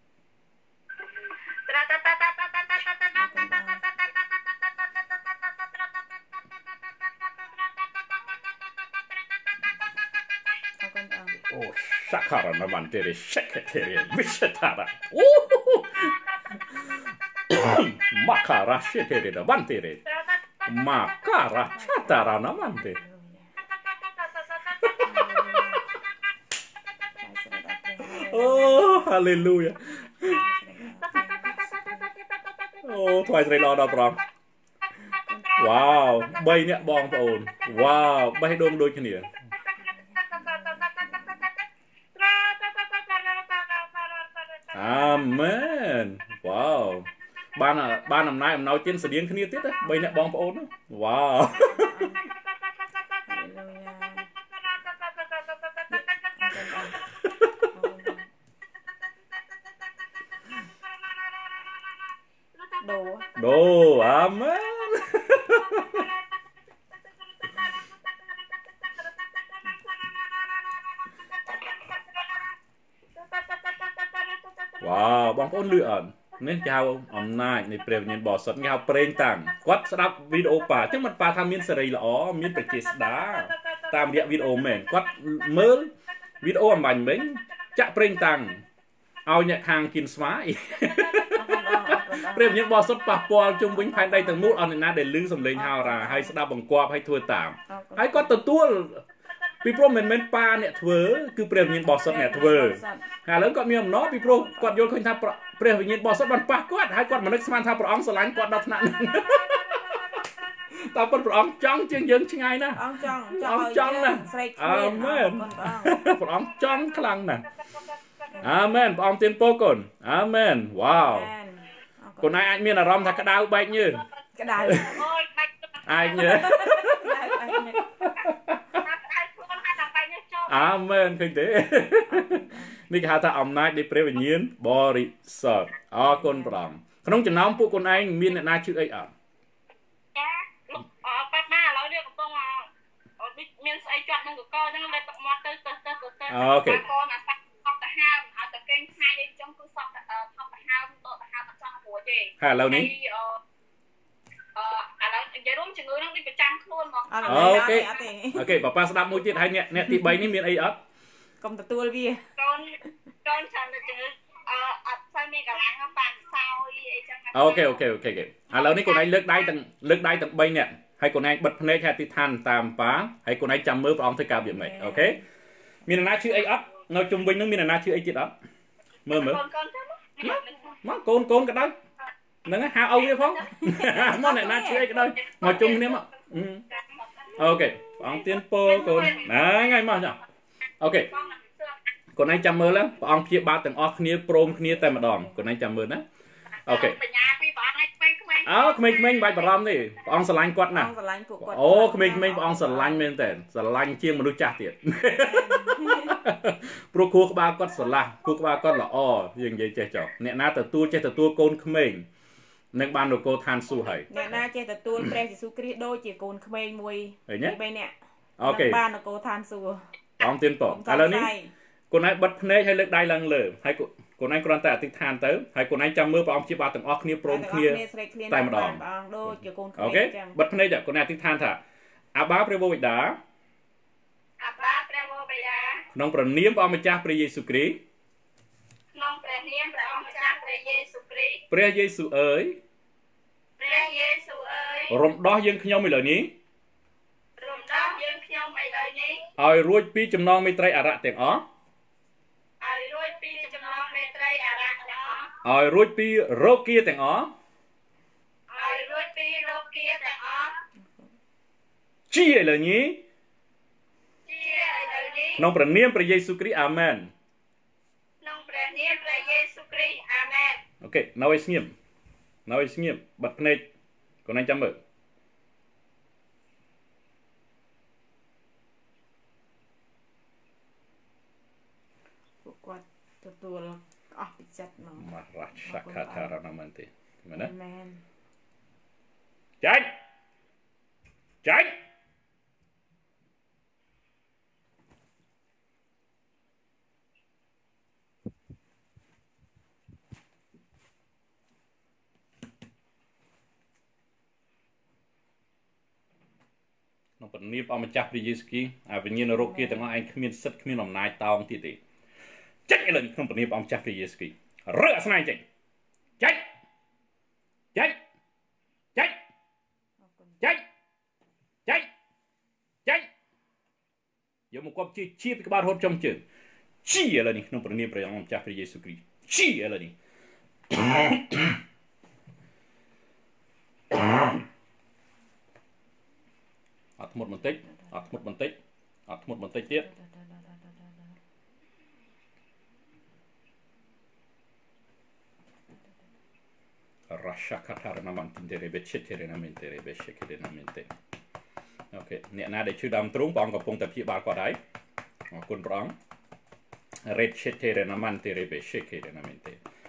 Speaker 1: អូសាខារណាបានទេសេកទេវិសតារអូម៉ាការ៉ាសេទេរបានទេរ Makara Chatara Namante. Oh, hallelujah. Oh, twice they Lord of Rock. Wow, bay nhẹ bong ổn. Wow, bay đôm đôi kia. Amen. Wow. Ban à ban năm nay em nói trên sự điên kia tiết á, bay nhẹ bong ổn. Wow.
Speaker 2: Đồ.
Speaker 1: Đồ, amen. Wow, bong ổn lựa nên chào ông này này prem nhân bỏ sót nhau preng tang quát đáp video pa chứ mặt pa tham miên sợi lỏ miên phải chết đá tam địa video mền quát mớ video âm bành mình chạ preng tang ao nhạc hàng kín smái prem nhân bỏ sót pa pol chung vĩnh phai đây từng mút on na để lư sầm lên hào ra hay đáp bằng qua hay thua tạm hay có từ tua vì pro mình men pa nè thưa cứ prem nhân bỏ sót nè thưa hà lớn còn miệng nó vì pro quạt vô khơi tháp prem nhân bỏ sót bằng pa quạt hay quạt mà nước sman tháp ong sờ lánh quạt đập nặng tao con ong trắng trên dân trên ai nè
Speaker 2: ong trắng
Speaker 1: ong trắng nè amen ong trắng khăng nè amen ong tiên po con amen wow con này anh miên là rom thà cái đau bạch như
Speaker 2: cái đau
Speaker 1: ai nhớ amen kinh tếนี่คือถ้าอำนาจได้เปรียบเทียนบริสุทธิ์อ๋อคนปรามขนมจะน้ำพวกคนเองมีน่าชื่อไอ้อ่ะ
Speaker 3: จ้าอ๋อป้ามาเราเรียกกับต้องอ่ะมีไอ้จัดนั่งกับก้อนนั่งเลยตกมาเตอเตอเตอเตอโอเคก้อนอ่ะซักทับตะห้ามเอาตะเก่งไทยจังคือซักเอ่อทับตะห้ามโตตะห้ามจังหัวเจ
Speaker 1: ฮะแล้วนี้
Speaker 3: เอ่อเอ่ออะไรจะร่วมจะงือนั่งđiประจำครูนมั้ง
Speaker 1: โอเคโอเคป้าป้าสดับมือจิตให้เนี่ยเนี่ยที่ใบนี้มีไอ้อ่ะ
Speaker 2: กลมตะตัวพี่
Speaker 3: ก้อนก้อนฉันจะเจอเอ่ออัดไฟมีกับล้างน้ำปลาเศร้าไอ้จัง
Speaker 1: โอเคโอเคโอเคโอเคอ่ะแล้วนี่คนไหนเลือกได้ตั้งเลือกได้ตั้งใบเนี่ยให้คนไหนบัดพเนจแค่ติทันตามป้าให้คนไหนจำมือปลอมเท่ากับแบบไหนโอเคมีนาชื่อไอ้อัพเราจุ่มวิ่งนึงมีนาชื่อไอ้จิตอัพมือมือมาโกนโกนกันได้นั่งหาเอาเยอะพ้องมอไหนนาชื่อไอ้กันได้มาจุ่มเนี่ยมั้งโอเคปลอมเตียนโปโกนนะไงมาจ้ะโอเคคนไหนจำมือแล้วปลอมเพียบบาดแต่งออกเนี้ยโปร่งเนี้ยแต่มาดองคนไหนจำมือนะโอเคอ้าวขมิ้นขมิ้นใบบารอมนี่ปองสลังกวดนะโอ้ขมิ้นขมิ้นปองสลังเมนเตนสลังเชียงมนุษย์จ่าเตียดโปรคูกบากวดสลังคูกบากวดละอ้อยังยังเจ๊จ่อเนี่ยน่าแต่ตัวเจ๊แต่ตัวโกนขมิ้นนึกบ้านโกทานสู้ให้
Speaker 2: เนี่ยน่าเจ๊แต่ตัวเปรย์สุกรีโดจีโกนขมิ้นมวยไปเนี่ย
Speaker 1: โอเค
Speaker 2: บ้านโกทานสู้
Speaker 1: ปองเตียนปองแล้วนี่คนไหนบัดพเนจให้เลือกได้ลังเลยให้คนไหนกรอนแต่ติดทานเติมให้คนไหนจำมือปองชีบาตึงออกเนี้ยโปร่งเนี้ยแต่มาดองโอเคบัดพเนจคนไหนติดทานถ่ะอาบ้าเปรโบวิดา
Speaker 3: อาบ้าเปรโบวิดา
Speaker 1: น้องประเนียมปองมาจากพระเยซูคริสต์
Speaker 3: น้องประเนียมปองมาจากพระเยซูคริสต์
Speaker 1: พระเยซูเอ๋ย
Speaker 3: พระเยซูเอ๋ย
Speaker 1: รมดอยังขยมไม่เลยนี้
Speaker 3: รมดอยังขยมไม่เลยนี้
Speaker 1: เอารวยปีจำนองไม่ไตรอาระแต่งอ๋อ
Speaker 3: เอารวยปีจำนองไม่ไตรอาระแต่งอ๋อ
Speaker 1: เอารวยปีโรเกียแต่งอ๋อ
Speaker 3: เอารวยปีโรเกียแต่งอ๋อ
Speaker 1: ชี้เลยนี้
Speaker 3: ชี้เลยนี้
Speaker 1: น้องประเนียมพระเยซูคริสต์อาเมน
Speaker 3: น้องประเนียมพระเยซูคริสต์อาเมน
Speaker 1: โอเคน้อยเงียบน้อยเงียบบัดพเนจคนไหนจำมือ
Speaker 2: กวดตัวอ๋อปิดจัดมั้ง
Speaker 1: มาราชคาธารนามันติมันนะใจใจน้องปนีบเอามาจับพระเยซูคริสต์อาเป็นยินโรคเกี่ยแต่ว่าไอ้ขมิ้นสัตว์ขมิ้นอำนาจตาวงตีตีจัดเลยขนมปนีบเอามาจับพระเยซูคริสต์เรือสนายจังจัดจัดจัดจัดមកគប់ជាជាពីក្បាលរហូតចំជើងជាឥឡូវនេះក្នុងព្រះនាមព្រះអង្គម្ចាស់ព្រះយេស៊ូវគ្រីស្ទជាឥឡូវនេះអត់ធ្មត់បន្តិចអត់ធ្មត់បន្តិចអត់ធ្មត់បន្តិចទៀតRasha Kataranamantin de Rebecheterinamente Rebeshekerinamente អូខេអ្នកណាដែលឈឺដើមទ្រូងព្រះអង្គកំពុងតែព្យាបាលគាត់ហើយអរគុណព្រះអង្គ Rebeshekerinamente Rebeshekerinamente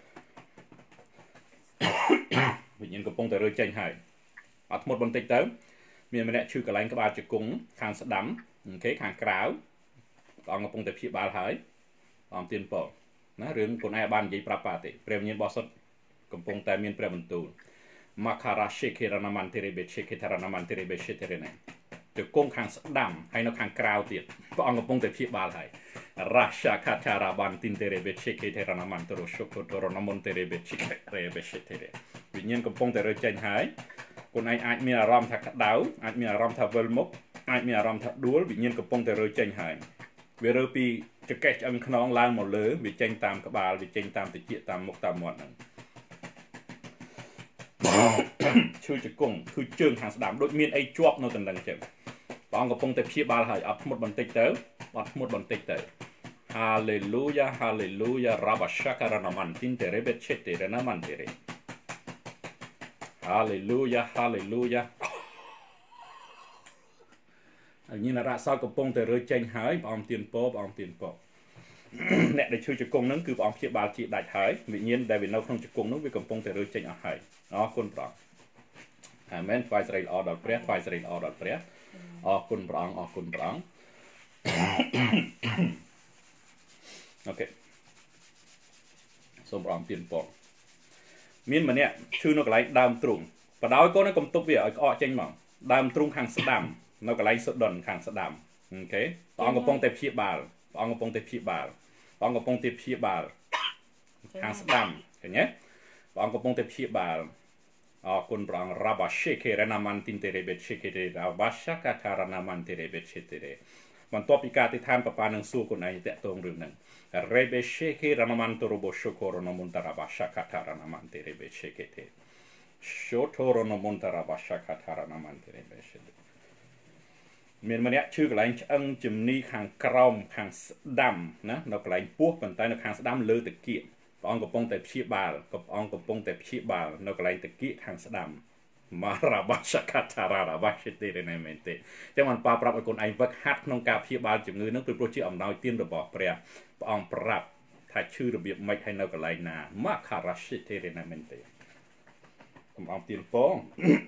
Speaker 1: វិញ្ញាណកំពុងតែរើចេញហើយអត់ធ្មត់បន្តិចទៅមានម្នាក់ឈឺកន្លែងក្បាលជង្គង់ខាងស្ដាំអូខេខាងក្រៅព្រះអង្គកំពុងតែព្យាបាលហើយព្រះអង្គទានពរណារឿងខ្លួនឯងបាននិយាយប្រាប់ប៉ាទេព្រះវិញ្ញាណបរិសុទ្ធកំពុងតែមានព្រះបន្ទូល Makarashekiranamanti Rebeshekiranamanti Rebesheterene ជង្គង់ខាងស្ដាំហើយនៅខាងក្រៅទៀតព្រះអង្គកំពុងតែព្យាបាលហើយ Rasha Katarabantin Rebeshekiranamanti Roshokotoronamonte Rebeshetere វិញ្ញាណកំពុងតែរើចេញហើយខ្លួនឯងអាចមានអារម្មណ៍ថាក្តៅអាចមានអារម្មណ៍ថាវិលមុខអាចមានអារម្មណ៍ថាដួលវិញ្ញាណកំពុងតែរើចេញហើយវារើពីចង្កេះឆ្អឹងខ្នងឡើងមកលើវាចេញតាមក្បាលវាចេញតាមតិចតាមមុខតាមមាត់ហ្នឹងឈឺជង្គង់គឺជើងខាងស្ដាំដូចមានអីជាប់នៅដណ្ដឹងចឹងព្រះអង្គកំពុងតែព្យាបាលហើយអត់ធ្មត់បន្តិចទៅអត់ធ្មត់បន្តិចទៅ Hallelujah Hallelujah Rabashakaranamantин Terebetcheterenamantere Hallelujah Hallelujah ហើយញ៉ាំរ៉ាសោកំពុងតែរើចេញហើយព្រះអង្គទានពរព្រះអង្គទានពរអ្នកដែលឈឺជង្គង់ហ្នឹងគឺព្រះអង្គព្យាបាលជាដាច់ហើយវិញ្ញាណដែលវានៅក្នុងជង្គង់ហ្នឹងវាកំពុងតែរើចេញអស់ហើយអរគុណព្រះអង្គអាមែនថ្វាយសិរីល្អដល់ព្រះថ្វាយសិរីល្អដល់ព្រះអរគុណព្រះអង្គអរគុណព្រះអង្គអូខេសូមព្រះអង្គទានពរមានម្នាក់ឈឺនៅកន្លែងដើមទ្រូងបដោយកូនកំទប់វាឲ្យក្អកចេញមកដើមទ្រូងខាងស្ដាំនៅកន្លែងសុដុនខាងស្ដាំអូខេព្រះអង្គកំពុងតែព្យាបាលព្រះអង្គកំពុងតែព្យាបាលព្រះអង្គកំពុងតែព្យាបាលខាងស្ដាំឃើញទេព្រះអង្គកំពុងតែព្យាបាលអរគុណព្រះអង្គ Rabashekiranamantin Terebetchekere Rabashakataranamantin Terebetchetere បន្ទាប់ពីការទីឋានប៉ាប៉ានឹងសួរខ្លួនឯងតាក់ទងរឿងហ្នឹង Rebeshekiranamanto Roboshokoronomontarabashakataranamantin Rebeshekete Shotoronomontarabashakataranamantin Rebeshete មានម្នាក់ឈឺកន្លែងឆ្អឹងជំនីខាងក្រោមខាងស្ដាំណានៅកន្លែងពោះប៉ុន្តែនៅខាងស្ដាំលើតាគៀកព្រះអង្គកំពុងតែព្យាបាលព្រះអង្គកំពុងតែព្យាបាលនៅកន្លែងតាគៀកខាងស្ដាំ Marabashakatarabashiterenemente ចឹងបានប៉ាប្រាប់ឲ្យកូនឯងវឹកហាត់ក្នុងការព្យាបាលជំងឺហ្នឹងពីព្រោះជាអំណោយទានរបស់ព្រះព្រះអង្គប្រាប់ថាឈឺរបៀបម៉េចហើយនៅកន្លែងណា Makarashiterenemente ខ្ញុំអរទានពង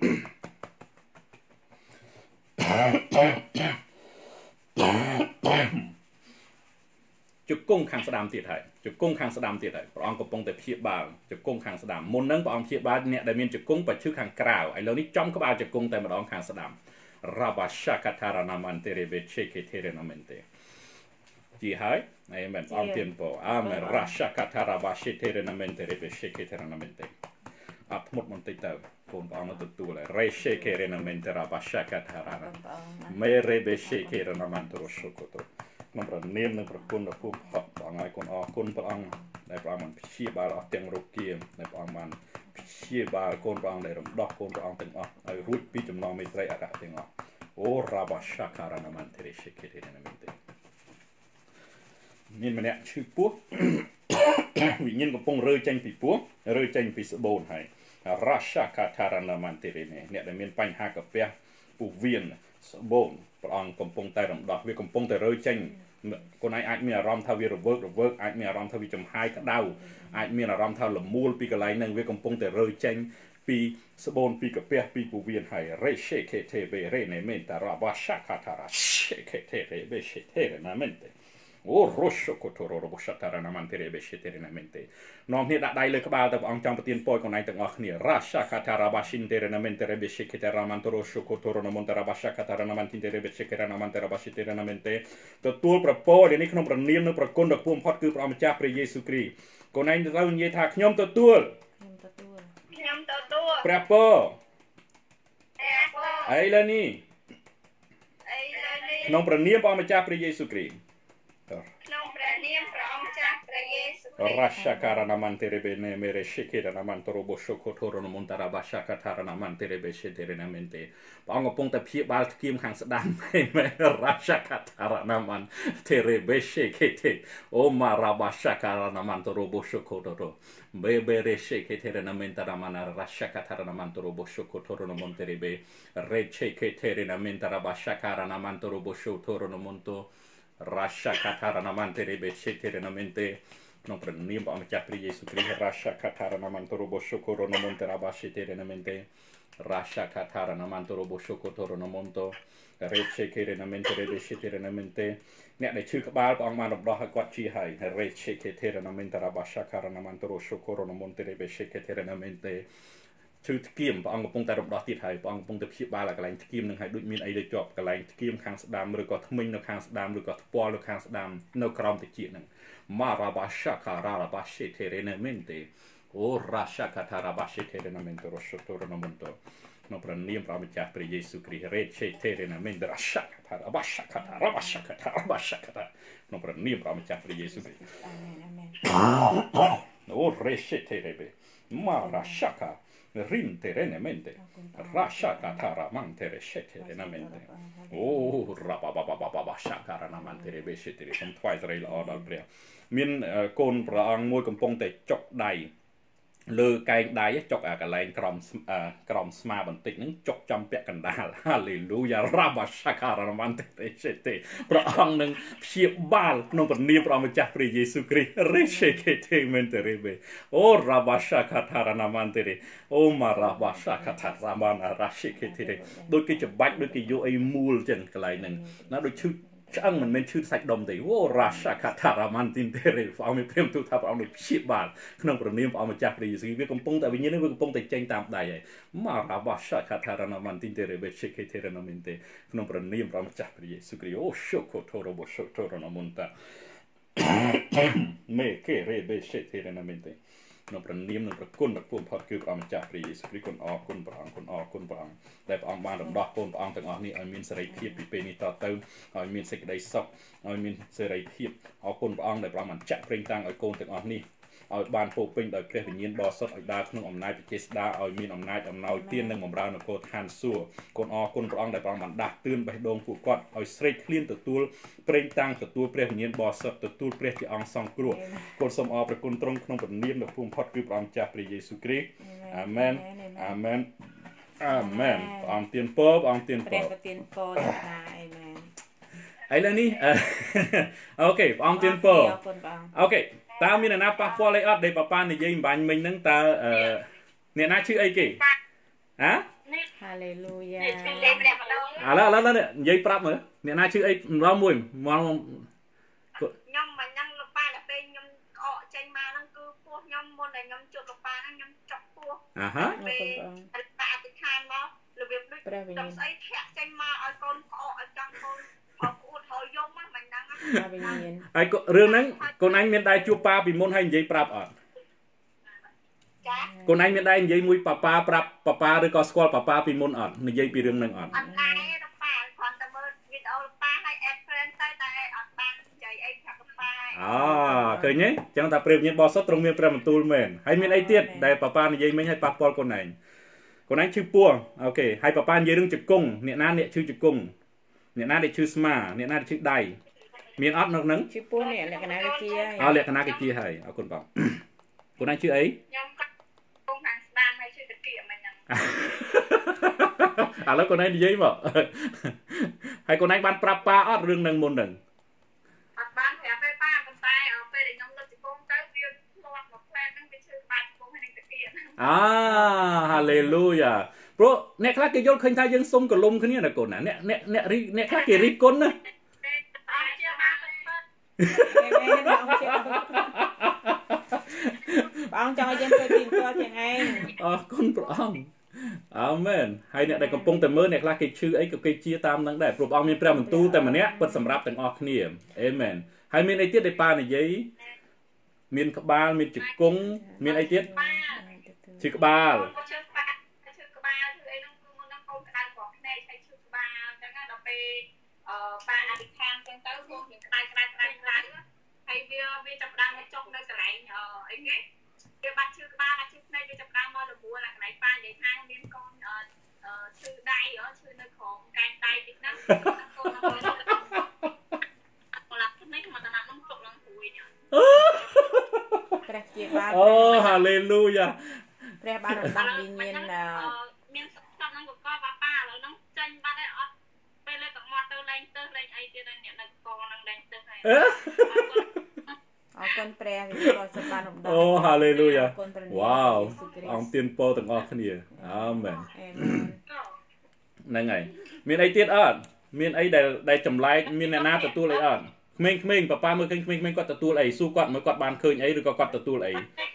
Speaker 1: ជង្គង់ខាងស្ដាំទៀតហើយជង្គង់ខាងស្ដាំទៀតហើយព្រះអង្គកំពុងតែព្យាបាលជង្គង់ខាងស្ដាំមុនហ្នឹងព្រះអង្គព្យាបាលអ្នកដែលមានជង្គង់បើឈឺខាងក្រៅឥឡូវនេះចំក្បាលជង្គង់តែម្ដងខាងស្ដាំ Rabashakataranamanti Rebetcheketerenamente ជាហើយអេមែនព្រះអង្គទានពរអាមែន Rashakatarabashiterenamente Rebetcheketerenamente អត់ធ្មត់បន្តិចទៅកូនព្រះអង្គទទួលហើយ Reshekerenamente Rabashakatarana Merebeshekerenamente Roshokoto ក្នុងព្រះនាមនិងព្រះគុណដ៏គួរហត់ព្រះអង្គឲ្យគុណអរគុណព្រះអង្គដែលព្រះអង្គបានព្យាបាលអស់ទាំងរោគាដែលព្រះអង្គបានព្យាបាលកូនព្រះអង្គដែលរំដោះកូនព្រះអង្គទាំងអស់ឲ្យរួចពីចំណងមេត្រីអរៈទាំងអស់អូ Rabashakaranamante Reshekerenamente មានម្នាក់ឈឺពោះវិញ្ញាណកំពុងរើចេញពីពោះរើចេញពីស្បូនហើយ Rashakataranamanti អ្នកដែលមានបញ្ហាកាពះពោះវៀនស្បូនព្រះអង្គកំពុងតែរំដោះវាកំពុងតែរើចេញខ្លួនឯងអាចមានអារម្មណ៍ថាវារវើករវើកអាចមានអារម្មណ៍ថាវាចំហាយក្តៅអាចមានអារម្មណ៍ថាលមូលពីកន្លែងហ្នឹងវាកំពុងតែរើចេញពីស្បូនពីកាពះពីពោះវៀនហើយ Resheketerenamente Rabashakatarasheketeអូរ៉ូសូកូតូរ៉ូបូសាតារ៉ាណាម៉ាន់តេរេបេសេតេរេណាមែនទេនាំគ្នាដាក់ដៃលើក្បាលទៅព្រះអង្គចង់ប្រទានពរខ្លួនឯងទាំងអស់គ្នារ៉ាសាកាតារ៉ាបាស៊ីនតេរេណាមែនតេរេបេសេកេតេរ៉ាម៉ាន់តូរ៉ូសូកូតូរ៉ូណាម៉ុនតារ៉ាបាសាកាតារ៉ាណាម៉ាន់ទីតេរេបេសេកេរ៉ាណាម៉ាន់តេរ៉ាបាស៊ីតេរេណាមែនទេទទួលប្រពរនេះក្នុងព្រះនាមនិងប្រគុណដ៏គួរបំផុតគឺព្រះអម្ចាស់ព្រះយេស៊ូវគ្រីស្ទខ្លួនឯងត្រូវនិយាយថាខ្ញុំទទួលខ្ញុំទទួលខ្ញុំទទួលព្រះពរព្រះពរអីឡានីអីឡានីน้องประเนียมพระองค์เจ้าพระเยซูคริสต์
Speaker 3: น้องประเนียมพระองค์เจ้าพระเยซูคริสต์
Speaker 1: Rasha karana manterebe ne mere shekera na mantoro bosho kotoro no montara basha katara na manterebe shetere na mente ព្រះអង្គកំពុងតែព្យាបាលធ្គាមខាងស្ដាំមែន Rasha katara na man terebe shekete o marabasha karana mantoro bosho kotoro bebere sheketere na mentara mana Rasha katara na mantoro bosho kotoro no monterebe re sheketere na mentara basha karana mantoro bosho toro no monto Rasha katara na manterebe shetere na mente ក្នុងព្រះនាមព្រះអង្គម្ចាស់ព្រះយេស៊ូវគ្រីស្ទ Rasha katara na mantoro bosho koro no montera bashetere na mente Rasha katara na mantoro bosho kotoro no monto reche kere na mente rebeshetere na mente អ្នកដែលឈឺក្បាលព្រះអង្គបានរំដោះឲ្យគាត់ជាហើយ reche kere na mente rabasha kara na mantoro shokoro no monte rebeshetere na mente ឈឺធ្គាមព្រះអង្គកំពុងតែរំដោះទៀតហើយព្រះអង្គកំពុងតែព្យាបាលកន្លែងធ្គាមនឹងហើយដូចមានអីលើជាប់កន្លែងធ្គាមខាងស្ដាំឬក៏ធ្មេញនៅខាងស្ដាំឬក៏ថ្ពាល់នៅខាងស្ដាំនៅក្រោមតិចហ្នឹង Marabasha karabashe terenamente o rasha katarabashe terenamente roshotoro no monto ក្នុងព្រះនាមព្រះម្ចាស់ព្រះយេស៊ូវគ្រីស្ទ reche terenamente rasha katarabasha katarabasha katarabasha katar ក្នុងព្រះនាមព្រះម្ចាស់ព្រះយេស៊ូវគ្រីស្ទ Amen Amen o reche terebe marasha rinterenemente rasha kataramante reshete renamente oh rabababababa shakaranamante rebeshete សូមថ្វាយសេរីល្អដល់ព្រះមានកូនព្រះអង្គមួយកំពុងតែចុកដៃលើកែងដៃចុកអាកន្លែងក្រំក្រំស្មាបន្តិចហ្នឹងចុកចំពាក់កណ្ដាល Hallelujah rabasha karanamante reshete ព្រះអង្គនឹងព្យាបាលក្នុងព្រះនាមព្រះម្ចាស់ព្រះយេស៊ូវគ្រីស្ទ reshete mente rebe oh rabasha karanamante re oh marabasha kataramana reshete ដូចគេច្បាច់ដូចគេយកអីមូលចឹងកន្លែងហ្នឹងណាដូចឈឺ ឆ្អឹងមិនមែនឈឺសាច់ដុំទេអូ Rasha kataramantin tere ព្រះអង្គមានព្រាមទូថាព្រះអង្គនឹងព្យាបាលក្នុងព្រះនាមព្រះអង្គម្ចាស់ព្រះយេស៊ូវវាកំពុងតែវិញ្ញាណនេះវាកំពុងតែចេញតាមដៃហើយ Marabasha kataranamantin tere besheke tere namente ក្នុងព្រះនាមព្រះម្ចាស់ព្រះយេស៊ូវគ្រីស្ទអូ Shokotoro boshotoro namonta me ke re besheke tere namente ក្នុងព្រះនាមនិងប្រគុណដ៏គួរផុតគឺព្រះម្ចាស់ព្រះយេស៊ូវគ្រីស្ទគុណអរគុណព្រះអង្គគុណអរគុណព្រះអង្គដែលព្រះអង្គបានរំដោះកូនព្រះអង្គទាំងអស់នេះឲ្យមានសេរីភាពពីពេលនេះតទៅឲ្យមានសេចក្តីសុខឲ្យមានសេរីភាពអរគុណព្រះអង្គដែលព្រះអង្គបានចាក់ប្រេងតាំងឲ្យកូនទាំងអស់នេះឲ្យបានពោពេញដោយព្រះវិញ្ញាណបរិសុទ្ធឲ្យដើរក្នុងអំណាចវិជាស្ដាឲ្យមានអំណាចអំណោយទាននិងបម្រើនគរឋានសួគ៌គុណអរគុណព្រះអង្គដែលព្រះអង្គបានដាស់តឿនបេះដូងពួកគាត់ឲ្យស្រេកឃ្លានទទួលប្រេងតាំងទទួលព្រះវិញ្ញាណបរិសុទ្ធទទួលព្រះជាអង្គសង្គ្រោះគុណសូមអរព្រគុណទ្រង់ក្នុងព្រះនាមដ៏ពូបំផុតគឺព្រះអង្គចាស់ព្រះយេស៊ូវគ្រីស្ទអាមែនអាមែនអាមែនព្រះអង្គទានពរព្រះអង្គទានពរព្រះទានពរចា៎អាមែនឥឡូវនេះអូខេព្រះអង្គទានពរអូខេតើមានអ្នកណាប៉ះពាល់អីអត់ដែលប៉ាប៉ានិយាយបាញ់មិញហ្នឹងតើអ្នកណាឈឺអីគេហ៎
Speaker 2: Hallelujah
Speaker 1: ឥឡូវឥឡូវនិយាយប្រាប់មើលអ្នកណាឈឺអីម្ដងមួយមក
Speaker 3: ខ្ញុំមិនហ្នឹងលោកប៉ាដល់ពេលខ្ញុំក្អកចេញមកហ្នឹងគឺពោះខ្ញុំមុនដែលខ្ញុំជួបលោកប៉ាហ្នឹងខ្ញុំចុកពោះអាហាពេលប៉ាអធិដ្ឋានមករបៀបដូចដល់ស្អីធាក់ចេញមកឲ្យកូនក្អកឲ្យចង់កូនអត់អួតហើយយំហ្នឹងមិនហ្នឹង
Speaker 1: ហើយរឿងហ្នឹងកូនឯងមានដែរជួបប៉ាពីមុនហើយនិយាយប្រាប់អត់ចាកូនឯងមានដែរនិយាយមួយប៉ាប៉ាប្រាប់ប៉ាប៉ាឬក៏ស្គាល់ប៉ាប៉ាពីមុនអត់និយាយពីរឿងហ្នឹងអត់
Speaker 3: អត់ដែរដល់ប៉ាគ្រាន់តែមើលវីដេអូប៉ាហើយ add friend ទៅតែអត់បាននិយាយអីប្រាប់ប៉ា
Speaker 1: អូឃើញទេអញ្ចឹងតែព្រះវិញ្ញាណបរិសុទ្ធទ្រង់មានព្រះបន្ទូលមែនហើយមានអីទៀតដែលប៉ាប៉ានិយាយមិញឲ្យប៉ះពាល់កូនឯងកូនឯងឈឺពោះអូខេហើយប៉ាប៉ានិយាយរឿងជង្គង់អ្នកណាអ្នកឈឺជង្គង់អ្នកណាដែលឈឺស្មាអ្នកណាដែលឈឺដៃមានអត់នៅហ្នឹង
Speaker 2: ឈឺពោះនេះលក្ខណៈវិជា
Speaker 1: ហើយអលក្ខណៈវិជាហើយអរគុណបងកូនឯងឈឺអី
Speaker 3: ខ្ញុំកំពុងខាងស្ដាំហើយឈឺតាគៀកមិញហ្នឹង
Speaker 1: ឥឡូវកូនឯងនិយាយមកហើយកូនឯងបានប្រាប់ប៉ាអត់រឿងហ្នឹងមុនហ្នឹង
Speaker 3: អត់បានប្រាប់ទេប៉ាប៉ុន្តែពេលដែលខ្ញុំលើកជង្គង់ទៅវាធ្លាប់មកផ្លែហ្នឹងវាឈឺបាត់ជង្គង់ហើយនឹងតាគៀក
Speaker 1: អា Hallelujah ព្រោះអ្នកខ្លះគេយល់ឃើញថាយើងសុំកលុំគ្នាណាកូនណាអ្នកអ្នកអ្នកអ្នកខ្លះគេរិះគន់ណា
Speaker 2: ព្រះអង្គចង់ឲ្យយើងធ្វើពីផ្ទាល់ទាំងឯង
Speaker 1: អរគុណព្រះអង្គអាមែនហើយអ្នកដែលកំពុងតែមើលអ្នកខ្លះគេឈឺអីក៏គេជាតាមនឹងដែរព្រោះព្រះអង្គមានព្រះបន្ទូលតែម្នាក់ពិតសម្រាប់ទាំងអស់គ្នាអេមែនហើយមានអីទៀតដែលប៉ានិយាយមានក្បាលមានជង្គង់មានអីទៀតឈឺក្បាល
Speaker 3: ឈឺក្បាលឈឺក្បាលឈឺអីហ្នឹងគឺមុនហ្នឹងកូនក្តៅក្រភ្នែកហើយឈឺក្បាលអញ្ចឹងដល់ពេលអឺប៉ាអីគេគេបាត់ឈឺក្បាលបាត់ឈឺភ្នែកវាចាប់ដើមមកលំមួលអាកន្លែងប៉ានិយាយថាមានកូនឈឺដៃឈឺនៅក្រោមកែងដៃតិចណាកូនមកឡាប់នេះមកតាមនឹងទុកឡើងព្រួយនេះ
Speaker 2: ព្រះជាបាន
Speaker 1: អូហាឡេលូយ៉ា
Speaker 2: ព្រះបានរំដោះវិញ្ញាណ
Speaker 3: មានសត្វហ្នឹងក៏ក៏ប៉ាប៉ាឥឡូវហ្នឹងចាញ់បាត់ហើយអត់ពេលលើកមកទៅលេងទៅលេងអីទៀតហើយអ្នកនៅកងហ្នឹងលេងទៅហើយ
Speaker 2: អរគុណព្រះវិញ្ញាណសម្បានរំដោះ
Speaker 1: អូហាឡេលូយ៉ាវ៉ាវអង្គទានពរទាំងអស់គ្នាអាមែនហ្នឹងហើយមានអីទៀតអត់មានអីដែលដែលចម្លែកមានអ្នកណាទទួលអីអត់ក្មេងៗប៉ាប៉ាមើលឃើញក្មេងៗគាត់ទទួលអីស៊ូគាត់មើលគាត់បានឃើញអីឬក៏គាត់ទទួលអីឥ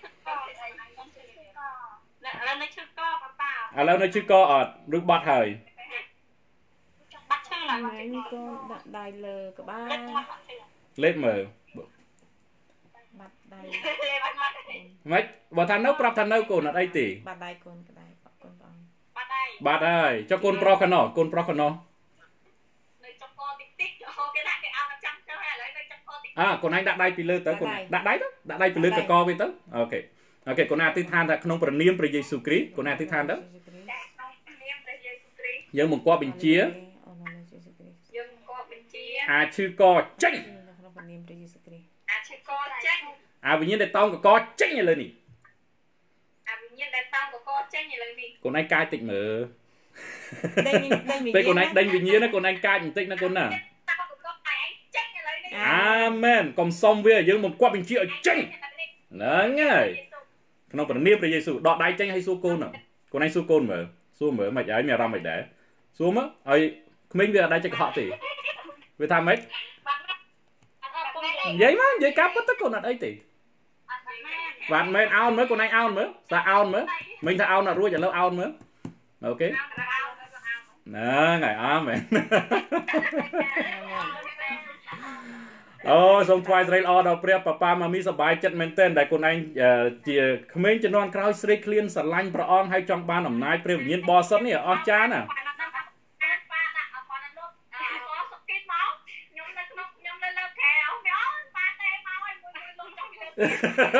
Speaker 3: ឡូវនៅឈឺកប៉ាប៉ា
Speaker 1: ឥឡូវនៅឈឺកអត់ឬបាត់ហើយ
Speaker 3: បាត់ឈឺឡើយ
Speaker 2: ម៉ែនេះក៏ដាក់ដៃលើក្បាល
Speaker 1: លេបមើល
Speaker 2: បាត់ដៃ
Speaker 1: ម៉េចបើថានៅប្រាប់ថានៅកូនអត់អីទេ
Speaker 2: បាត់ដៃកូនក្ដៃបាត់កូនបង
Speaker 3: បាត់ដៃ
Speaker 1: បាត់ហើយចុះកូនប្រុសកណោះកូនប្រុសកណោះ
Speaker 3: នៅចុកកតិចតិចហូបគេដាក់គេឲ្យចាំទៅហើយឥឡូវនៅចុកកតិច
Speaker 1: អើកូនឯងដាក់ដៃពីលើទៅកូនដាក់ដៃទៅដាក់ដៃពីលើកកវាទៅអូខេអូខេកូនអធិដ្ឋានថាក្នុងព្រះនាមព្រះយេស៊ូវគ្រីស្ទកូនអធិដ្ឋានទៅយើងបង្គាប់បញ្ជា
Speaker 3: យើងបង្គាប់បញ្ជា
Speaker 1: អាចឈឺកចេញ
Speaker 2: ក្នុងព្រះនាមព្រះយេស៊ូវគ្រីស្ទ
Speaker 3: អាចឈឺកចេញ
Speaker 1: អាវិញ្ញាណដែលតោងកកចេញឥឡូវនេះ
Speaker 3: អាវិញ្ញាណដែលតោងកកចេញឥឡូវនេះ
Speaker 1: កូនឯងកាយតិចមើល
Speaker 2: ដេញដេញវិញ្ញាណ
Speaker 1: ពេលកូនឯងដេញវិញ្ញាណណាកូនឯងកាយបន្តិចណាកូនណាអាមែនកុំសុំវាយើងបង្គាប់បញ្ជាឲ្យចេញហ្នឹងហើយក្នុងព្រះនាមព្រះយេស៊ូវដកដៃចេញឲ្យសួរកូនហ្នឹងកូនឯងសួរកូនមើលសួរមើលមិនឲ្យមានអារម្មណ៍មិនដែរសួរមកឲ្យក្មេងវាអត់ដៃចេញកុហកទេវាថាម៉េចនិយាយមកនិយាយកាប់ពិតទៅកូនអត់អីទេបាទមែនអោនមើលកូនឯងអោនមើលសាអោនមើលមិញថាអោនអត់រួចឥឡូវអោនមើលអូខេហ្នឹងហើយអមែនអូសូមថ្វាយសេរីល្អដល់ព្រះប៉ាប៉ាម៉ាមីសប្បាយចិត្តមែនទែនដែលកូនឯងជាក្មេងជំនាន់ក្រោយស្រេកឃ្លានស្រឡាញ់ព្រះអង្គហើយចង់បានអំណាចព្រះវិញ្ញាណបរិសុទ្ធនេះអស្ចារ្យណា
Speaker 3: ប៉ាទេ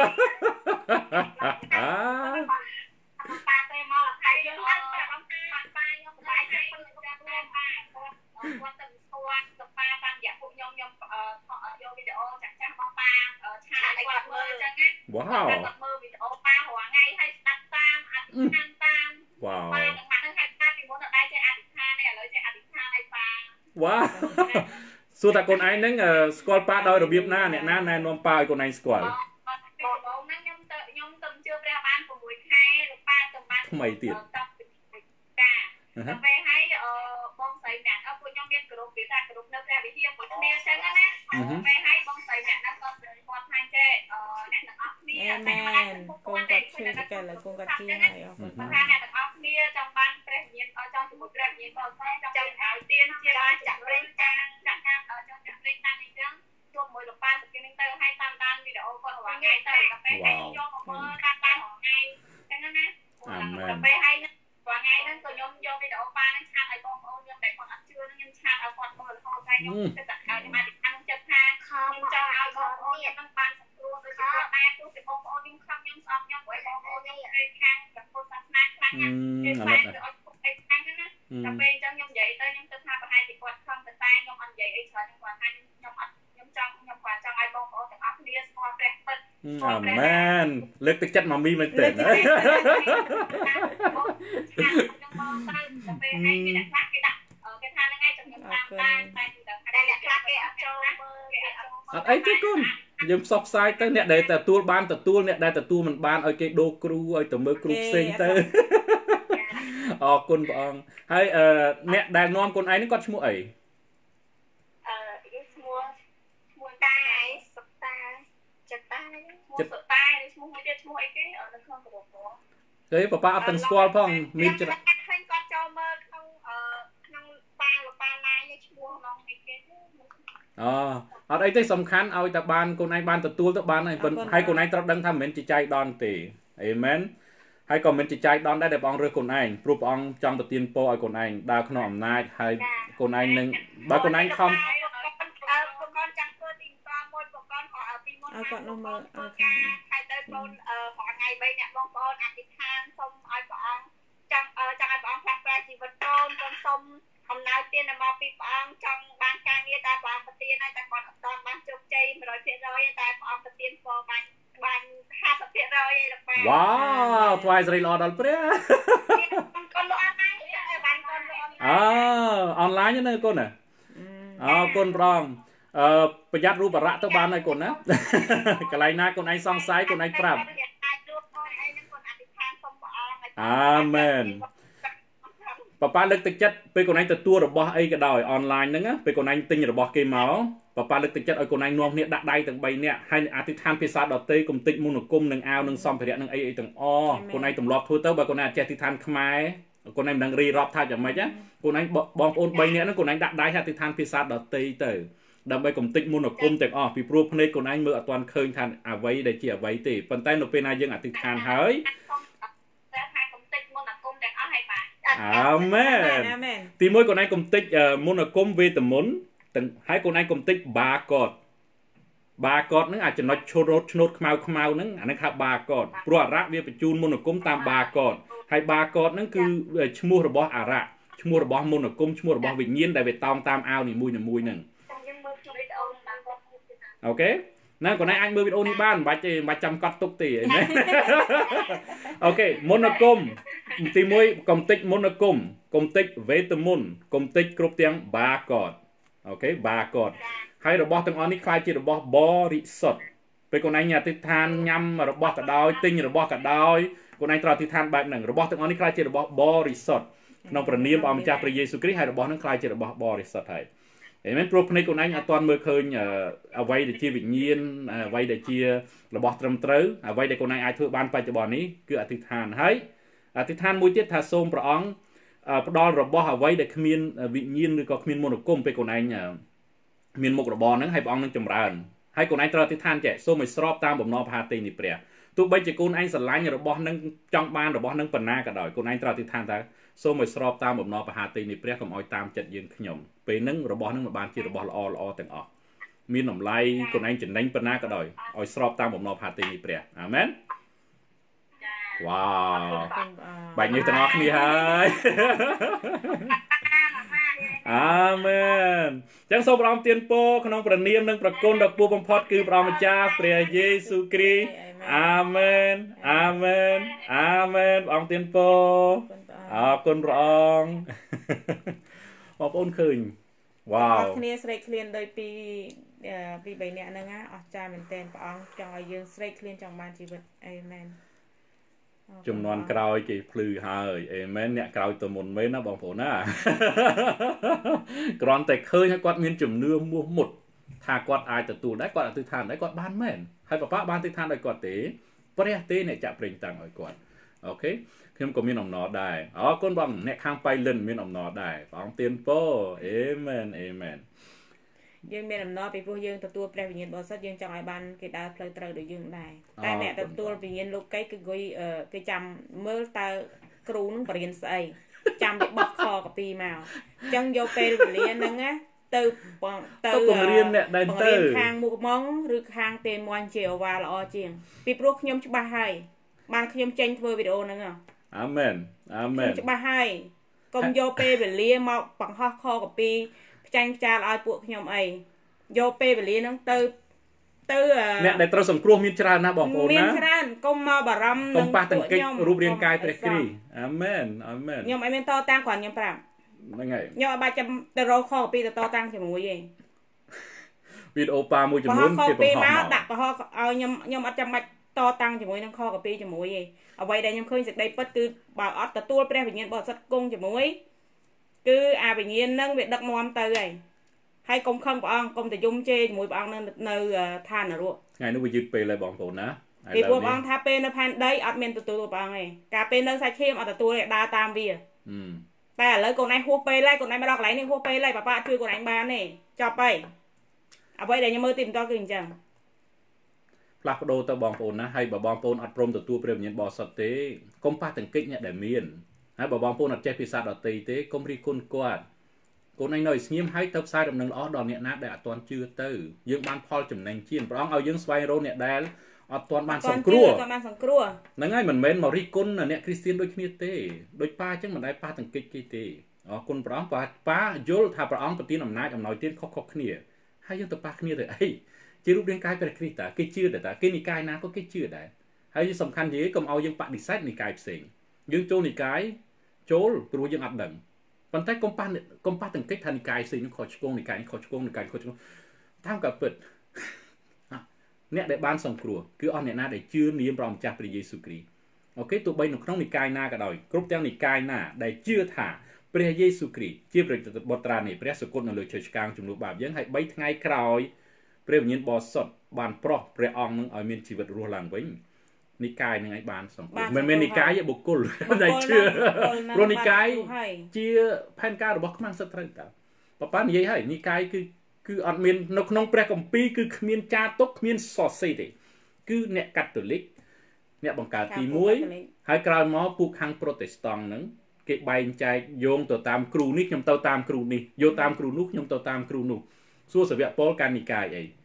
Speaker 3: មកថៃយើងអត់ប្រាប់ថាប៉ាខ្ញុំបាយតែប៉ុណ្្នឹងគាត់ទៅប៉ាគាត់ទៅស្គាល់ទៅប៉ាតាមរយៈពួកខ្ញុំខ្ញុំយកវីដេអូចាស់ចាស់របស់ប៉ាឆាឲ្យគាត់មើលអញ្ចឹងណា
Speaker 1: វ៉ាវ
Speaker 3: គាត់មើលវីដេអូប៉ារាល់ថ្ងៃហើយស្ដាប់តាមអធិដ្ឋានតាម
Speaker 1: វ៉ាវ
Speaker 3: ប៉ានឹងម៉ាក់នឹងហៅថាពីមុនដល់ចេះអធិដ្ឋានហើយឥឡូវចេះអធិដ្ឋានឲ្យប៉ា
Speaker 1: វ៉ាវសួរថាកូនឯងហ្នឹងស្គាល់ប៉ាដោយរបៀបណាអ្នកណាណែនាំប៉ាឲ្យកូនឯងស្គាល់
Speaker 3: បងហ្នឹងខ្ញុំទៅខ្ញុំទៅជឿព្រះបាន6ខែលោកប៉ាទៅបាន
Speaker 1: ថ្មីទៀត
Speaker 3: ការទៅពេលហើយបងស្រីម្នាក់ពួកខ្ញុំមានក្រុមវាថាក្រុមនៅព្រះវិហារមួយគ្នាអញ្ចឹងណាពេលហើយបងស្រីម្នាក់ហ្នឹងគាត់គាត់ថាចេះអ្នកទាំងអស់គ្នា
Speaker 2: តែម៉ែកូនគាត់ឈឺតែកែលើកូនគាត់ជាហើយអរគុណ
Speaker 3: ថាអ្នកទាំងអស់គ្នាចង់បានព្រះវិញ្ញាណចង់ជាមួយព្រះវិញ្ញាណបងស្រីចង់ឲ្យទានជាចាក់ព្រេងការចាក់ការចង់ចាក់ព្រេងតាមអញ្ចឹងជួបមួយលោកប៉ាទៅនឹងទៅឲ្យតាមដានវីដេអូគាត់រាល់ថ្ងៃទៅដល់ពេលហើយយកមកមើលតាមដានរាល់ថ្ងៃអញ្ចឹងណាដល់ពេលហើយរាល់ថ្ងៃហ្នឹងក៏ខ្ញុំយកវីដេអូប៉ាហ្នឹងឆាតឲ្យបងប្អូនខ្ញុំតែគាត់អត់ជឿហ្នឹងខ្ញុំឆាតឲ្យគាត់មើលរហូតតែខ្ញុំគិតថាខ្ញុំមកទីខាងចិត្តថាខ្ញុំចង់ឲ្យបងប្អូនខ្ញុំបានសង្គ្រោះដូចគាត់ដែរទោះជាបងប្អូនខ្ញុំខំខ្ញុំស្អប់ខ្ញុំព្រោះបងប្អូនខ្ញុំគេខាងព្រះពុទ្ធសាសនាខ្លាំងណាស់គេខ្លាំងទៅអត់អីខាងហ្នឹងណាតែពេលអញ្ចឹងខ្ញុំនិយាយទៅខ្ញុំគិតថាប្រហែលជាគាត់ខំតែតែខ្ញុំអត់និយាយអីច្រើនខ្ញុំគាត់ថាខ្ញុំអត់ខ្ញុំចង់ខ្ញុំគាត់ចង់ឲ្យបងប្អូនទាំងអស់គ្នាស្គាល់ព្រះពិត
Speaker 1: អាមែនលើកទឹកចិត្តម៉ាមីមែនទេណា
Speaker 3: បងទៅទៅពេលហើយគេដាក់ខ្លះគេដាក់គេថាហ្នឹងឯងចាំខ្ញុំតាមតាមតែតែអ្នកខ្លះគេអត់ចូលមើលគេអត់ចូល
Speaker 1: អត់អីទេគុណយើងផ្សព្វផ្សាយទៅអ្នកដែលទទួលបានទទួលអ្នកដែលទទួលមិនបានឲ្យគេដូរគ្រូឲ្យទៅមើលគ្រូផ្សេងទៅអរគុណព្រះអង្គហើយអ្នកដែលនាំខ្លួនឯងនេះគាត់ឈ្មោះអី
Speaker 3: អឺឈ្មោះឈ្មោះតាសុតាចិត្តតាឈ្មោះសុតាឈ្មោះមួយទៀតឈ្មោះអីគេនៅក្នុងក្រុមបង
Speaker 1: ទេប៉ាប៉ាអត់ទាំងស្គាល់ផងមានច្រើន
Speaker 3: ឃើញគាត់ចូលមើលក្នុងអឺក្នុងប៉ាលោកប៉ាណាយឈ្មោះក្នុងអីគេ
Speaker 1: អូអត់អីទេសំខាន់ឲ្យតែបានកូនឯងបានទទួលទៅបានហើយហើយកូនឯងត្រូវដឹងថាមិនមែនជាចៃដន្យទេអេមែនហើយក៏មិនជាចៃដន្យដែរដែលព្រះអង្គរើសកូនឯងព្រោះព្រះអង្គចង់ទៅទានពរឲ្យកូនឯងដើរក្នុងអំណាចហើយកូនឯងនឹងបើកូនឯងខំ
Speaker 3: អើកូនចាំធ្វើទីកមួយកូនខពីមុន
Speaker 2: ឲ្យគាត់នោះមើលអូ
Speaker 3: ខេហើយទៅ con mọi ngày bây nhạc con con ăn thịt than xong ai bọn chẳng chẳng ai bọn phát ra chỉ vật con con xong hôm nay tiên là mau bị bọn trong ban ca nghe ta bọn vật tiên này ta còn toàn ban chụp chay mà rồi chuyện rồi ta bọn vật tiên phò ban ban hai vật tiên rồi là ban
Speaker 1: wow twice rồi lo đal pre
Speaker 3: con lo ăn này ban con lo
Speaker 1: à online nữa con nè à con rong ờประหยัดรูประตัวบ้านหน่อยคนนะกะไรนะคนไอ้ซองซ้ายคนไอ้ปรับอาเมนป้าป้าเลิกตึกจัดไปคนไอ้ตัวตัวระบอบไอ้กระดอยออนไลน์นั่งอะไปคนไอ้ติงระบอบเกมเมาป้าป้าเลิกตึกจัดไอ้คนไอ้นวมเนี่ยดักได้ตั้งใบเนี่ยให้อธิษฐานพิซซ่าดอตเต้กุมติมุนกุมหนึ่งอาวหนึ่งซอมเพียหนึ่งไอ้ไอ้ตั้งอ้อคนไอ้ตุ่มรอบทั่วเต้าไปคนไอ้เจติทานขมายคนไอ้ดังรีรอบท่าจะไม่จ้ะคนไอ้บองโอนใบเนี่ยนั่นคนไอ้ดักได้อธิษฐานพิซซ่าดอตเต้เต้ดับไปกลมติมุนกุมแต่อ๋อพี่ปรูพเนกคนไอ้เมื่อตอนเคยทานอาไว้ได้เจียไว้ตีปันใต้หนูเป็นนายยังอธิษฐานเฮ้ยอาเมนตีมวยคนไอ้กลมติมุนกุมเวทมุนแต่ให้คนไอ้กลมติบาร์กอดบาร์กอดนั่นอาจจะนัดโชว์รถโนดขมาวขมาวนั่นอันนั้นครับบาร์กอดปลัวรักเวียไปจูนมุนกุมตามบาร์กอดให้บาร์กอดนั่นคือชั่วโมงระบอบอาระชั่วโมงระบอบมุนกุมชั่วโมงระบอบวิญญาณได้ไปตองตามเอานี่มวยหนึ่งมวยหนึ่งโอเคนั่นคนไอ้อันมือวิดีโอนี้บ้านบัดจะบัดจำกัดตุกตีเห็นไหมโอเคมุนกุมตีมวยกลมติมุนกุมกลมติเวทมุนกลมติกรุบเตียงบาร์กอดโอเคบาร์กอดให้ระบอบตั้งอันนี้คลายจีระบอบบริสุทธิ์เป็นคนไอ้เนี่ยติดทานยำระบอบกระดอยติงระบอบกระดอยคนไอ้ตราติดทานแบบหนึ่งระบอบตั้งอันนี้คลายจีระบอบบริสุทธิ์น้องประเนียมอมจากพระเยซูคริสต์ให้ระบอบนั้นคลายจีระบอบบริสุทธิ์ให้เห็นไหมโปรพในคนไอ้ตอนเมื่อเคยเอาไว้ได้เชียร์วิญญาณเอาไว้ได้เชียร์ระบอบตรมตรึเอาไว้ได้คนไอ้ไอ้ทั่วบ้านปัจจุบันนี้คืออธิษฐานให้อธิษฐานมุ้ยเจ็ดทาโซมพระองค์ดอลระบอบเอาไว้ได้ขมิ้นวิญญาณหรือก็ขมิ้นมโนกุมเป็นคนไอ้เนี่ยมีมุกระบอบนั้นให้พระองค์นั้นจำเริญให้คนไอ้ตราติทานแจกโซ่ไม่สอบตามบ่มนอพาตีนิเปรียตัวใบจะคนไอ้สลายระบอบนั้นจังบ้านระบอบนั้นปนหน้ากระดอยคนไอ้ตราติทานแต่โซ่ไม่สอบตามบ่มนอพาตีนิเปรียก็มอยตามจัดยืนขยมเป็นนั่งระบอบนั่งมาบ้านที่ระบอบละอละอแต่งออกมีหน่อไล่คนไอ้จะนั่งปนหน้ากระดอยออยสอบตามบ่มนอพาตีนิเปรียอาเมนว้าวใบนี้แต่งออกนี่ฮะอาเมนจังโซบรามเตียนโปขนมประเนียมนังประกนดอกปูบังพอดคือพระมิจาพระเยซูคริสต์อาเมนอาเมนอาเมนบองเตียนโปอาคนรองบองปนคืนว้าว
Speaker 2: เคลียร์สไลเคลียร์โดยปีปีใบเนี้ยนะงะออกจาเหมือนเต้นปองจังเอายืนสไลเคลียร์จังบานชีวิตอาเมน
Speaker 1: จำนวนกรอยกี่พลือหายเอเมนเนี่ยกรอยตัวมนเว้นนะบางผลนะกรอนแต่เคยให้กอดเงินจุ่มเนื้อมัวหมดถ้ากอดอายแต่ตัวได้กอดติทานได้กอดบ้านแม่นให้ป้าป้าบ้านติทานได้กอดเต๋ปริยเต๋เนี่ยจะเปล่งต่างอ่อยกอดโอเคเข้มก็มีหน่อมนอได้อ๋อก้นบังเนี่ยข้างไปเล่นมีหน่อมนอได้ฟังเตียนโป้เอเมนเอเมน
Speaker 2: យើងមានអំណរពីព្រោះយើងទទួលព្រះវិញ្ញាណបរិសុទ្ធយើងចង់ឲ្យបានគេដើរផ្លូវត្រូវដូចយើងដែរតែអ្នកទទួលវិញ្ញាណលោកីគឺគេគេចាំមើលតើគ្រូនឹងបរៀនស្អីចាំវាបោះខកាពីមកអញ្ចឹងយកពេលវេលាហ្នឹងណាទៅទៅ
Speaker 1: បង្រៀនអ្នកដែលទៅ
Speaker 2: ខាងមុខម៉ងឬខាងទេមន់ជាអវ៉ាល្អជាងពីព្រោះខ្ញុំច្បាស់ហើយបានខ្ញុំចេញធ្វើវីដេអូហ្នឹង
Speaker 1: អាមែនអាមែន
Speaker 2: ច្បាស់ហើយកុំយកពេលវេលាមកបង្ហោះខកាពីចាញ់ផ្ចាលឲ្យពួកខ្ញុំអីយកពេលវេលាហ្នឹងទៅទៅ
Speaker 1: អ្នកដែលត្រូវសង្គ្រោះមានច្រើនណាស់បងប្អូនណា
Speaker 2: មានច្រើនកុំមកបារម្ភ
Speaker 1: នឹងប៉ះទាំងកិច្ចរូបរាងកាយព្រះគ្រីស្ទអាមែនអាមែន
Speaker 2: ខ្ញុំអត់មានតតាំងគ្រាន់ខ្ញុំប្រាប់
Speaker 1: ហ្នឹងហើយ
Speaker 2: ខ្ញុំអត់បាច់ចាំទៅរកខកពីទៅតតាំងជាមួយទេ
Speaker 1: វីដេអូប៉ាមួយចំនួន
Speaker 2: គេបង្ហោះមកដាក់បង្ហោះឲ្យខ្ញុំខ្ញុំអត់ចាំបាច់តតាំងជាមួយនឹងខកពីជាមួយទេអ្វីដែលខ្ញុំឃើញសេចក្តីពិតគឺបើអត់ទទួលព្រះវិញ្ញាណបរិសុទ្ធគង់ជាមួយគឺអាវិញ្ញាណហ្នឹងវាដឹកនាំទៅហើយហើយកុំខឹងព្រះអង្គកុំទៅយំជេរជាមួយព្រះអង្គនៅនៅឋាននរក
Speaker 1: ថ្ងៃនេះវាយឺតពេលហើយបងប្អូនណា
Speaker 2: ពីព្រោះព្រះអង្គថាពេលនៅផែនដីអត់មានទទួលព្រះអង្គទេកាលពេលនៅសាច់ឈាមអត់ទទួលទេដើរតាមវាតែឥឡូវកូនឯងហួសពេលហើយកូនឯងមកដល់កន្លែងនេះហួសពេលហើយប៉ាប៉ាជួយកូនឯងបានទេចប់ហើយអ្វីដែលខ្ញុំមើលទីបន្តគឺអញ្ចឹង
Speaker 1: ផ្លាស់ប្ដូរទៅបងប្អូនណាហើយបើបងប្អូនអត់ព្រមទទួលព្រះវិញ្ញាណបរិសុទ្ធទេកុំប៉ះទង្គិចអ្នកដែលមានហើយបើបងប្អូនអត់ចេះភាសាដទៃទេកុំរិះគន់គាត់កូនឯងនៅស្ងៀមហើយទៅផ្សាយដំណឹងល្អដល់អ្នកណាដែលអត់ទាន់ជឿទៅយើងបានផលចំណេញជាងព្រះអង្គឲ្យយើងស្វែងរកអ្នកដែលអត់ទាន់បានសង្គ្រោះ
Speaker 2: អត់បានសង្គ្រោះ
Speaker 1: ហ្នឹងហើយមិនមែនមករិះគន់អ្នកគ្រីស្ទានដូចគ្នាទេដូចប៉ាអញ្ចឹងមិនដែលប៉ាតង្កិចគេទេអរគុណព្រះអង្គប៉ាប៉ាយល់ថាព្រះអង្គប្រទានអំណាចអំណោយទានខុសៗគ្នាហើយយើងទៅប៉ះគ្នាទៅអីជារូបរាងកាយព្រះគ្រីស្ទតាគេជឿដែរតាគេនិកាយណាក៏គេជឿដែរហើយសំខាន់ជាងកុំឲ្យយើងបដិសេធនិកាយផ្សេងយើងចូលនិកាយចូលព្រោះយើងអត់ដឹងប៉ុន្តែកុំប៉ះកុំប៉ះតង្កិចថានិកាយផ្សេងនឹងខុសឆ្គងនិកាយខុសឆ្គងនិកាយខុសឆ្គងតាមការពិតអ្នកដែលបានសង្គ្រោះគឺអស់អ្នកណាដែលជឿនាមព្រះម្ចាស់ព្រះយេស៊ូវគ្រីស្ទអូខេទោះបីនៅក្នុងនិកាយណាក៏ដោយគ្រប់ទាំងនិកាយណាដែលជឿថាព្រះយេស៊ូវគ្រីស្ទជាព្រះបុត្រានៃព្រះសុគតនៅលើឈើឆ្កាងជំនួសបាបយើងហើយបីថ្ងៃក្រោយព្រះវិញ្ញាណបរិសុទ្ធបានប្រោះព្រះអង្គនឹងឲ្យមានជីវិតរស់ឡើងវិញនិកាយនឹងឲ្យបានសង្គ្រោះមិនមែននិកាយទេបុគ្គលដែលជឿព្រោះនិកាយជាផែនការរបស់ខ្មាំងសិទ្ធិត្រូវតើប៉ប៉ានិយាយហើយនិកាយគឺគឺអត់មាននៅក្នុងព្រះគម្ពីរគឺគ្មានចាទុកគ្មានសរសេរទេគឺអ្នកកាតូលិកអ្នកបង្កើតទីមួយហើយក្រោយមកពួកខាងប្រូតេស្តង់ហ្នឹងគេបែងចែកយោងទៅតាមគ្រូនេះខ្ញុំទៅតាមគ្រូនេះយកតាមគ្រូនោះខ្ញុំទៅតាមគ្រូនោះសួរសាវកប៉ុលកាន់និកាយអី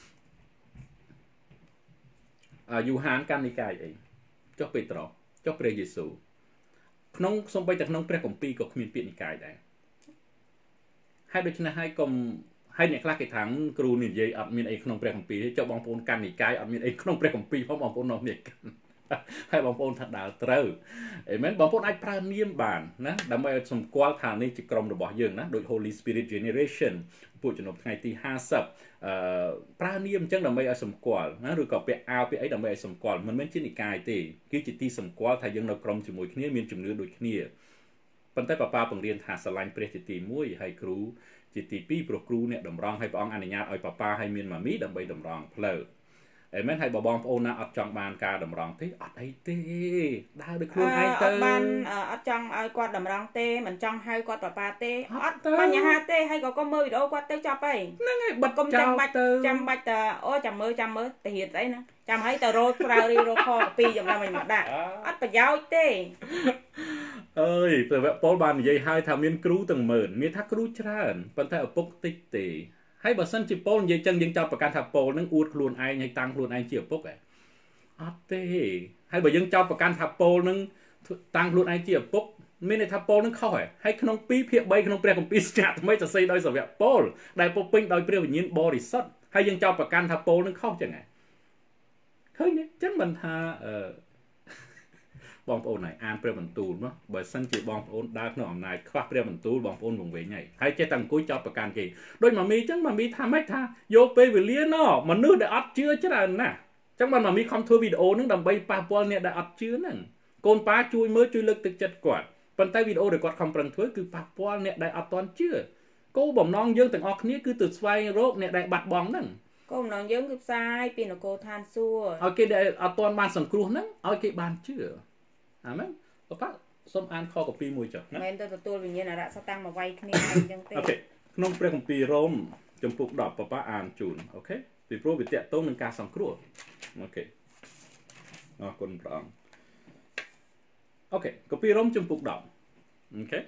Speaker 1: អាយូហានកាន់និកាយអីចុះពេត្រុសចុះព្រះយេស៊ូវក្នុងសំបីតែក្នុងព្រះគម្ពីរក៏គ្មានពាក្យនិកាយដែរហើយដូច្នេះហើយកុំហើយអ្នកខ្លះគេថាគ្រូនិយាយអត់មានអីក្នុងព្រះគម្ពីរទេចុះបងប្អូនកាន់និកាយអត់មានអីក្នុងព្រះគម្ពីរផងបងប្អូននាំគ្នាកាន់ហើយបងប្អូនថាដើរត្រូវអីមែនបងប្អូនអាចប្រើនាមបានណាដើម្បីឲ្យសម្គាល់ថានេះជាក្រុមរបស់យើងណាដូច Holy Spirit Generation ពួកជំនុំថ្ងៃទីห้าสิบអឺប្រើនាមអញ្ចឹងដើម្បីឲ្យសម្គាល់ណាឬក៏ពាក្យអាវពាក្យអីដើម្បីឲ្យសម្គាល់មិនមែនជានិកាយទេគឺជាទីសម្គាល់ថាយើងនៅក្រុមជាមួយគ្នាមានជំនឿដូចគ្នាប៉ុន្តែប៉ាប៉ាបង្រៀនថាស្រឡាញ់ព្រះជាទីមួយហើយគ្រូជាទីពីរព្រោះគ្រូអ្នកតម្រង់ឲ្យព្រះអង្គអនុញ្ញាតឲ្យប៉ាប៉ាឲ្យមានម៉ាមីដើម្បីតម្រង់ផ្លូវអីមែនហើយបើបងប្អូនណាអត់ចង់បានការតម្រង់ទេអត់អីទេដើរដោយខ្លួនឯងទៅអត់
Speaker 2: បានអត់ចង់ឲ្យគាត់តម្រង់ទេមិនចង់ហៅគាត់ប៉ាប៉ាទេអត់បញ្ហាទេហើយក៏កុំមើលវីដេអូគាត់ទៅចប់ហើយ
Speaker 1: ហ្នឹងហើយបិទ
Speaker 2: កុំចាំបាច់ចាំបាច់តែអូចាំមើលចាំមើលទៅរៀនស្អីណាចាំឲ្យទៅរកក្រៅរីរកខកពីចំណេះមិនមកដាក់អត់ប្រយោជន៍ទេ
Speaker 1: អើយព្រះពលបាននិយាយឲ្យថាមានគ្រូទាំងម៉ឺនមានថាគ្រូច្រើនប៉ុន្តែឪពុកតិចទេហើយបើសិនជាពលនិយាយចឹងយើងចោទប្រកាន់ថាពលនឹងអួតខ្លួនឯងហើយតាំងខ្លួនឯងជាឪពុកហ៎អត់ទេហើយបើយើងចោទប្រកាន់ថាពលនឹងតាំងខ្លួនឯងជាឪពុកមានន័យថាពលនឹងខុសហ៎ហើយក្នុងពីរភាគបីក្នុងព្រះគម្ពីរសង្ឃថ្មីសរសេរដោយសាវកពលដែលពោពេញដោយព្រះវិញ្ញាណបរិសុទ្ធហើយយើងចោទប្រកាន់ថាពលនឹងខុសចឹងហ៎ឃើញទេចឹងមិនថាអឺបងប្អូនហើយអានព្រះបន្ទូលមកបើសិនជាបងប្អូនដើរក្នុងអំណាចខ្វះព្រះបន្ទូលបងប្អូនវង្វេងហើយហើយចេះតែអង្គុយចោទប្រកាន់គេដូចម៉ាមីចឹងម៉ាមីថាម៉េចថាយកពេលវេលាណោះមនុស្សដែលអត់ជឿច្រើនណាស់ចឹងបានម៉ាមីខំធ្វើវីដេអូហ្នឹងដើម្បីប៉ះពាល់អ្នកដែលអត់ជឿហ្នឹងកូនប៉ាជួយមើលជួយលើកទឹកចិត្តគាត់ប៉ុន្តែវីដេអូដែលគាត់ខំប្រឹងធ្វើគឺប៉ះពាល់អ្នកដែលអត់ទាន់ជឿគោលបំណងយើងទាំងអស់គ្នាគឺទៅស្វែងរកអ្នកដែលបាត់បង់ហ្នឹង
Speaker 2: គោលបំណងយើងគឺផ្សាយពីនគរឋានសួគ៌
Speaker 1: ឲ្យគេដែលអត់ទាន់បានសង្គ្រោះហ្នឹងឲ្យគេបានជឿអាមែនប៉ាប៉ាសូមអានខកពីមួយចុះណា
Speaker 2: មិនទៅទទួលវិញ្ញាណអរៈសតាំងមកវាយគ្នាអញ្ចឹងទេ
Speaker 1: អូខេក្នុងព្រះគម្ពីររ៉ូមចំពុកដប់ប៉ាប៉ាអានជូនអូខេពីព្រោះវាតាក់ទងនឹងការសង្គ្រោះអូខេអរគុណព្រះអង្គអូខេគម្ពីររ៉ូមចំពុកដប់អូខេ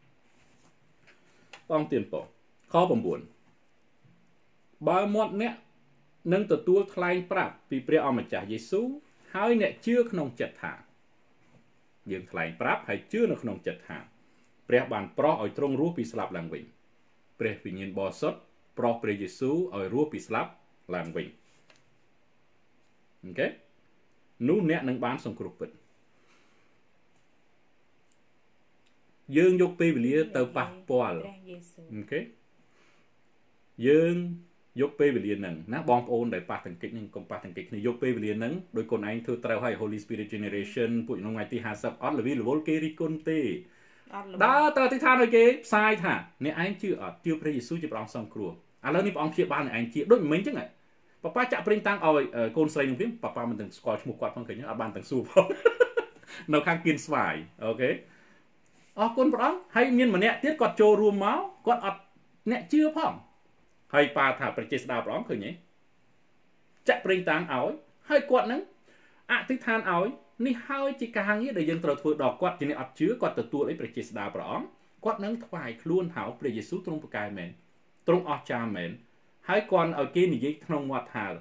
Speaker 1: បងទៀនពខ9បើមាត់អ្នកនឹងទទួលថ្លែងប្រាប់ពីព្រះអម្ចាស់យេស៊ូវហើយអ្នកជឿក្នុងចិត្តថាយើងថ្លែងប្រាប់ហើយជឿនៅក្នុងចិត្តថាព្រះបានប្រោះឲ្យទ្រង់រស់ពីស្លាប់ឡើងវិញព្រះវិញ្ញាណបរិសុទ្ធប្រោះព្រះយេស៊ូវឲ្យរស់ពីស្លាប់ឡើងវិញអូខេនោះអ្នកនឹងបានសង្គ្រោះពិតយើងយកពេលវេលាទៅប៉ះពាល់អូខេយើងយកពេលវេលាហ្នឹងណាបងប្អូនដែលប៉ះតង្កិចហ្នឹងកុំប៉ះតង្កិចគ្នាយកពេលវេលាហ្នឹងដោយខ្លួនឯងធ្វើត្រូវឲ្យ Holy Spirit Generation ពួកក្នុងថ្ងៃទីห้าสิบអត់លវិលវល់គេរិះគន់ទេដើរទៅអធិដ្ឋានឲ្យគេផ្សាយថាអ្នកឯងជឿអត់ជឿព្រះយេស៊ូវជាព្រះអង្គសង្គ្រោះឥឡូវនេះព្រះអង្គព្យាបាលអ្នកឯងជឿដូចមិញអញ្ចឹងប៉ាប៉ាចាក់ប្រេងតាំងឲ្យកូនស្រីនឹងវិញប៉ាប៉ាមិនទាំងស្គាល់ឈ្មោះគាត់ផងឃើញអត់បានទាំងសួរផងនៅខាងគៀនស្វាយអូខេអរគុណព្រះអង្គហើយមានម្នាក់ទៀតគាត់ចូលរួមមកគាត់អត់អ្នកជឿផងហើយប៉ាថាប្រជាស្ដារព្រះអង្គឃើញទេចាក់ប្រេងតាំងឲ្យហើយគាត់នឹងអធិដ្ឋានឲ្យនេះហើយជាការងារដែលយើងត្រូវធ្វើដល់គាត់ជាអ្នកអត់ជឿគាត់ទទួលអីប្រជាស្ដារព្រះអង្គគាត់នឹងថ្វាយខ្លួនហៅព្រះយេស៊ូវទ្រង់ប្រកែមែនទ្រង់អស្ចារ្យមែនហើយគាត់ឲ្យគេនិយាយក្នុងមាត់ថា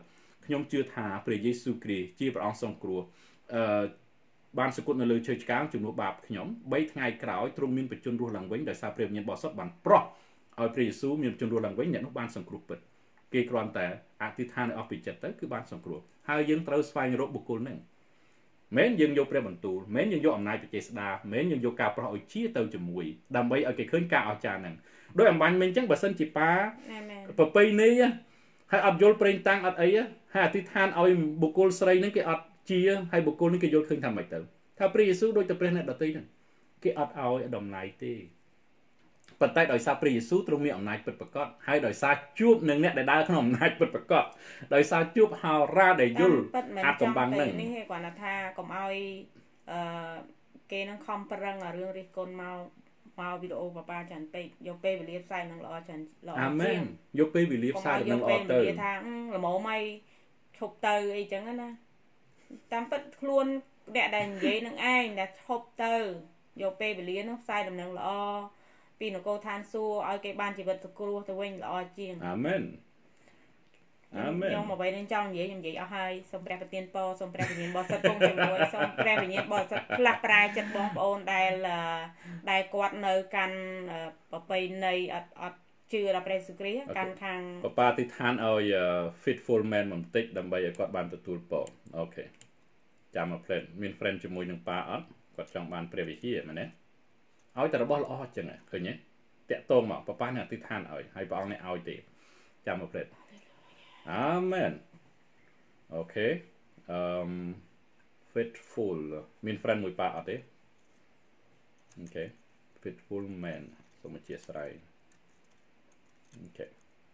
Speaker 1: ខ្ញុំជឿថាព្រះយេស៊ូវគ្រីស្ទជាព្រះអង្គសង្គ្រោះអឺបានសគត់នៅលើឈើឆ្កាងជំនួសបាបខ្ញុំបីថ្ងៃក្រោយទ្រង់មានបញ្ជន់រស់ឡើងវិញដោយសារព្រះវិញ្ញាណបរិសុទ្ធបានប្រោះឲ្យព្រះយេស៊ូវមានបញ្ជន់រស់ឡើងវិញអ្នកនោះបានសង្គ្រោះពិតគេគ្រាន់តែអធិដ្ឋានឲ្យអស់ពីចិត្តទៅគឺបានសង្គ្រោះហើយយើងត្រូវស្វែងរកបុគ្គលនឹងមែនយើងយកព្រះបន្ទូលមែនយើងយកអំណាចបច្ចេស្តាមែនយើងយកការប្រោះឲ្យជាទៅជាមួយដើម្បីឲ្យគេឃើញការអស្ចារ្យហ្នឹងដោយអំបញ្ញមិញអញ្ចឹងបើសិនជាប៉ាប្រពៃណីហើយអត់យល់ប្រេងតាំងអត់អីហើយអធិដ្ឋានឲ្យបុគ្គលស្រីហ្នឹងគេអត់ជាហើយបុគ្គលនេះគេយល់ឃើញថាម៉េចទៅថាព្រះយេស៊ូវដូចតែព្រះអ្នកដទៃហ្នឹងគេអត់ឲ្យដំណ័យទេប៉ុន្តែដោយសារព្រះយេស៊ូវទ្រង់មានអំណាចពិតប្រាកដហើយដោយសារជួបនឹងអ្នកដែលដើរក្នុងអំណាចពិតប្រាកដដោយសារជួបហោរាដែលយល់អាចកំបាំងនឹង
Speaker 2: នេះគាត់ថាកុំឲ្យអឺគេនឹងខំប្រឹងអារឿងរិះគន់មកមកវីដេអូប៉ាប៉ាច្រើនពេកយកពេលវេលាផ្សាយនឹងល្អច្រើនល្អ
Speaker 1: អាមែនយកពេលវេលាផ្សាយនឹងល្អទៅ
Speaker 2: គេថាល្មមឲ្យឈប់ទៅអីចឹងណាតាមពិតខ្លួនអ្នកដែលនិយាយនឹងឯងដែលឈប់ទៅយកពេលវេលានោះផ្សាយដំណឹងល្អពីនគរឋានសួគ៌ឲ្យគេបានជីវិតសង្គ្រោះទៅវិញល្អជាង
Speaker 1: អាមែនអាមែន
Speaker 2: ខ្ញុំមកវិញនឹងចង់និយាយខ្ញុំនិយាយអស់ហើយសូមព្រះប្រទានពរសូមព្រះវិញ្ញាណបរិសុទ្ធគង់ជាមួយសូមព្រះវិញ្ញាណបរិសុទ្ធផ្លាស់ប្រែចិត្តបងប្អូនដែលដែលគាត់នៅកាន់ប្រពៃណីអត់អត់ជឿដល់ព្រះយេស៊ូវគ្រីស្ទកាន់ខាង
Speaker 1: បបាទិដ្ឋានឲ្យ Fitful Man បន្តិចដើម្បីឲ្យគាត់បានទទួលពរអូខេចាំមកផ្លេតមាន friend ជាមួយនឹងប៉ាអត់គាត់ចង់បានព្រះវិហារមែនទេឲ្យតែរបស់ល្អអញ្ចឹងឃើញទេតាក់តងមកប៉ាប៉ានឹងអធិដ្ឋានឲ្យហើយព្រះអង្គនេះឲ្យទេចាំមកព្រឹកអាមែនអូខេអឺ Faithful មាន friend មួយប៉ាអត់ទេអូខេ Faithful Man សូមអធិស្ឋានអូខេ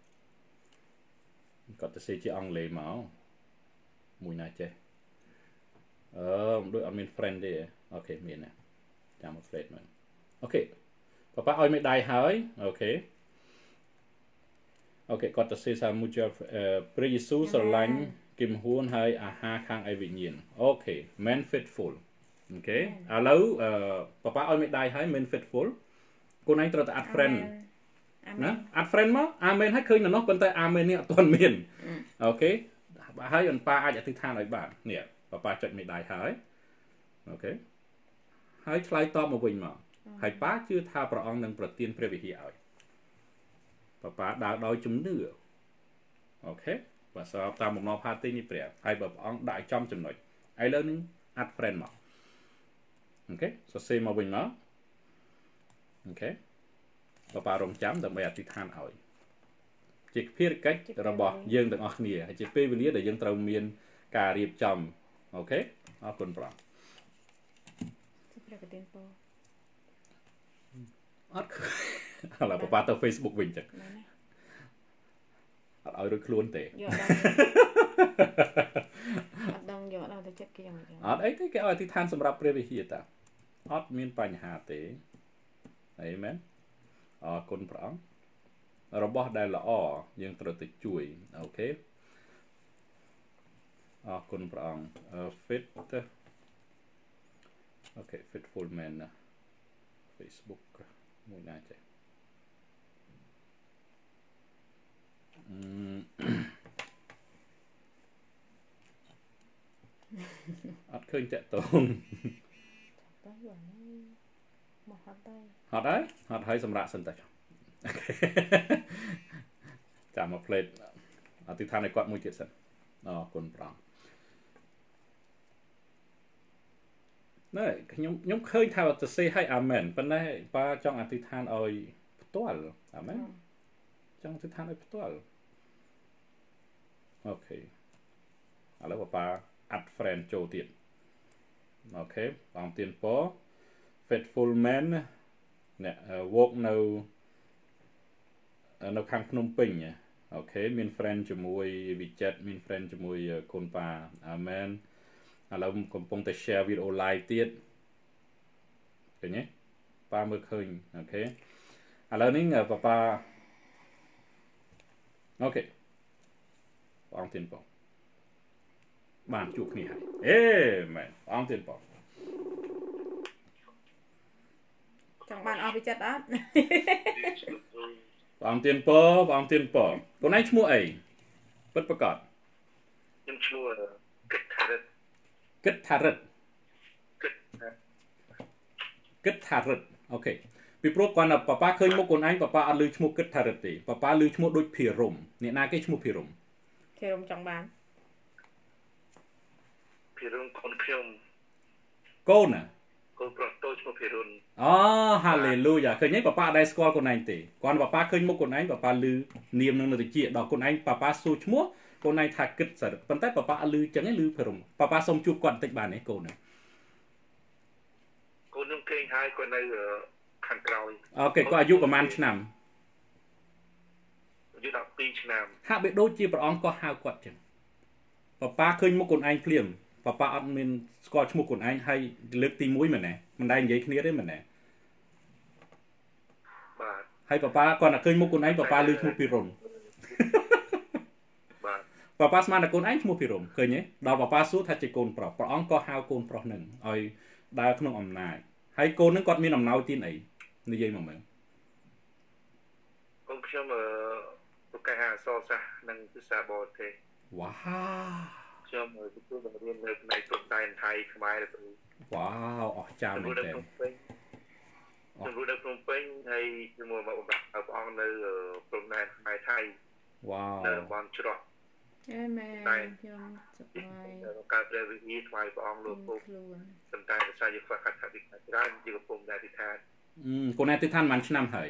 Speaker 1: គាត់ទៅសេជាអង់គ្លេសមកមួយណាចេះអឺដូចអត់មាន friend ទេអូខេមានណាចាំមក friend មកអូខេប៉ាប៉ាឲ្យមេដៃហើយអូខេអូខេគាត់ទៅសេសាមួយជាព្រះយេស៊ូវស្រឡាញ់គឹមហួនហើយអាហារខាងឯវិញ្ញាណអូខេ Man Faithful អូខេឥឡូវប៉ាប៉ាឲ្យមេដៃហើយ Man Faithful ខ្លួនឯងត្រូវតែ add friend ណា add friend មក Amen ហើយឃើញនៅនោះប៉ុន្តែ Amen នេះអត់ទាន់មានអូខេហើយអនប៉ាអាចអធិដ្ឋានឲ្យបាននេះប៉ាប៉ាចុចមេដៃហើយអូខេហើយឆ្លើយតបមកវិញមកហើយប៉ាជឿថាព្រះអង្គនឹងប្រទានព្រះវិហារឲ្យប៉ាប៉ាដើរដោយជំនឿអូខេបើស្របតាមបំណងផាទីនេះព្រះហើយបើព្រះអង្គដាក់ចំចំណុចឥឡូវនឹង add friend មកអូខេសរសេរមកវិញមកអូខេប៉ាប៉ារងចាំដើម្បីអធិដ្ឋានឲ្យជាភារកិច្ចរបស់យើងទាំងអស់គ្នាហើយជាពេលវេលាដែលយើងត្រូវមានការរៀបចំអូខេអរគុណព្រះ
Speaker 2: ព្រះប្រទានពរ
Speaker 1: អត់ឥឡូវប៉ាប៉ាទៅ Facebook វិញចឹងអត់ឲ្យរួចខ្លួនទេ
Speaker 2: យកដល់អត់ដឹងយកដល់ទៅចិត្តគេយ៉ាងម៉េច
Speaker 1: អត់អីទេគេឲ្យអធិដ្ឋានសម្រាប់ព្រះវិហារតាអត់មានបញ្ហាទេអីមែនអរគុណព្រះអង្គរបស់ដែលល្អយើងត្រូវទៅជួយអូខេអរគុណព្រះអង្គ fit អូខេ Fitful Man ណា Facebook មួយណាចេះអឺអត់ឃើញតាក់តង
Speaker 2: ទៅអានេះមកហត់ទៅ
Speaker 1: ហត់ហើយហត់ហើយសម្រាប់សិនតើចាំមក plate អធិដ្ឋានឲ្យគាត់មួយទៀតសិនអរគុណព្រះអង្គណែខ្ញុំខ្ញុំឃើញថាទៅសេឲ្យអាមែនប៉ុន្តែប៉ាចង់អធិដ្ឋានឲ្យផ្ទាល់អាមែនចង់អធិដ្ឋានឲ្យផ្ទាល់អូខេឥឡូវប៉ា add friend ចូលទៀតអូខេបងទៀនពរ Faithful Man អ្នកវោកនៅនៅខាងភ្នំពេញអូខេមាន friend ជាមួយវិចិត្រមាន friend ជាមួយកូនប៉ាអាមែនឥឡូវកំពុងតែ share វីដេអូ live ទៀតឃើញទេប៉ាមើលឃើញអូខេឥឡូវនេះប៉ាប៉ាអូខេបងទៀនពរបានជួបគ្នាហើយអេមែនបងទៀនពរ
Speaker 2: ចង់បានអស់ពីចិត្តអត់
Speaker 1: បងទៀនពរបងទៀនពរខ្លួនឯងឈ្មោះអីពិតប្រាកដ
Speaker 4: ខ្ញុំឈ្មោះគិតថារិត
Speaker 1: គិតថារិត
Speaker 4: គិត
Speaker 1: គិតថារិតអូខេពីព្រោះគាត់ប៉ាប៉ាឃើញមុខខ្លួនឯងប៉ាប៉ាអត់ឮឈ្មោះគិតថារិតទេប៉ាប៉ាឮឈ្មោះដូចភិរមអ្នកណាគេឈ្មោះភិរម
Speaker 2: ភិរមចង់បាន
Speaker 4: ភិរមកូនខ្ញុំ
Speaker 1: កូនណា
Speaker 4: កូនប្រុសតូចឈ្មោះភិរុន
Speaker 1: អូហាឡេលូយ៉ាឃើញទេប៉ាប៉ាអត់ដែរស្គាល់ខ្លួនឯងទេគាត់ប៉ាប៉ាឃើញមុខខ្លួនឯងប៉ាប៉ាឮនាមនឹងនៅតិចដល់ខ្លួនឯងប៉ាប៉ាសួរឈ្មោះខ្លួនឯងថាគិតសិតប៉ុន្តែប៉ាប៉ាអត់ឮចឹងទេឮភិរមប៉ាប៉ាសុំជួបគាត់បន្តិចបានទេកូនណា
Speaker 4: កូនខ្ញុំគេងហើយគាត់នៅខាងក្រោយ
Speaker 1: អូខេគាត់អាយុប្រហែលឆ្នាំ
Speaker 4: អាយុដប់ពីរឆ្នាំ
Speaker 1: ហាក់បីដូចជាព្រះអង្គក៏ហៅគាត់ចឹងប៉ាប៉ាឃើញមុខខ្លួនឯងភ្លាមប៉ាប៉ាអត់មានស្គាល់ឈ្មោះខ្លួនឯងហើយលើកទីមួយមែនទេមិនដែរនិយាយគ្នាទេមែនទេ
Speaker 4: បាទ
Speaker 1: ហើយប៉ាប៉ាគាត់តែឃើញមុខខ្លួនឯងប៉ាប៉ាឮឈ្មោះពីរុន
Speaker 4: បាទ
Speaker 1: ប៉ាប៉ាស្មានតែកូនឯងឈ្មោះពីរុនឃើញទេដល់ប៉ាប៉ាសួរថាជាកូនប្រុសព្រះអង្គក៏ហៅកូនប្រុសនឹងឲ្យដើរក្នុងអំណាចហើយកូននឹងគាត់មានអំណោយទានអីនិយាយមកមើល
Speaker 4: កូនខ្ញុំអឺប្រកាសអក្សរសាស្ត្រនិងភាសាបរទេស
Speaker 1: វ៉ា
Speaker 4: ខ្ញុំទទួលបង្រៀននៅផ្នែកព្រំដែនថៃខ្មែរទៅ
Speaker 1: វ៉ាវអស្ចារ្យមែនទេ
Speaker 4: ខ្ញុំរស់នៅភ្នំពេញហើយជាមួយមកបំរើព្រះអង្គនៅព្រំដែនខ្មែរថៃ
Speaker 1: វ៉ាវ
Speaker 4: នៅតំបន់ច្រក
Speaker 2: អេមែនខ្ញុំសុខហើយ
Speaker 4: កើតព្រះវិញ្ញាណថ្វាយព្រះអង្គលោកពុកសន្តានវិសាយខ្វះខាតថាវិការច្រើនជាកំពុងតែទីឋាន
Speaker 1: អឺកូនឯងទីឋានប៉ុន្មានឆ្នាំហើយ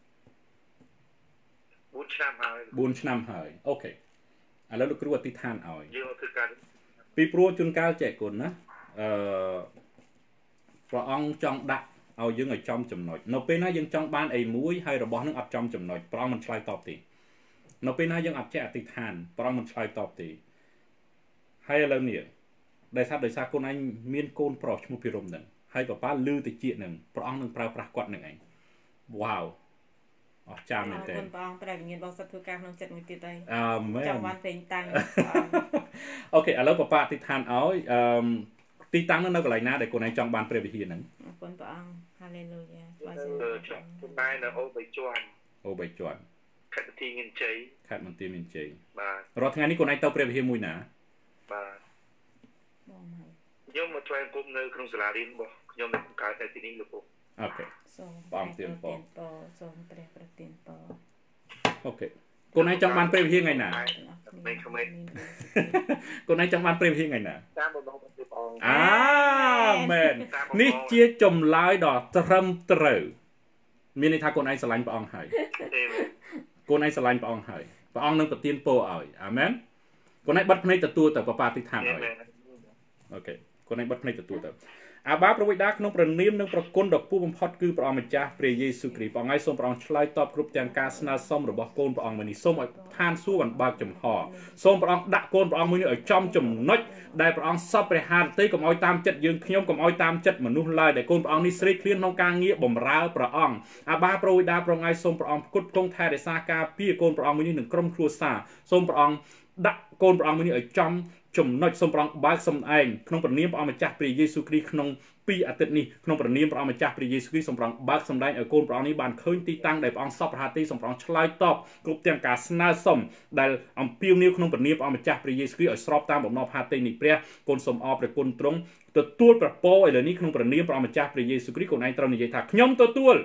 Speaker 4: បួនឆ្នាំហើយ
Speaker 1: បួនឆ្នាំហើយអូខេឥឡូវលោកគ្រូអធិដ្ឋានឲ្យ
Speaker 4: យើងធ្វើការ
Speaker 1: ពីព្រោះជួនកាលចែកគុណណាអឺព្រះអង្គចង់ដាក់ឲ្យយើងឲ្យចំចំណុចនៅពេលណាយើងចង់បានអីមួយហើយរបស់នឹងអត់ចំចំណុចព្រះអង្គមិនឆ្លើយតបទេនៅពេលណាយើងអត់ចេះអធិដ្ឋានព្រះអង្គមិនឆ្លើយតបទេហើយឥឡូវនេះដែលថាដោយសារកូនឯងមានកូនប្រុសឈ្មោះភិរមនឹងហើយប៉ាប៉ាលឺតិចនឹងព្រះអង្គនឹងប្រើប្រាស់គាត់នឹងឯងវ៉ាវអស្ចារ្យមែនទេ
Speaker 2: អរគុណព្រះអង្គព្រះវិញ្ញាណបរិសុទ្ធធ្វើការក្នុងចិត្តមួយទៀតហើយ
Speaker 1: អាមែន
Speaker 2: ចង់បានពេញតាំង
Speaker 1: អូខេឥឡូវប៉ាប៉ាអធិដ្ឋានឲ្យអឺទីតាំងនៅកន្លែងណាដែលកូនឯងចង់បានព្រះវិហារហ្នឹង
Speaker 2: អរគុណព្រះអង្គហាឡេលូយ៉ា
Speaker 4: ស្វាគមន៍ចំណាយនៅអូបីជាន់
Speaker 1: អូបីជាន់
Speaker 4: ខេត្តមន្ទីរមានជ័យ
Speaker 1: ខេត្តមន្ទីរមានជ័យ
Speaker 4: បាទ
Speaker 1: រាល់ថ្ងៃនេះកូនឯងទៅព្រះវិហារមួយណា
Speaker 4: បាទបងហើយខ្ញុំមកធ្វើគុំនៅក្នុងសាលារៀនរបស់ខ្ញុំនៅបង្កើតនៅទីនេះលោកពុក
Speaker 1: អូខេ
Speaker 2: សូម
Speaker 1: បងទៀនពរ
Speaker 2: សូមព្រះប្រទានពរ
Speaker 1: អូខេកូនឯងចង់បានព្រះវិហារថ្ងៃណា
Speaker 4: មិនខ្មិច
Speaker 1: កូនឯងចង់បានព្រះវិហារថ្ងៃណា
Speaker 4: តាមបំណងរបស់ព្រះអង្គ
Speaker 1: អាមែននេះជាចម្លើយដ៏ត្រឹមត្រូវមានន័យថាកូនឯងស្រឡាញ់ព្រះអង្គហើយកូនឯងស្រឡាញ់ព្រះអង្គហើយព្រះអង្គនឹងប្រទានពរឲ្យអាមែនកូនឯងបិទភ្នែកទទួលទៅប៉ាប៉ាទិដ្ឋានឲ្យអូខេកូនឯងបិទភ្នែកទទួលទៅអាបាប្រវិដាក្នុងព្រះនាមនិងប្រគុណដ៏ពូបំផុតគឺព្រះអង្គម្ចាស់ព្រះយេស៊ូវគ្រីស្ទព្រះអង្គឲ្យសូមព្រះអង្គឆ្លើយតបគ្រប់ទាំងការស្នើសុំរបស់កូនព្រះអង្គមួយនេះសូមឲ្យឋានសួគ៌បានបើកចំហសូមព្រះអង្គដាក់កូនព្រះអង្គមួយនេះឲ្យចំចំណុចដែលព្រះអង្គសពព្រះハរតីកុំឲ្យតាមចិត្តយើងខ្ញុំកុំឲ្យតាមចិត្តមនុស្សឡើយដែលកូនព្រះអង្គនេះស្រេកឃ្លានក្នុងការងារបម្រើព្រះអង្គអាបាប្រវិដាព្រះអង្គឲ្យសូមព្រះអង្គផ្គត់ផ្គង់ថែរក្សាការពារកូនព្រះអង្គមួយនេះនិងក្រុមគ្រួសារសូមព្រះអង្គដាក់កូនព្រះអង្គមួយនេះឲ្យចំចំណុចសូមព្រះអង្គបើកសំដែងក្នុងព្រះនាមព្រះអង្គម្ចាស់ព្រះយេស៊ូវគ្រីស្ទក្នុងពីអាទិត្យនេះក្នុងព្រះនាមព្រះអង្គម្ចាស់ព្រះយេស៊ូវគ្រីស្ទសូមព្រះអង្គបើកសំដែងឲ្យកូនព្រះអង្គនេះបានឃើញទីតាំងដែលព្រះអង្គសពព្រះハរតីសូមព្រះអង្គឆ្លើយតបគ្រប់ទាំងការស្នើសុំដែលអំពាវនាវក្នុងព្រះនាមព្រះអង្គម្ចាស់ព្រះយេស៊ូវគ្រីស្ទឲ្យស្របតាមបំណងハរតីនេះព្រះកូនសូមអរព្រះគុណទ្រង់ទទួលប្រពោឥឡូវនេះក្នុងព្រះនាមព្រះអង្គម្ចាស់ព្រះយេស៊ូវគ្រីស្ទកូនឯងត្រូវនិយាយថាខ្ញុំទទួល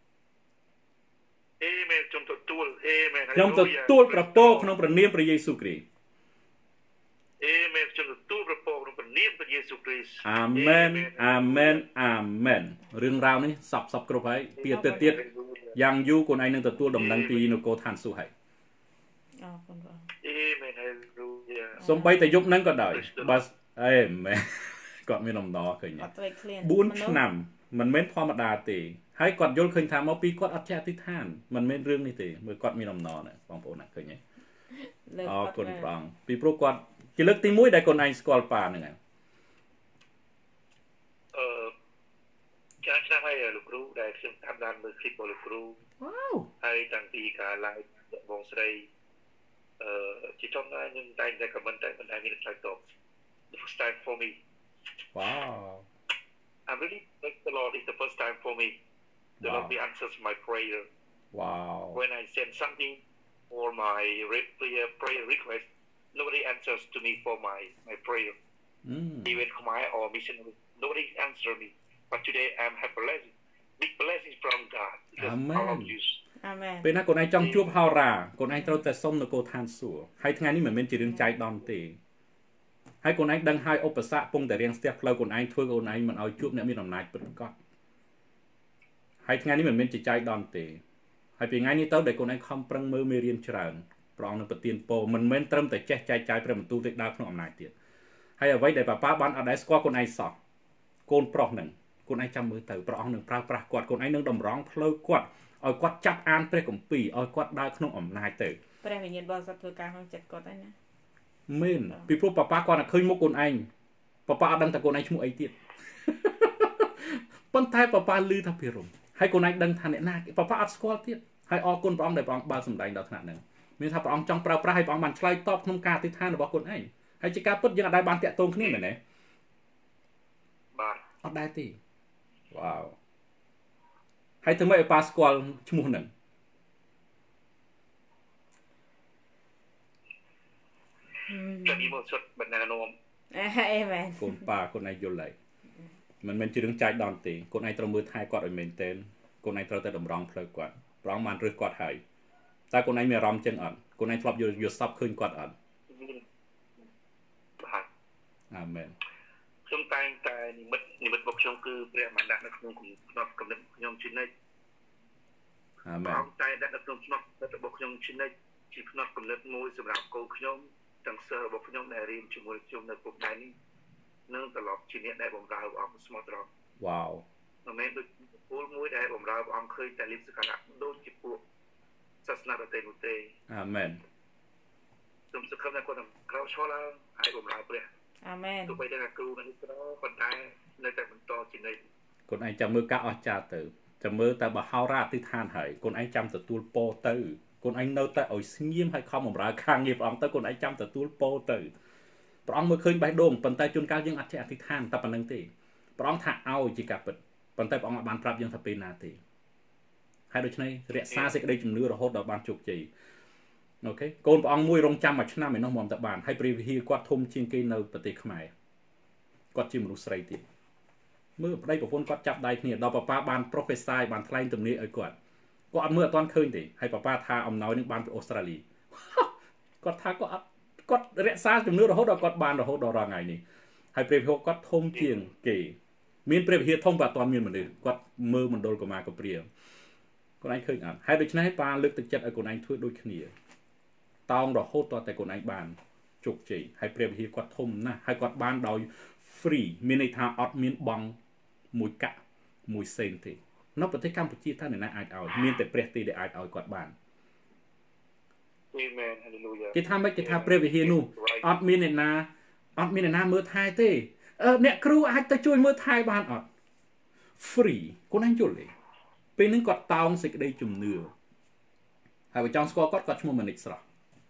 Speaker 4: អេមែនខ្ញុំទទួលអេមែន
Speaker 1: ខ្ញុំទទួលប្រពោក្នុងព្រះនាមព្រះយេស៊ូវគ្រីស្ទ
Speaker 4: អេមែនខ្ញុំទទួលប្រពោក្នុងព្រះនាមព្រះយេស៊ូវគ្រីស្ទ
Speaker 1: អាមែនអាមែនអាមែនរឿងរ៉ាវនេះសពសពគ្រប់ហើយពីទៅទៀតយ៉ាងយូរកូនឯងនឹងទទួលដំណឹងពីនគរឋានសួគ៌ហើយ
Speaker 2: អរគុណបង
Speaker 4: អេមែនហើយគ្រូយ៉ា
Speaker 1: សំបីតែយប់ហ្នឹងក៏ដោយបើអេមែនគាត់មានអំណរឃើញបួនឆ្នាំមិនមែនធម្មតាទេហើយគាត់យល់ឃើញថាមកពីគាត់អត់ចេះអធិដ្ឋានមិនមែនរឿងនេះទេមើលគាត់មានអំណរណាបងប្អូនណាឃើញទេអរគុណព្រះអង្គពីព្រោះគាត់ជាលើកទីមួយដែលកូនឯងស្គាល់ប៉ាហ្នឹងហើយ
Speaker 4: អឺចាស់ឆ្នាំហើយលោកគ្រូដែលខ្ញុំតាមដានមើលคลิปរបស់លោកគ្រូ
Speaker 1: វ៉ាវ
Speaker 4: ហើយតាំងពីការ live បងស្រីអឺជាចំណាយខ្ញុំតែងតែ comment តែមិនដែលមានឆ្លើយតប the first time for me
Speaker 1: wow
Speaker 4: I really thank the Lord it's the first time for me the Lord be answers my prayer
Speaker 1: wow
Speaker 4: when I send something for my prayer prayer request nobody answers to me for my my prayer
Speaker 1: mm.
Speaker 4: even Khmer or missionary nobody answer me but today I'm have a blessing big blessing from God because all of you
Speaker 2: អាមែន
Speaker 1: ពេលណាកូនឯងចង់ជួបហោរាកូនឯងត្រូវតែសុំនគរឋានសួគ៌ហើយថ្ងៃនេះមិនមែនជារឿងចៃដន្យទេហើយកូនឯងដឹងហើយឧបសគ្គពងតែរៀងស្ទះផ្លូវកូនឯងធ្វើកូនឯងមិនឲ្យជួបអ្នកមានអំណាចពិតប្រាកដហើយថ្ងៃនេះមិនមែនជាចៃដន្យទេហើយពីថ្ងៃនេះទៅដែលកូនឯងខំប្រឹងមើលមេរៀនច្រើនព្រះអង្គនឹងប្រទានពរមិនមែនត្រឹមតែចេះចែកចាយព្រះបន្ទូលទេដើរក្នុងអំណាចទៀតហើយអ្វីដែលប៉ាប៉ាបានអត់ដែលស្គាល់កូនឯងសោះកូនប្រុសហ្នឹងកូនឯងចាំមើលទៅព្រះអង្គនឹងប្រើប្រាស់គាត់កូនឯងនឹងតម្រង់ផ្លូវគាត់ឲ្យគាត់ចាប់អានព្រះគម្ពីរឲ្យគាត់ដើរក្នុងអំណាចទៅ
Speaker 2: ព្រះវិញ្ញាណបរិសុទ្ធធ្វើការក្នុងចិត្តគាត់ហើយណា
Speaker 1: មែនពីព្រោះប៉ាប៉ាគាត់នឹងឃើញមុខកូនឯងប៉ាប៉ាអត់ដឹងថាកូនឯងឈ្មោះអីទៀតប៉ុន្តែប៉ាប៉ាឮថាពីរំហើយកូនឯងដឹងថាអ្នកណាប៉ាប៉ាអត់ស្គាល់ទៀតហើយអរគុណព្រះអង្គដែលព្រះអង្គបើសម្ដែងដល់ថ្នាក់ហ្នឹងមានថាព្រះអង្គចង់ប្រើប្រាស់ឲ្យព្រះអង្គបានឆ្លើយតបក្នុងការអធិដ្ឋានរបស់កូនឯងហើយជាការពិតយើងអត់ដែលបានតាក់ទងគ្នាមែនទេ
Speaker 4: បាទ
Speaker 1: អត់ដែរទេវ៉ាវហើយធ្វើម៉េចឲ្យប៉ាស្គាល់ឈ្មោះហ្នឹង
Speaker 4: ចាំពីមកសុទ្ធបណ្ណានោម
Speaker 2: អេមែនក
Speaker 1: ូនប៉ាកូនឯងយល់ហើយមិនមែនជារឿងចាច់ដន់ទេកូនឯងត្រូវមើលថែគាត់ឲ្យមែនទែនកូនឯងត្រូវតែតម្រង់ផ្លូវគាត់ប្រងបានរឹសគាត់ហើយតើកូនឯងមានអារម្មណ៍ចឹងអត់កូនឯងធ្លាប់យល់យល់សពឃើញគាត់អត់
Speaker 4: បាទ
Speaker 1: អាមែន
Speaker 4: ខ្ញុំតែងតែនិមិត្តនិមិត្តរបស់ខ្ញុំគឺព្រះបានដាក់នៅក្នុងក្នុងកំណត់ខ្ញុំជានិច្ច
Speaker 1: អាមែន
Speaker 4: អង្គតែដាក់នៅក្នុងក្នុងរបស់ខ្ញុំជានិច្ចជាផ្នត់កំណត់មួយសម្រាប់កូនខ្ញុំទាំងសិស្សរបស់ខ្ញុំដែលរៀនជាមួយខ្ញុំនៅពុកដែរនេះនឹងត្រឡប់ជាអ្នកដែលបម្រើព្រះអង្គស្មោះត្រង់
Speaker 1: វ៉ាវ
Speaker 4: មិនមែនដូចពលមួយដែលបម្រើព្រះអង្គឃើញតែលិបសក្ការៈដូចជាពួកសាសនាដទៃនោះទេ
Speaker 1: អាមែន
Speaker 4: សូមសង្ឃឹមថាគាត់នឹងក្រោកឈរឡើងហើយបម្រើព្រះ
Speaker 2: អាមែន
Speaker 4: ទោះបីតែគ្រូនៅនេះក្រប៉ុន្តែនៅតែបន្តជានិច្ច
Speaker 1: កូនឯងចាំមើលការអស្ចារ្យទៅចាំមើលតែបហោរាអធិដ្ឋានហើយកូនឯងចាំទទួលពរទៅកូនឯងនៅតែឲ្យស្ងៀមហើយខំបម្រើខាងងារព្រះអង្គទៅកូនឯងចាំទទួលពរទៅព្រះអង្គមើលឃើញបេះដូងប៉ុន្តែជួនកាលយើងអត់ចេះអធិដ្ឋានតែប៉ុណ្្នឹងទេព្រះអង្គថាឲ្យជាការពិតប៉ុន្តែព្រះអង្គអត់បានប្រាប់យើងថាពេលណាទេហើយដូច្នេះរក្សាសេចក្តីជំនឿរហូតដល់បានជោគជ័យអូខេកូនព្រះអង្គមួយរងចាំមួយឆ្នាំឯនោះមកតែបានហើយព្រះវិហារគាត់ធំជាងគេនៅប្រទេសខ្មែរគាត់ជាមនុស្សស្រីទៀតមើលប្តីប្រពន្ធគាត់ចាប់ដៃគ្នាដល់ប៉ាប៉ាបានប្រុសពេសាយបានថ្លែងទំនាយឲ្យគាត់គាត់អត់មើលអត់ទាន់ឃើញទេហើយប៉ាប៉ាថាអំណោយនឹងបានពីអូស្ត្រាលីគាត់ថាគាត់អត់គាត់រក្សាជំនឿរហូតដល់គាត់បានរហូតដល់រាល់ថ្ងៃនេះហើយព្រះវិហារគាត់ធំជាងគេមានព្រះវិហារធំបើអត់ទាន់មានមនុស្សគាត់មើលមណ្ឌលកមាកព្រាកូនឯងឃើញអត់ហើយដូច្នេះប៉ាលើកទឹកចិត្តឲ្យកូនឯងធ្វើដូចគ្នាតោងរហូតដល់តែកូនឯងបានជោគជ័យហើយព្រះវិហារគាត់ធំណាស់ហើយគាត់បានដោយ free មានន័យថាអត់មានបង់មួយកាក់មួយសេនទេនៅប្រទេសកម្ពុជាថាអ្នកណាអាចឲ្យមានតែព្រះទេដែលអាចឲ្យគាត់បាន
Speaker 4: Amen Hallelujah
Speaker 1: គេថាមិនគេថាព្រះវិហារនោះអត់មានអ្នកណាអត់មានអ្នកណាមើលថែទេអឺអ្នកគ្រូអាចទៅជួយមើលថែបានអត់ free កូនឯងយល់ទេពេលហ្នឹងគាត់តោងសេចក្តីជំនឿហើយបើចង់ស្គាល់គាត់គាត់ឈ្មោះមនិចស្រស់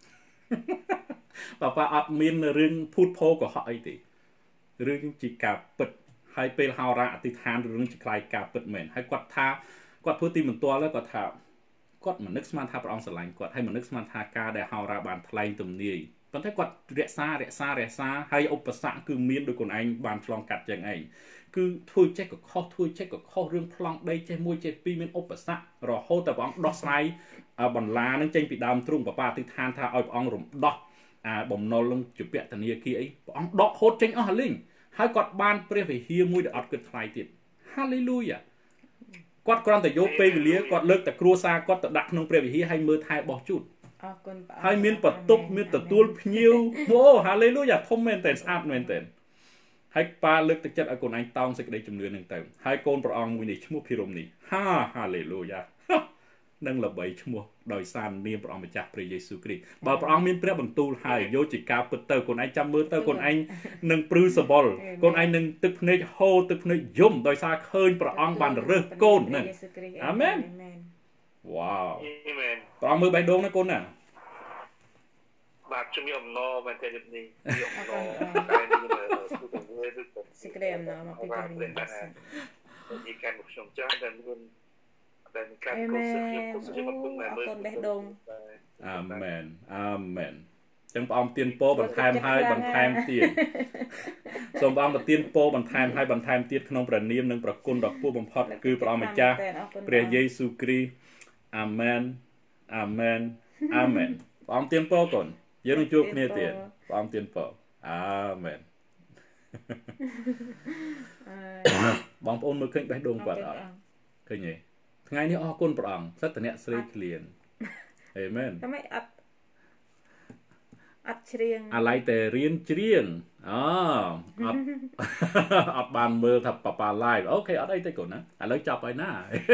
Speaker 1: ប៉ាប៉ាអត់មានរឿងភូតភោកុហកអីទេរឿងជាការពិតហើយពេលហោរាអធិដ្ឋានរឿងជាខ្លាយការពិតមែនហើយគាត់ថាគាត់ធ្វើទីមន្ទាល់ហើយគាត់ថាគាត់មិននឹកស្មានថាព្រះអង្គស្រឡាញ់គាត់ហើយមិននឹកស្មានថាការដែលហោរាបានថ្លែងទំនាយប៉ុន្តែគាត់រក្សារក្សារក្សាហើយឧបសគ្គគឺមានដោយខ្លួនឯងបានឆ្លងកាត់ចឹងឯងគឺធ្វើចេះក៏ខុសធ្វើចេះក៏ខុសរឿងប្លង់ដីចេះមួយចេះពីរមានឧបសគ្គរហូតតែព្រះអង្គដោះស្រាយបន្លានឹងចេញពីដើមទ្រូងប៉ាប៉ាអធិដ្ឋានថាឲ្យព្រះអង្គរំដោះអាបំណុលនឹងជាពាក់ធនាគារអីព្រះអង្គដកហូតចេញអស់លីងហើយគាត់បានព្រះវិហារមួយដែលអត់គិតថ្លៃទៀត Hallelujah គាត់គ្រាន់តែយកពេលវេលាគាត់លើកតែគ្រួសារគាត់ទៅដាក់ក្នុងព្រះវិហារហើយមើលថែបោះជូត
Speaker 2: អរគុណព្រះអង្គ
Speaker 1: ហើយមានបន្ទប់មានទទួលភ្ញៀវអូ Hallelujah ធំមែនតើស្អាតមែនតើហើយប៉ាលើកទឹកចិត្តឲ្យកូនឯងតោងសេចក្តីជំនឿនឹងទៅហើយកូនព្រះអង្គមួយនេះឈ្មោះភិរមនេះហា Hallelujah នឹងល្បីឈ្មោះដោយសារនាមព្រះអង្គម្ចាស់ព្រះយេស៊ូវគ្រីស្ទបើព្រះអង្គមានព្រះបន្ទូលហើយយកជាការពិតទៅកូនឯងចាំមើលទៅកូនឯងនឹងព្រឺសបល់កូនឯងនឹងទឹកភ្នែកហូរទឹកភ្នែកយំដោយសារឃើញព្រះអង្គបានរើសកូនហ្នឹងអាមែនវ៉ាវ
Speaker 4: អាមែន
Speaker 1: ព្រះអង្គមើលបេះដូងណាកូនណា
Speaker 4: បាទជំរាបអំណរមែនទេនេះជំរាបអំណរតែនេះទៅទៅ
Speaker 2: សេចក្តីអំណរមកពីព្រះវិញ្ញាណបរិសុទ្ធ
Speaker 4: និយាយកាន់មកខ្ញុំចាស់តែមានតែមានការកុសលខ្ញុំកុសលខ្ញុំមកពុំមែនមើល
Speaker 2: បេះដូង
Speaker 1: អាមែនអាមែន chẳng bóng tiền po bằng tham hai bằng tham tiền xong bóng bằng tiền po bằng tham hai bằng tham tiền không bằng niêm nâng bằng côn đọc po bằng phật cứ bóng mà chaព្រះយេស៊ូវគ្រីស្ទ Amen Amen Amen บองเตียนโปก่อนយើងនឹងជួបគ្នាទៀតបងเตียนโป Amen បងប្អូនមើលឃើញបេះដូងគាត់អត់ឃើញទេថ្ងៃនេះអរគុណព្រះអង្គសិតតអ្នកស្រីឃ្លាន Amen
Speaker 2: តែមិនអត់អត់ច្រៀង
Speaker 1: អាឡៃតែរៀនច្រៀងអូអត់អត់បានមើលថាប៉ាប៉ា live អូខេអត់អីទេកូនណាឥឡូវចាប់ហើយណា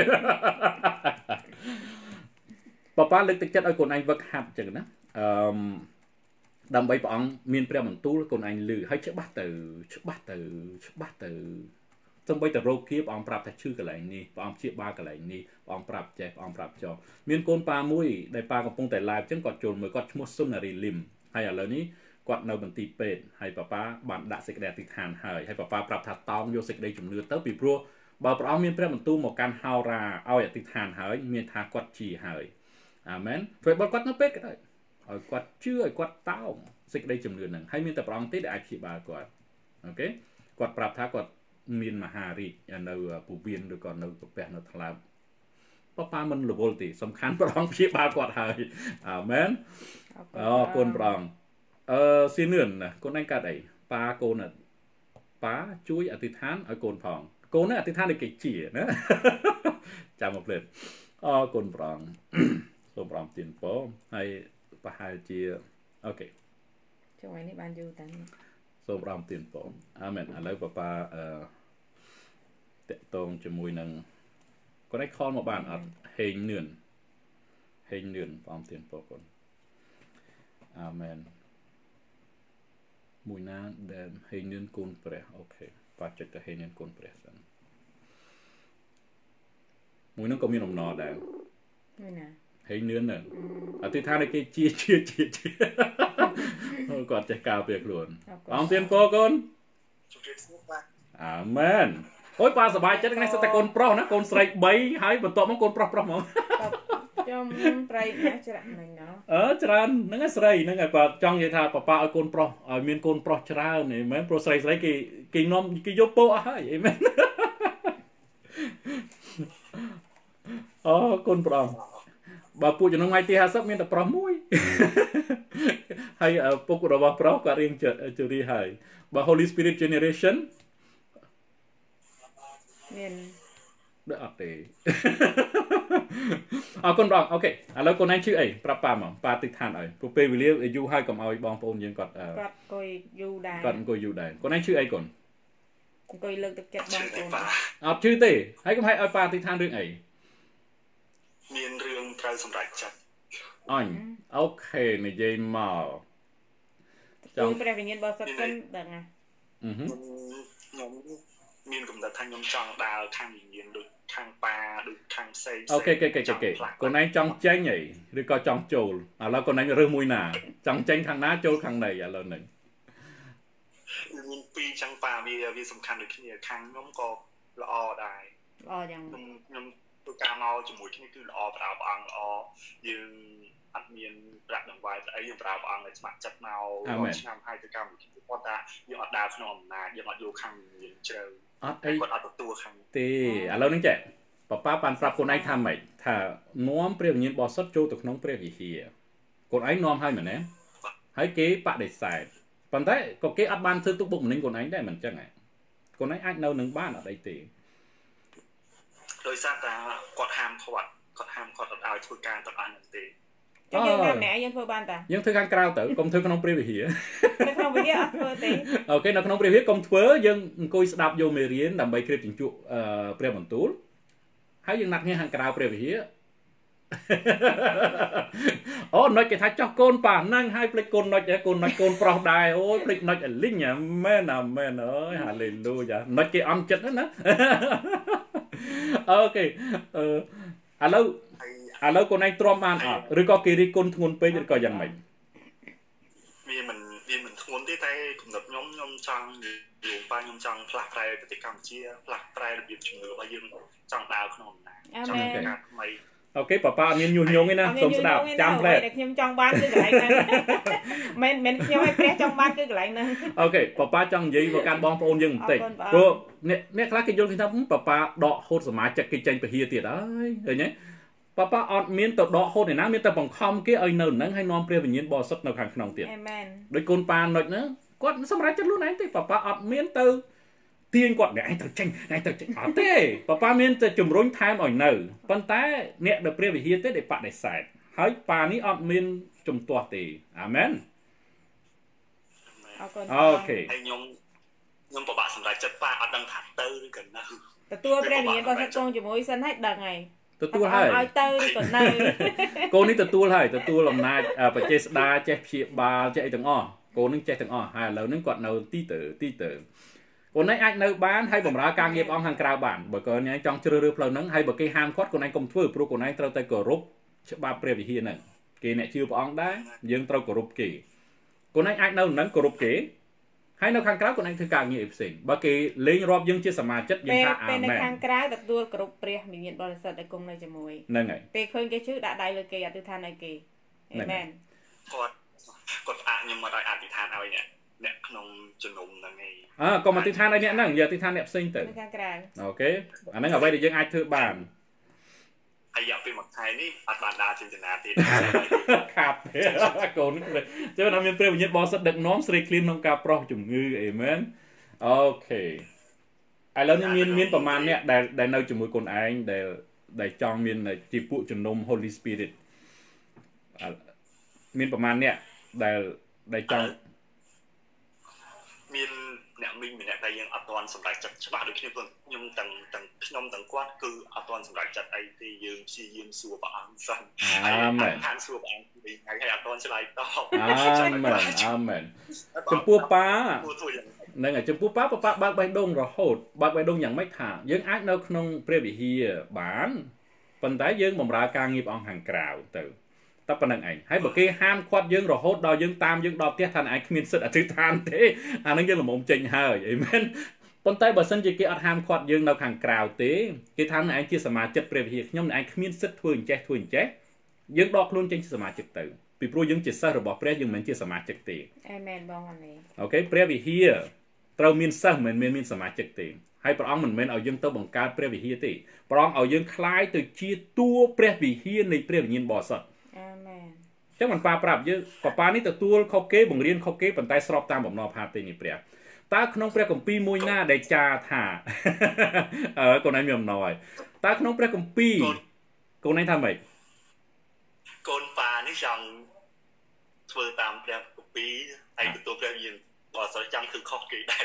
Speaker 1: ប៉ាប៉ាលើកទឹកចិត្តឲ្យកូនឯងវឹកហាត់អញ្ចឹងណាអឺដើម្បីព្រះអង្គមានព្រះបន្ទូលកូនឯងលឺហើយច្បាស់ទៅច្បាស់ទៅច្បាស់ទៅសូម្បីតែរោគគាព្រះអង្គប្រាប់ថាឈឺកន្លែងនេះព្រះអង្គព្យាបាលកន្លែងនេះព្រះអង្គប្រាប់ចេះព្រះអង្គប្រាប់ចោមានកូនប៉ាមួយដែលប៉ាកំពុងតែ live អញ្ចឹងគាត់ចូលមើលគាត់ឈ្មោះសុនារីលឹមហើយឥឡូវនេះគាត់នៅមន្ទីរពេទ្យហើយប៉ាប៉ាបានដាក់សេចក្តីអធិដ្ឋានហើយហើយប៉ាប៉ាប្រាប់ថាតោងយកសេចក្តីជំនឿទៅពីព្រោះបើព្រះអង្គមានព្រះបន្ទូលមកកាន់ហោរាឲ្យអធិដ្ឋានហើយមានថាគាត់ជាហើយអាមែនព្រោះបើគាត់នៅពេទ្យក៏ដោយឲ្យគាត់ជឿឲ្យគាត់តោងសេចក្តីជំនឿហ្នឹងហើយមានតែព្រះអង្គទេដែលអាចព្យាបាលគាត់អូខេគាត់ប្រាប់ថាគាត់មានមហារីកនៅពវៀនឬក៏នៅប្រពះនៅថ្លើមប៉ាប៉ាមិនរវល់ទេសំខាន់ព្រះអង្គព្យាបាលគាត់ហើយអាមែនអរគុណព្រះអង្គអឺស៊ីនឿនណាកូនឯងកាត់អីប៉ាកូនប៉ាជួយអធិដ្ឋានឲ្យកូនផងកូននេះអធិដ្ឋានឲ្យគេជាណាចាំមកភ្លេចអរគុណព្រះអង្គសូមព្រះអង្គទានពរហើយប្រហែលជាអូខេ
Speaker 2: ចូលថ្ងៃនេះបានយូរតាំង
Speaker 1: សូមព្រះអង្គទានពរអាមែនឥឡូវប៉ាប៉ាអឺតកតងជាមួយនឹងកូនឯងខលមកបានអត់ហេងនឿនហេងនឿនព្រះអង្គទានពរកូនអាមែនមួយណាដែលហេងនឿនកូនព្រះអូខេប៉ាចុចទៅហេងនឿនកូនព្រះសិនមួយនោះក៏មានអំណរដែរ
Speaker 2: មួយណា
Speaker 1: ហេងនឿនហ្នឹងអធិដ្ឋានឲ្យគេជាជាជាជាគាត់ចេះការពារខ្លួនអង្គទានពរកូនអាមែនអូយប៉ាសប្បាយចិត្តថ្ងៃសិតតែកូនប្រុសណាកូនស្រីបីហើយបន្ទាប់មកកូនប្រុសប្រុសហ្មង
Speaker 2: ខ្ញុំប្រៃណាច្រើនហ្នឹងណ៎
Speaker 1: អឺច្រើនហ្នឹងឯងស្រីហ្នឹងឯងប៉ាចង់និយាយថាប៉ាប៉ាឲ្យកូនប្រុសឲ្យមានកូនប្រុសច្រើនអីមែនព្រោះស្រីស្រីគេគេនាំគេយកពោអស់ហើយអីមែនអូកូនប្រុសបើពួកចំណងថ្ងៃទីห้าสิบមានតែប្រុសមួយហើយពុករបស់ប្រុសគាត់រៀងជរីហើយបើ Holy Spirit Generation
Speaker 2: មាន
Speaker 1: ដូចអត់ទេអរគុណបងអូខេឥឡូវកូនឯងឈ្មោះអីប្រាប់ប៉ាមកប៉ាតិចឋានឲ្យព្រោះពេលវេលាយូរហើយកុំឲ្យបងប្អូនយើងគាត់
Speaker 2: គាត់អង្គុយយូរដែរ
Speaker 1: គាត់អង្គុយយូរដែរកូនឯងឈ្មោះអីកូន
Speaker 2: អង្គុយលើកទឹកចិត្តបងប្អូន
Speaker 1: អត់ឈ្មោះទេហើយកុំឲ្យឲ្យប៉ាតិចឋានរឿងអី
Speaker 4: មានរឿងត្រូវសម្រេចចិត្ត
Speaker 1: អញអូខេនិយាយមក
Speaker 2: ចង់ព្រះវិញ្ញាណបរិសុទ្ធសិនដឹងណា
Speaker 1: អឺ
Speaker 4: ខ្ញុំមានកំណត់ថាខ្ញុំចង់ដើរខាងវិញ្ញាណដូចខាងប៉ាដូចខាងផ្សេង
Speaker 1: អូខេគេគេគេកូនឯងចង់ចេញអីឬក៏ចង់ចូលឥឡូវកូនឯងរើសមួយណាចង់ចេញខាងណាចូលខាងណីឥឡូវនេះ
Speaker 4: មានពីរចឹងប៉ាវាវាសំខាន់ដូចគ្នាខាងខ្ញុំក៏ល្អដែរ
Speaker 2: ល្អយ៉ាង
Speaker 4: ខ្ញុំខ្ញុំធ្វើការមកជាមួយគ្នាគឺល្អប្រោព្រះអង្គល្អយើងអត់មានប្រាក់ដង្វាយស្អីយើងប្រោព្រះអង្គឲ្យស្ម័គ្រចិត្តមករាល់ឆ្នាំហើយទៅកម្មវិធីគាត់ថាយើងអត់ដើរក្នុងអំណាចយើងអត់យកខាងមានជ្រៅ
Speaker 1: អត់អី
Speaker 4: គាត់អត់ទទួលខាង
Speaker 1: ទេឥឡូវនេះចេះប៉ាប៉ាបានប្រាប់ខ្លួនឯងថាម៉េចថានាំព្រះវិញ្ញាណបរិសុទ្ធចូលទៅក្នុងព្រះវិហារកូនឯងនាំហើយមែនទេហើយគេបដិសេធប៉ុន្តែក៏គេអត់បានធ្វើទុកបុកម្នេញកូនឯងដែរមិនអញ្ចឹងហ៎កូនឯងអាចនៅនឹងបានអត់អីទេ
Speaker 4: ដោយសារតែគាត់ហាមគាត់គាត់ហាមគាត់អត់ឲ្យធ្វើការទាំងអស់នោះទេ
Speaker 2: ចឹងយើងតាមម្នាក់យើងធ្វើបានតា
Speaker 1: យើងធ្វើខាងក្រៅទៅកុំធ្វើក្នុងព្រះវិហារ
Speaker 2: នៅក្នុងវិហារអត់ធ្វើទេ
Speaker 1: អូខេនៅក្នុងព្រះវិហារកុំធ្វើយើងអង្គុយស្ដាប់យកមេរៀនដើម្បីគ្រាបជញ្ជក់ព្រះបន្ទូលហើយយើងណាត់គ្នាខាងក្រៅព្រះវិហារអូណុចគេថាចោះកូនប៉ាហ្នឹងហើយភ្លេចកូនណុចកូនណុចកូនប្រុសដែរអូយភ្លេចណុចអលីងមែនអាមែនអើយហាឡេលូយ៉ាណុចគេអន់ចិត្តណាអូខេអឺឥឡូវឥឡូវកូនឯងទ្រាំបានអត់ឬក៏គេរិះគន់ធ្ងន់ពេកឬក៏យ៉ាងម៉េច
Speaker 4: វាមិនវាមិនធ្ងន់ទេតែកំណត់ខ្ញុំខ្ញុំចង់យល់ប៉ាខ្ញុំចង់ផ្លាស់ប្រែប្រទេសកម្ពុជាផ្លាស់ប្រែរបៀបជំនឿរបស់យើងចង់ដើរក្នុងអំណាចចង់ការថ្មី
Speaker 1: អូខេប៉ាប៉ាអត់មានញុះញង់ទេណាសូមស្ដាប់ចាំផ្លែត
Speaker 2: ខ្ញុំចង់បានគឺកន្លែងហ្នឹងមិនមិនខ្ញុំឲ្យព្រះចង់បានគឺកន្លែងហ្នឹង
Speaker 1: អូខេប៉ាប៉ាចង់និយាយមកកាន់បងប្អូនយើងបន្តិចព្រោះអ្នកអ្នកខ្លះគេយល់ឃើញថាប៉ាប៉ាដកហូតសមាជិកគេចេញពហិទៀតហើយឃើញទេប៉ាប៉ាអត់មានទៅដកហូតឯណាមានតែបង្ខំគេឲ្យនៅហ្នឹងហើយនាំព្រះវិញ្ញាណបរិសុទ្ធនៅខាងក្នុងទៀត
Speaker 2: អាមែន
Speaker 1: ដោយកូនប៉ានុចហ្នឹងគាត់សម្រាប់ចិត្តខ្លួនឯងទេប៉ាប៉ាអត់មានទៅទាញគាត់អ្នកឯងទៅចេញអ្នកឯងទៅចេញអត់ទេប៉ាប៉ាមានតែជំរុញថែមឲ្យនៅប៉ុន្តែអ្នកដែលព្រះវិហារទេដែលបដិសេធហើយប៉ានេះអត់មានជំទាស់ទេអាមែន
Speaker 2: អរគុណ
Speaker 1: អូខេ
Speaker 4: ហើយខ្ញុំខ្ញុំពិបាកសម្រេចចិត្តប៉ាអត់ដឹងថាទៅឬក៏នៅ
Speaker 2: ទទួលព្រះវិញ្ញាណបរិសុទ្ធគង់ជាមួយសិនហើយដឹងហើយ
Speaker 1: ទទួលហើយ
Speaker 2: ឲ្យទៅឬក៏នៅ
Speaker 1: កូននេះទទួលហើយទទួលអំណាចបច្ចេស្ដាចេះព្យាបាលចេះអីទាំងអស់កូននឹងចេះទាំងអស់ហើយឥឡូវហ្នឹងគាត់នៅទីទៅទីទៅកូនឯងអាចនៅបានហើយបម្រើការងារព្រះអង្គខាងក្រៅបានបើកូនឯងចង់ជ្រើសរើសផ្លូវហ្នឹងហើយបើគេហាមគាត់កូនឯងកុំធ្វើព្រោះកូនឯងត្រូវតែគោរពច្បាប់ព្រះវិហារហ្នឹងគេអ្នកជឿព្រះអង្គដែរយើងត្រូវគោរពគេកូនឯងអាចនៅហ្នឹងគោរពគេហើយនៅខាងក្រៅកូនឯងធ្វើការងារផ្សេងបើគេលេងរាប់យើងជាសមាជិកយើងថាអា
Speaker 2: មែនពេលនៅខាងក្រៅទទួលគោរពព្រះវិញ្ញាណបរិសុទ្ធដែលគង់នៅជាមួយ
Speaker 1: ហ្នឹងហើយ
Speaker 2: ពេលឃើញគេជឿដាក់ដៃលើគេអធិដ្ឋានឲ្យគេអាមែន
Speaker 4: គាត់គាត់ផ្អាកខ្ញុំមកឲ្យអធិដ្ឋានឲ្យអ្នកអ្នកក្នុងជំនុំហ្នឹងឯង
Speaker 1: អើកុំអធិដ្ឋានឲ្យអ្នកហ្នឹងយកអធិដ្ឋានអ្នកផ្សេងទៅ
Speaker 2: ខាងក្រៅ
Speaker 1: អូខេអាហ្នឹងអ្វីដែលយើងអាចធ្វើបាន
Speaker 4: ហើយយកពេលមួយខែនេះអត់បានដើរចិញ្ចនាទៀត
Speaker 1: ខាប់កូនចឹងណាមានព្រះវិញ្ញាណបរិសុទ្ធដឹកនាំស្រីឃ្លានក្នុងការប្រោះជំងឺអេមែនអូខេឥឡូវនេះមានមានប្រមាណអ្នកដែលដែលនៅជាមួយកូនឯងដែលដែលចង់មានជាពួកជំនុំ Holy Spirit មានប្រមាណអ្នកដែលដែលចង់
Speaker 4: មានអ្នកមីងម្នាក់តែយើងអត់ទាន់សម្រេចចិត្តច្បាស់ដូចគ្នាព្រោះខ្ញុំទាំងទាំងខ្ញុំទាំងគាត់គឺអត់ទាន់សម្រេចចិត្តអីទេយើងព្យាយាមសួរព្រះអង្គសិន
Speaker 1: អាមែន
Speaker 4: ខានសួរព្រះអង្គពីថ្ងៃហើយអត់ទាន់ឆ្លើយតប
Speaker 1: អាមែនអាមែនចំពោះប៉ាហ្នឹងហើយចំពោះប៉ាប៉ាបើកបេះដូងរហូតបើកបេះដូងយ៉ាងម៉េចថាយើងអាចនៅក្នុងព្រះវិហារបានប៉ុន្តែយើងបម្រើការងារព្រះអង្គខាងក្រៅទៅតែប៉ុណ្្នឹងឯងហើយបើគេហាមឃាត់យើងរហូតដល់យើងតាមយើងដល់ផ្ទះថាឯងគ្មានសិទ្ធិអធិដ្ឋានទេអាហ្នឹងយើងល្មមចេញហើយអីមែនប៉ុន្តែបើសិនជាគេអត់ហាមឃាត់យើងនៅខាងក្រៅទេគេថាឯងជាសមាជិកព្រះវិហារខ្ញុំឯងគ្មានសិទ្ធិធ្វើអញ្ចេះធ្វើអញ្ចេះយើងដកខ្លួនចេញជាសមាជិកទៅពីព្រោះយើងជាសិស្សរបស់ព្រះយើងមិនមែនជាសមាជិកទេ
Speaker 2: អាមែនបងអានេះ
Speaker 1: អូខេព្រះវិហារត្រូវមានសិស្សមិនមែនមានសមាជិកទេហើយព្រះអង្គមិនមែនឲ្យយើងទៅបង្កើតព្រះវិហារទេព្រះអង្គឲ្យយើងคล้ายទៅជាតួព្រះវិហារនៃព្រះវិញ្ញាណបរិសុទ្ធ
Speaker 2: អាមែន
Speaker 1: ចឹងមិនប៉ាប្រាប់យើងប៉ាប៉ានេះទទួលខុសគេបង្រៀនខុសគេប៉ុន្តែស្របតាមបំណងផាតេនៃព្រះតើក្នុងព្រះគម្ពីរមួយណាដែលចាថាអើកូនឯងមានបំណងហើយតើក្នុងព្រះគម្ពីរកូនឯងថាម៉េច
Speaker 4: កូនប៉ានេះចង់ធ្វើតាមព្រះគម្ពីរហើយទទួលព្រះវិញ្ញាណបរិសុទ្ធចង់ធ្វើខុសគេដែរ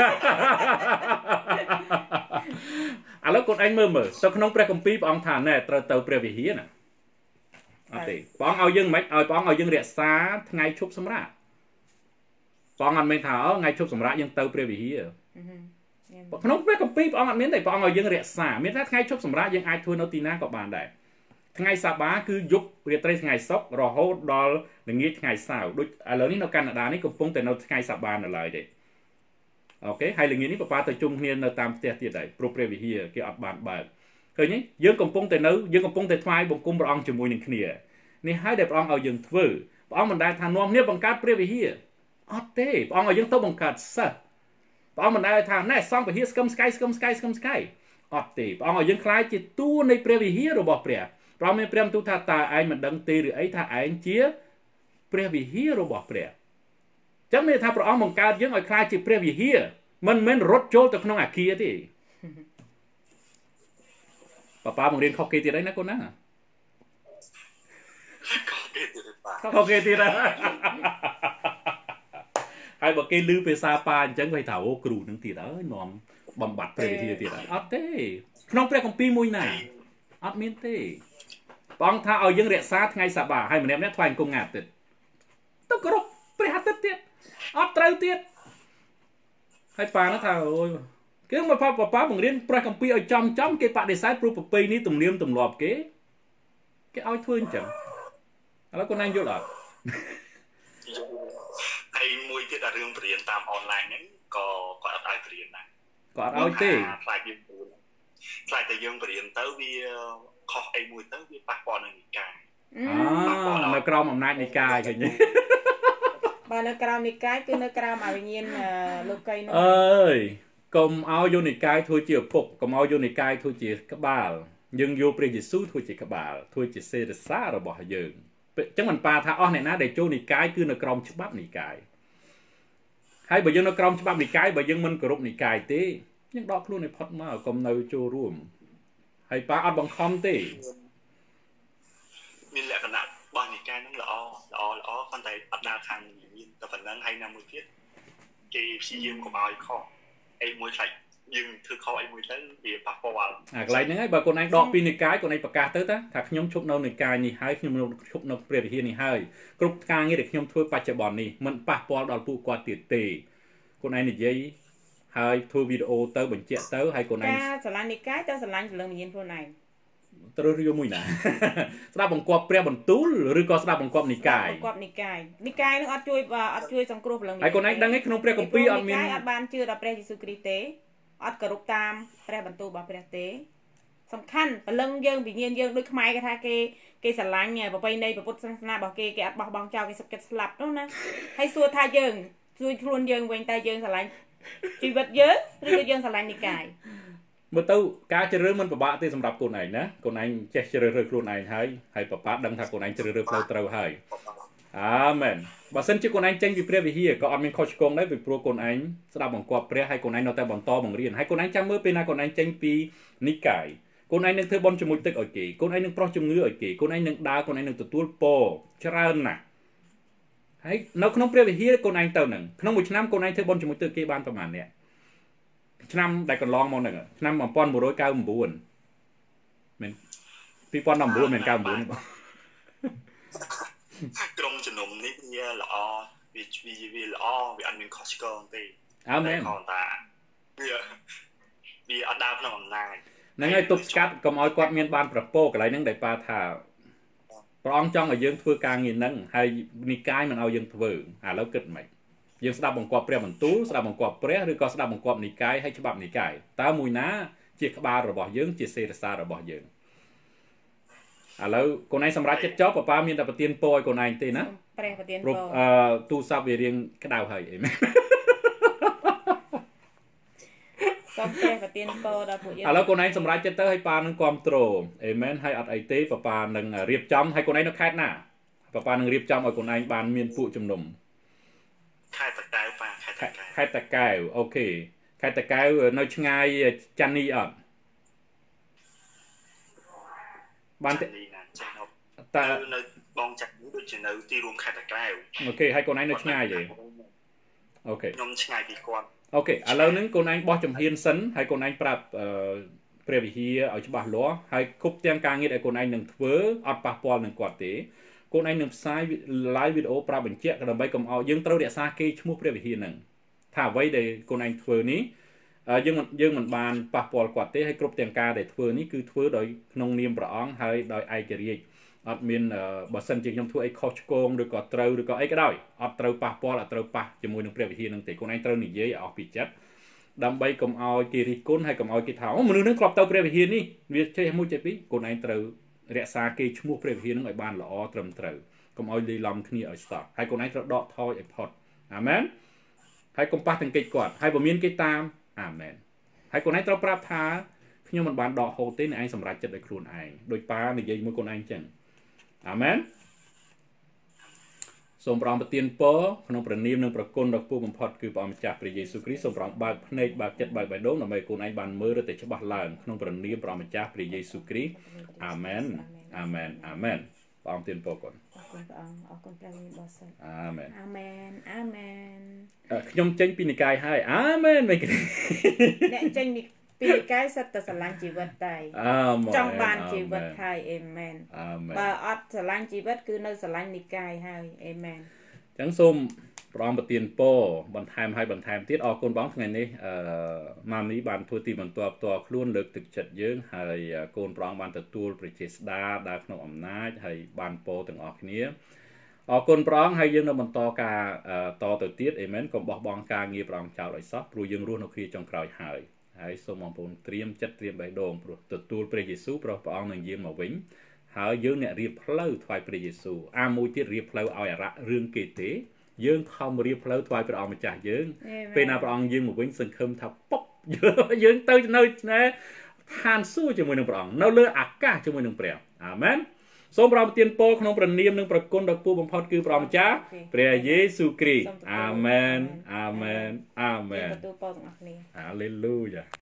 Speaker 1: ឥឡូវកូនឯងមើលមើលទៅក្នុងព្រះគម្ពីរព្រះអង្គថាណែត្រូវទៅព្រះវិហារណាអត់ទេព្រះអង្គឲ្យយើងមិនឲ្យព្រះអង្គឲ្យយើងរក្សាថ្ងៃឈប់សម្រាកព្រះអង្គអត់មានថាអូថ្ងៃឈប់សម្រាកយើងទៅព្រះវិហារក្នុងព្រះគម្ពីរព្រះអង្គអត់មានទេព្រះអង្គឲ្យយើងរក្សាមានថាថ្ងៃឈប់សម្រាកយើងអាចធ្វើនៅទីណាក៏បានដែរថ្ងៃសាបាគឺយប់រាត្រីថ្ងៃសុក្ររហូតដល់ល្ងាចថ្ងៃសៅរ៍ដូចឥឡូវនេះនៅកាណាដានេះកំពុងតែនៅថ្ងៃសាបានៅឡើយទេអូខេហើយល្ងាចនេះប៉ាប៉ាទៅជុំគ្នានៅតាមផ្ទះទៀតដែរព្រោះព្រះវិហារគេអត់បានបើកឃើញទេយើងកំពុងតែនៅយើងកំពុងតែថ្វាយបង្គំព្រះអង្គជាមួយនឹងគ្នានេះហើយដែលព្រះអង្គឲ្យយើងធ្វើព្រះអង្គមិនដែលថានាំគ្នាបង្កើតព្រះវិហារអត់ទេព្រះអង្គឲ្យយើងទៅបង្កើតសិស្សព្រះអង្គមិនដែលថាណែសង់វិហារស្គមស្កៃស្គមស្កៃស្គមស្កៃអត់ទេព្រះអង្គឲ្យយើងខ្លាចជាតួនៃព្រះវិហាររបស់ព្រះព្រះមានព្រះបន្ទូលថាតើឯងមិនដឹងទេឬអីថាឯងជាព្រះវិហាររបស់ព្រះចឹងមានថាព្រះអង្គបង្កើតយើងឲ្យខ្លាចជាព្រះវិហារមិនមែនរត់ចូលទៅក្នុងអាគារទេប៉ាប៉ាបង្រៀនខុសគេទៀតអីណាកូនណា
Speaker 4: ខុសគេទៀតប៉ា
Speaker 1: ខុសគេទៀតហើយបើគេឮភាសាប៉ាអញ្ចឹងគេថាអូគ្រូនឹងទៀតអើយនាំបំបត្តិព្រះវិហារទៀតអត់ទេក្នុងព្រះគម្ពីរមួយណាអត់មានទេព្រះអង្គថាឲ្យយើងរក្សាថ្ងៃសាបាហើយម្នាក់ម្នាក់ថ្វាយអង្គមថ្ងៃអាទិត្យទៅគោរពព្រះអាទិត្យទៀតអត់ត្រូវទៀតហើយប៉ានោះថាអូយគឺមកប៉ាប៉ាបង្រៀនព្រះគម្ពីរឲ្យចំចំគេបដិសេធព្រោះប្រពៃនេះទំនៀមទម្លាប់គេគេឲ្យធ្វើអញ្ចឹងឥឡូវកូនណាយល់អត់
Speaker 4: ហើយមួយទៀតអារឿងបរៀនតាមអនឡាញហ្នឹងក៏គាត់អត់ឲ្យបរៀនដែរ
Speaker 1: គាត់អត់ឲ្យទេ
Speaker 4: ខ្លាចយើងខ្លាចតែយើងបរៀនទៅវាខុសអីមួយទៅវាប៉ះពាល់នឹងនិកាយ
Speaker 1: អូនៅក្រោមអំណាចនិកាយឃើញទេ
Speaker 2: បើនៅក្រោមនិកាយគឺនៅក្រោមអវិញ្ញាណលោកីនោះ
Speaker 1: អើយកុំឲ្យយនិកាយធ្វើជាឪពុកកុំឲ្យយនិកាយធ្វើជាក្បាលយើងយកព្រះយេស៊ូវធ្វើជាក្បាលធ្វើជាសេរសារបស់យើងអញ្ចឹងមិនប៉ាថាអស់អ្នកណាដែលចូលនិកាយគឺនៅក្រោមច្បាប់និកាយហើយបើយើងនៅក្រោមច្បាប់និកាយបើយើងមិនគោរពនិកាយទេយើងដកខ្លួនឲ្យផុតមកកុំនៅចូលរួមហើយប៉ាអត់បង្ខំទេ
Speaker 4: មានលក្ខណៈរបស់និកាយហ្នឹងល្អល្អល្អប៉ុន្តែអត់ដើរខាងមានតែប៉ុណ្្នឹងហើយណាមួយទៀតគេព្យាយាមកុំឲ្យខុសអីមួយខ្លាចយើងធ្វើខុសអីមួយទៅវាប៉ះពាល់
Speaker 1: អាកន្លែងហ្នឹងហើយបើកូនឯងដកពីនិកាយកូនឯងប្រកាសទៅតាថាខ្ញុំឈប់នៅនិកាយនេះហើយខ្ញុំឈប់នៅព្រះវិហារនេះហើយគ្រប់ការងារដែលខ្ញុំធ្វើបច្ចុប្បន្ននេះមិនប៉ះពាល់ដល់ពួកគាត់ទៀតទេកូនឯងនិយាយហើយធ្វើវីដេអូទៅបញ្ជាក់ទៅហើយកូនឯង
Speaker 2: ការស្រឡាញ់និកាយទៅស្រឡាញ់ព្រលឹងវិញ្ញាណខ្លួនឯង
Speaker 1: ត្រូវរៀបមួយណាស្ដាប់បង្គាប់ព្រះបន្ទូលឬក៏ស្ដាប់បង្គាប់និកាយ
Speaker 2: បង្គាប់និកាយនិកាយនឹងអត់ជួយអត់ជួយសង្គ្រោះព្រលឹង
Speaker 1: ហើយកូនឯងដឹងឯក្នុងព្រះគម្ពីរអត់មាន
Speaker 2: អត់បានជឿដល់ព្រះយេស៊ូវគ្រីស្ទទេអត់គោរពតាមព្រះបន្ទូលរបស់ព្រះទេសំខាន់ព្រលឹងយើងវិញ្ញាណយើងដូចខ្មែរគេថាគេគេស្រឡាញ់ប្រពៃណីពុទ្ធសាសនារបស់គេគេអត់បោះបង់ចោលគេសុខចិត្តស្លាប់នោះណាហើយសួរថាយើងជួយខ្លួនយើងវិញតែយើងស្រឡាញ់ជីវិតយើងឬក៏យើងស្រឡាញ់និកាយ
Speaker 1: មើលទៅការជ្រើសរើសមិនពិបាកទេសម្រាប់កូនឯងណាកូនឯងចេះជ្រើសរើសខ្លួនឯងហើយហើយប៉ាប៉ាដឹងថាកូនឯងជ្រើសរើសផ្លូវត្រូវហើយអាមែនបើសិនជាកូនឯងចេញពីព្រះវិហារក៏អត់មានខុសឆ្គងដែរពីព្រោះកូនឯងស្ដាប់បង្គាប់ព្រះហើយកូនឯងនៅតែបន្តបង្រៀនហើយកូនឯងចាំមើលពេលណាកូនឯងចេញពីនិកាយកូនឯងនឹងធ្វើបន់ជាមួយទឹកឲ្យគេកូនឯងនឹងប្រោះជំងឺឲ្យគេកូនឯងនឹងដើរកូនឯងនឹងទទួលពរច្រើនណាស់ហើយនៅក្នុងព្រះវិហារកូនឯងទៅនឹងក្នុងមួយឆ្នាំកូនឯងធ្វើបន់ជាមួយទឹកគេបានប្រហែលអ្នកឆ្នាំដែលកន្លងមកហ្នឹងឆ្នាំmột nghìn chín trăm chín mươi chínមែនពីរពាន់ដប់9មែន九chínនេះបង
Speaker 4: ក្រុមជំនុំនេះវាល្អវាវាល្អវាអត់មានខុសឆ្គងទេ
Speaker 1: អើមែន
Speaker 4: គាត់ថាវាវាអត់ដើរក្នុងអំណាច
Speaker 1: ហ្នឹងហើយទប់ស្កាត់កុំឲ្យគាត់មានបានប្រពោកន្លែងហ្នឹងដែលប៉ាថាព្រះអង្គចង់ឲ្យយើងធ្វើការងារហ្នឹងហើយនិកាយមិនឲ្យយើងធ្វើឥឡូវគិតមិនយើងស្ដាប់បង្គាប់ព្រះបន្ទូលស្ដាប់បង្គាប់ព្រះឬក៏ស្ដាប់បង្គាប់និកាយហើយច្បាប់និកាយតើមួយណាជាក្បាលរបស់យើងជាសេរសារបស់យើងឥឡូវកូនឯងសម្រាប់ចិត្តចប់ប៉ាប៉ាមានតែប្រទានពរឲ្យកូនឯងទេណា
Speaker 2: ព្រះប្រទានពរ
Speaker 1: អឺទូរស័ព្ទវារៀងក្តៅហើយអីមែន
Speaker 2: សូមព្រះប្រទានពរដល់ពួកយើង
Speaker 1: ឥឡូវកូនឯងសម្រាប់ចិត្តទៅឲ្យប៉ានឹងគ្រប់គ្រងអេមែនហើយអត់អីទេប៉ាប៉ានឹងរៀបចំឲ្យកូនឯងនៅខេត្តណាប៉ាប៉ានឹងរៀបចំឲ្យកូនឯងបានមានពួកជំនុំ
Speaker 4: ខេត្តតាកែវប៉ាខេត្តតាកែវ
Speaker 1: ខេត្តតាកែវអូខេខេត្តតាកែវនៅឆ្ងាយចាន់នីអត់
Speaker 4: បានទេតើនៅបងចាក់ដូចជានៅទីរួមខេត្តតាកែវ
Speaker 1: អូខេហើយកូនឯងនៅឆ្ងាយទេអូខេ
Speaker 4: ខ្ញុំឆ្ងាយពីគាត់
Speaker 1: អូខេឥឡូវហ្នឹងកូនឯងបោះចំហៀនសិនហើយកូនឯងប្រាប់ព្រះវិហារឲ្យច្បាស់លាស់ហើយគ្រប់ទាំងការងារដែលកូនឯងនឹងធ្វើអត់ប៉ះពាល់នឹងគាត់ទេកូនឯងនឹងផ្សាយ live វីដេអូប្រាប់បញ្ជាក់ដើម្បីកុំឲ្យយើងត្រូវរក្សាកេរ្តិ៍ឈ្មោះព្រះវិហារហ្នឹងថាអ្វីដែលកូនឯងធ្វើនេះយើងយើងមិនបានប៉ះពាល់គាត់ទេហើយគ្រប់ទាំងការដែលធ្វើនេះគឺធ្វើដោយក្នុងនាមព្រះអង្គហើយដោយឯករាជ្យអត់មានបើសិនជាខ្ញុំធ្វើអីខុសឆ្គងឬក៏ត្រូវឬក៏អីក៏ដោយអត់ត្រូវប៉ះពាល់អត់ត្រូវប៉ះជាមួយនឹងព្រះវិហារហ្នឹងទេកូនឯងត្រូវនិយាយឲ្យអស់ពីចិត្តដើម្បីកុំឲ្យគេរិះគន់ហើយកុំឲ្យគេថាអូមនុស្សហ្នឹងគ្រាប់ទៅព្រះវិហារនេះវាចេះមួយចេះពីរកូនឯងត្រូវរក្សាកេរ្តិ៍ឈ្មោះព្រះវិហារហ្នឹងឲ្យបានល្អត្រឹមត្រូវកុំឲ្យលាយឡំគ្នាឲ្យស្ទប់ហើយកូនឯងត្រូវដកថយឲ្យផុតអាមែនហើយកុំប៉ះទាំងកិច្ចគាត់ហើយបើមានគេតាមអាមែនហើយកូនឯងត្រូវប្រាប់ថាខ្ញុំមិនបានដកហូតទេអ្នកឯងសម្រេចចិត្តដោយខ្លួនឯងដោយប៉ានិយាយមួយកូនឯងចឹងអាមែនសូមព្រះអង្គប្រទានពរក្នុងព្រះនាមនិងព្រះគុណដ៏ខ្ពស់បំផុតគឺព្រះអម្ចាស់ព្រះយេស៊ូវគ្រីស្ទសូមព្រះអង្គបើកភ្នែកបើកចិត្តបើកបេះដូងដើម្បីកូនឯងបានមើលទៅច្បាស់ឡើងក្នុងព្រះនាមព្រះអម្ចាស់ព្រះយេស៊ូវគ្រីស្ទអាមែនអាមែនអាមែនព្រះអង្គប្រទានពរគុណ
Speaker 2: អរគុណព្រះអង្គអរគុណព្រះវិញ្ញាណបរិសុទ្ធ
Speaker 1: អាមែន
Speaker 2: អាមែនអាមែន
Speaker 1: ខ្ញុំចេញពីនិកាយហើយអាមែនមិនគេ
Speaker 2: អ្នកចេញពីនិកាយសិតតែស្រឡាញ់ជីវិតតែចង់បានជីវិតហើយអេមែនបើអត់ស្រឡាញ់ជីវិតគឺនៅស្រឡាញ់និកាយហើយអេមែន
Speaker 1: អញ្ចឹងសូមព្រះអង្គប្រទានពរបន្ថែមឲ្យបន្ថែមទៀតអរគុណបងថ្ងៃនេះអឺម៉ាមីបានធ្វើទីបន្ទាប់ផ្ទាល់ខ្លួនលើកទឹកចិត្តយើងហើយកូនព្រះអង្គបានទទួលប្រជាស្ដារដើរក្នុងអំណាចហើយបានពរទាំងអស់គ្នាអរគុណព្រះអង្គហើយយើងនៅបន្តការតទៅទៀតអេមែនកុំបោះបង់ការងារព្រះអង្គចោលឲ្យសោះព្រោះយើងរស់នៅគ្រាចុងក្រោយហើយហើយសូមបងប្អូនត្រៀមចិត្តត្រៀមបេះដូងព្រោះទទួលព្រះយេស៊ូវព្រះព្រះអង្គនឹងយាងមកវិញហើយយើងអ្នករៀបផ្លូវថ្វាយព្រះយេស៊ូវអាមួយទៀតរៀបផ្លូវឲ្យអរៈរឿងគេទេយើងខំរៀបផ្លូវថ្វាយព្រះអង្គម្ចាស់យើងពេលណាព្រះអង្គយាងមកវិញសង្ឃឹមថាប៉ុកយើងទៅនៅស្នេហ៍ឋានសួគ៌ជាមួយនឹងព្រះអង្គនៅលើអាកាសជាមួយនឹងព្រះអាមែនសូមព្រះប្រទានពរក្នុងព្រះនាមនិងប្រគុណដ៏ខ្ពស់បំផុតគឺព្រះម្ចាស់ព្រះយេស៊ូវគ្រីស្ទអាមែនអាមែនអាមែនទទួលពរទាំងអស់គ្នាហាឡេលូយ៉ា